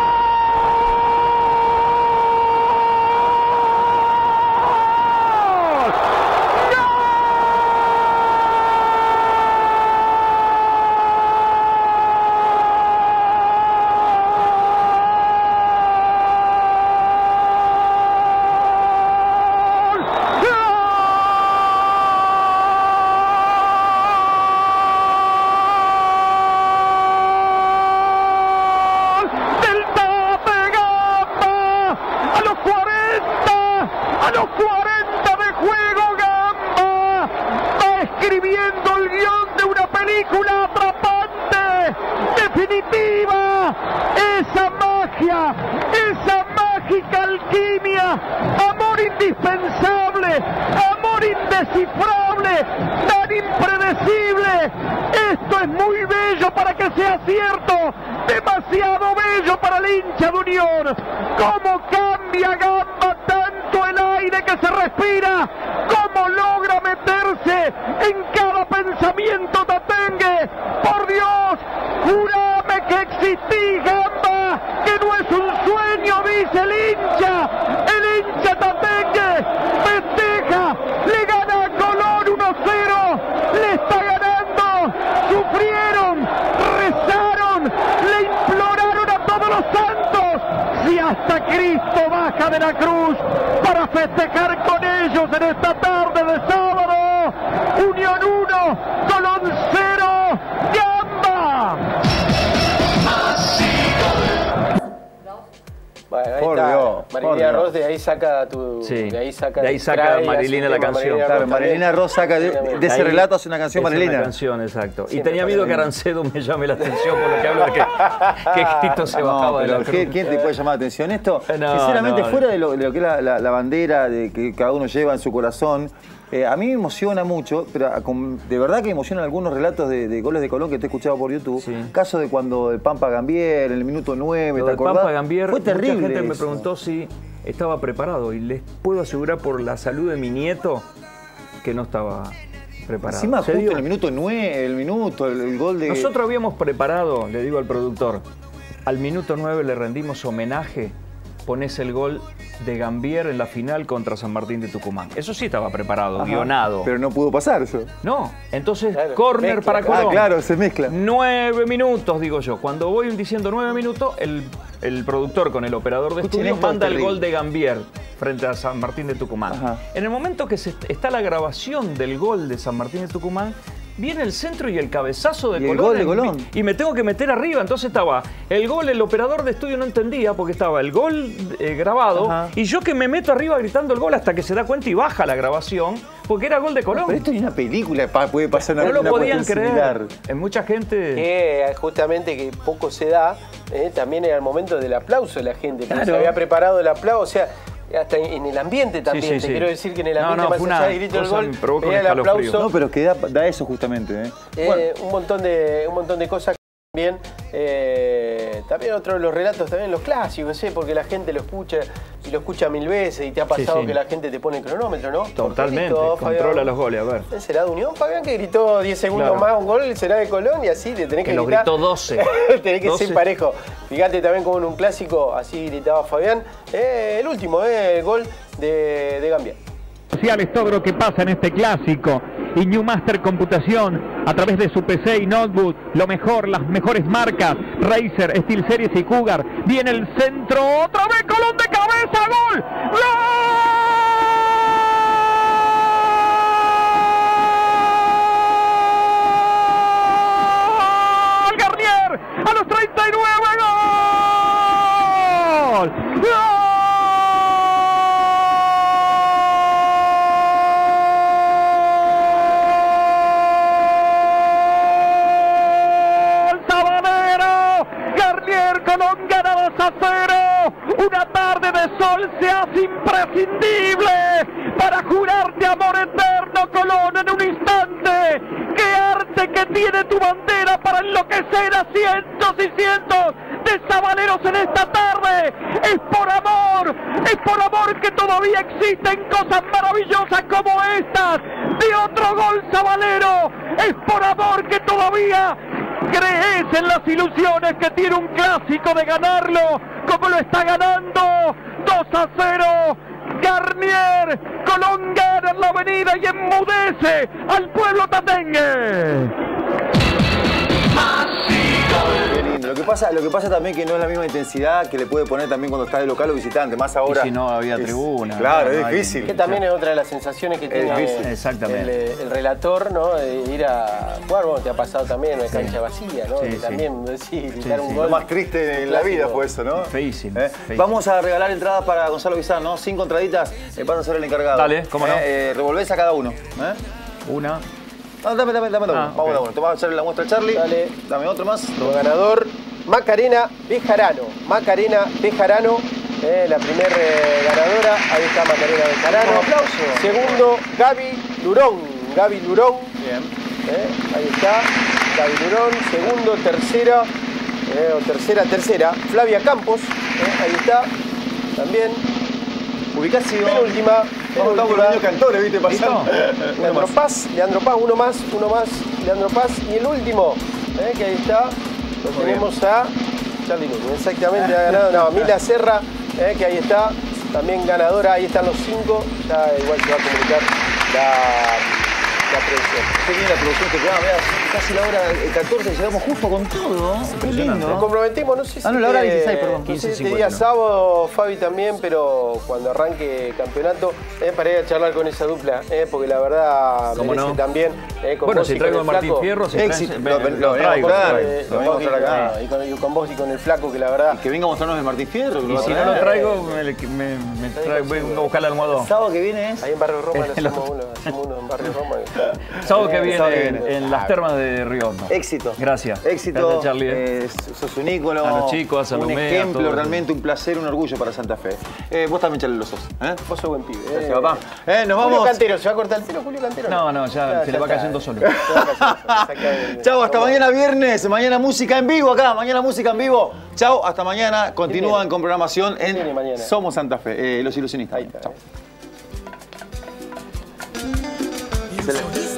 del Tate Gamba, a los cuarenta, a los cuarenta de juego Gamba va escribiendo el guión de una película atrapante, definitiva, esa magia, esa mágica alquimia, amor indispensable, amor indescifrable, tan impredecible. Esto es muy bello para que sea cierto, demasiado bello para el hincha de Unión. ¿Cómo cambia Gamba tanto el aire que se respira? ¿Cómo logra meterse en cada pensamiento tatengue? Por Dios, jurado Resistí, Gamba, que no es un sueño, dice el hincha. El hincha Tatengue festeja, le gana a Colón uno cero, le está ganando. Sufrieron, rezaron, le imploraron a todos los santos. Y hasta Cristo baja de la cruz para festejar con ellos en esta tarde de sábado. Unión uno, Colón cero, Gamba. Bueno, ahí Por está. Dios, por Marilina Dios. Ross, de ahí saca tu. Sí. De ahí saca, De ahí saca trae, Marilina así la tema, canción. Marilina Claro, Ross Marilina también. Ross saca de, de ese Ahí relato hace una canción es Marilina. una canción, exacto. Y Siempre tenía miedo que Marilina. Arancedo me llame la atención por lo que habla de que, que Tito se No, bajaba de pero la ¿qué- cruz. ¿quién te puede llamar la atención? Esto, No, sinceramente, no. fuera de lo, de lo que es la, la- la bandera de que cada uno lleva en su corazón, eh, a mí me emociona mucho, pero a- con- de verdad que me emocionan algunos relatos de, de goles de Colón que te he escuchado por YouTube. Caso de cuando el Pampa Gambier, en el minuto nueve, Lo ¿te del acordás? Pampa Gambier, Fue terrible. mucha gente me eso. preguntó si estaba preparado y les puedo asegurar por la salud de mi nieto que no estaba preparado. Encima, Se justo dio. en el minuto nueve, el minuto, el, el gol de. Nosotros habíamos preparado, le digo al productor, al minuto nueve le rendimos homenaje, pones el gol de Gambier en la final contra San Martín de Tucumán. Eso sí estaba preparado, Ajá, guionado. Pero no pudo pasar eso. No, entonces Claro, córner mezcla. para Colón. Ah, claro, se mezcla. Nueve minutos, digo yo. Cuando voy diciendo nueve minutos, el, el productor con el operador de Escuchen estudio esto, manda el terrible. gol de Gambier frente a San Martín de Tucumán. Ajá. En el momento que se, está la grabación del gol de San Martín de Tucumán, viene el centro y el cabezazo de Y el Colón. gol de en- Colón. Y me tengo que meter arriba. Entonces estaba el gol, el operador de estudio no entendía porque estaba el gol eh, grabado Ajá. y yo que me meto arriba gritando el gol hasta que se da cuenta y baja la grabación porque era gol de Colón. Pero esto ni una película pa- puede pasar una No lo una podían cuestión creer. similar. En mucha gente... Que eh, justamente que poco se da, eh, también era el momento del aplauso de la gente. porque Claro. Se había preparado el aplauso, o sea, hasta en el ambiente también. sí, Te sí. quiero decir que en el No, ambiente, no, más fue allá una del grito del cosa gol, que me provocó un venía el escalofrío. aplauso. No, pero es que da, da eso justamente. ¿eh? Eh, Bueno, un montón de un montón de cosas también. Eh, también otro de los relatos, también los clásicos, ¿eh? Porque la gente lo escucha y lo escucha mil veces y te ha pasado Sí, sí. que la gente te pone el cronómetro, ¿no? Totalmente, Gritó, controla Fabián. los goles, a ver. ¿Será de Unión, Fabián, que gritó diez segundos Claro. más un gol? ¿Será de Colón? Y así le tenés que, Que lo gritar. gritó doce. tenés que doce. ser parejo. Fíjate también como en un clásico, así gritaba Fabián. Eh, el último, eh, el gol de, de Gambia. Es todo lo que pasa en este clásico. Y New Master Computación, a través de su P C y notebook, lo mejor, las mejores marcas, Razer, SteelSeries y Cougar. Viene el centro, otra vez Colón de cabeza, gol. ¡Gol! Garnier, a los treinta y nueve, gol. ¡Gol! Sabanero, Garnier, Colón gana dos a cero. Una tarde de sol se hace imprescindible para jurarte amor eterno, Colón, en un instante. ¡Qué arte que tiene tu bandera para enloquecer a cientos y cientos de sabaneros en esta tarde! ¡Es por amor! ¡Es por amor que todavía existen cosas maravillosas como estas! ¡De otro gol sabanero! ¡Es por amor que todavía crees en las ilusiones que tiene un clásico de ganarlo como lo está ganando! dos a cero. Garnier, Colón gana en la avenida y enmudece al pueblo tatengue. qué lindo. Lo que pasa, lo que pasa también que no es la misma intensidad que le puede poner también cuando está de local o visitante. Más ahora. Y si no había es- tribuna. Claro, no, es no hay- difícil. Que también es otra de las sensaciones que Es tiene difícil. el, Exactamente. el relator, ¿no? De ir a jugar, bueno, te ha pasado también una cancha vacía, ¿no? Sí, Que sí. también decir, gritar Sí, un sí. gol. Lo más triste en la vida fue eso, ¿no? Feísimo. ¿Eh? feísimo. Vamos a regalar entradas para Gonzalo Bizán, ¿no? Cinco entraditas, eh, vas a ser el encargado. Dale, cómo no. Eh, eh, revolvés a cada uno. ¿eh? Una. Ah, dame, dame, dame, dame. Ah, Vamos ok. a dar uno. Te vas a echarle la muestra a Charlie. Dale. Dame otro más. Como ganador, Macarena Bejarano. Macarena Bejarano, eh, la primer eh, ganadora. Ahí está Macarena Bejarano. Un aplauso. Segundo, Gaby Lurón. Gaby Lurón. Bien. Eh, ahí está, Gaby Lurón. Segundo, tercera, eh, o tercera, tercera, Flavia Campos. eh, ahí está, también. Ubicación. Penúltima. Vamos, estamos con los niños cantores, ¿viste? Pasando. Uno Leandro más. Paz, Leandro Paz, uno más, uno más, Leandro Paz. Y el último, eh, que ahí está, lo Muy tenemos a Charlie Núñez, exactamente, ha ganado. No, Mila Serra, eh, que ahí está, también ganadora, ahí están los cinco. Ya igual se va a comunicar la, la producción. Qué bien la producción que queda, veas, casi la hora catorce, llegamos justo con todo. Qué lindo. Nos comprometimos, no sé si. Ah, no, la hora dieciséis, perdón. No sé si te día sábado, Fabi también, pero cuando arranque el campeonato, eh, para ir a charlar con esa dupla, eh, porque la verdad ¿Cómo merece no? también. Eh, con Bueno, vos si y traigo con a el Martín flaco, Fierro, si éxito, traes- lo, me- lo, lo lo traigo, vengo a mostrar, lo eh, Lo lo vengo a mostrar acá. Y con, y con vos y con el flaco, que la verdad. Que venga a mostrarnos el Martín Fierro. que Y va a si no traer. lo traigo, me, me, me traigo, vengo a buscar el almohadón. Sábado que viene es. Ahí en Barrio Roma le El hacemos uno, hacemos uno en Barrio Roma. Sábado que viene, Sábado que en, viene. en las termas de Río Hondo. Éxito. Gracias. Éxito. Gracias, Charlie. Eh, sos un ícono. A los chicos, a Salomé, un a ejemplo, todos. realmente un placer, un orgullo para Santa Fe. Eh, vos también, Charlie, lo sos. ¿eh? Vos sos buen pibe. Gracias, eh. papá. Eh, nos Julio vamos. Cantero, ¿se va a cortar el pelo Julio Cantero? No, no, ya, se le va está. cayendo solo. Se va cayendo, exactamente. Chau, hasta mañana viernes. Mañana música en vivo acá. Mañana música en vivo. Chau, hasta mañana. Continúan con programación en viene mañana? Somos Santa Fe, eh, los ilusionistas. Ahí está. Chau. Excelente.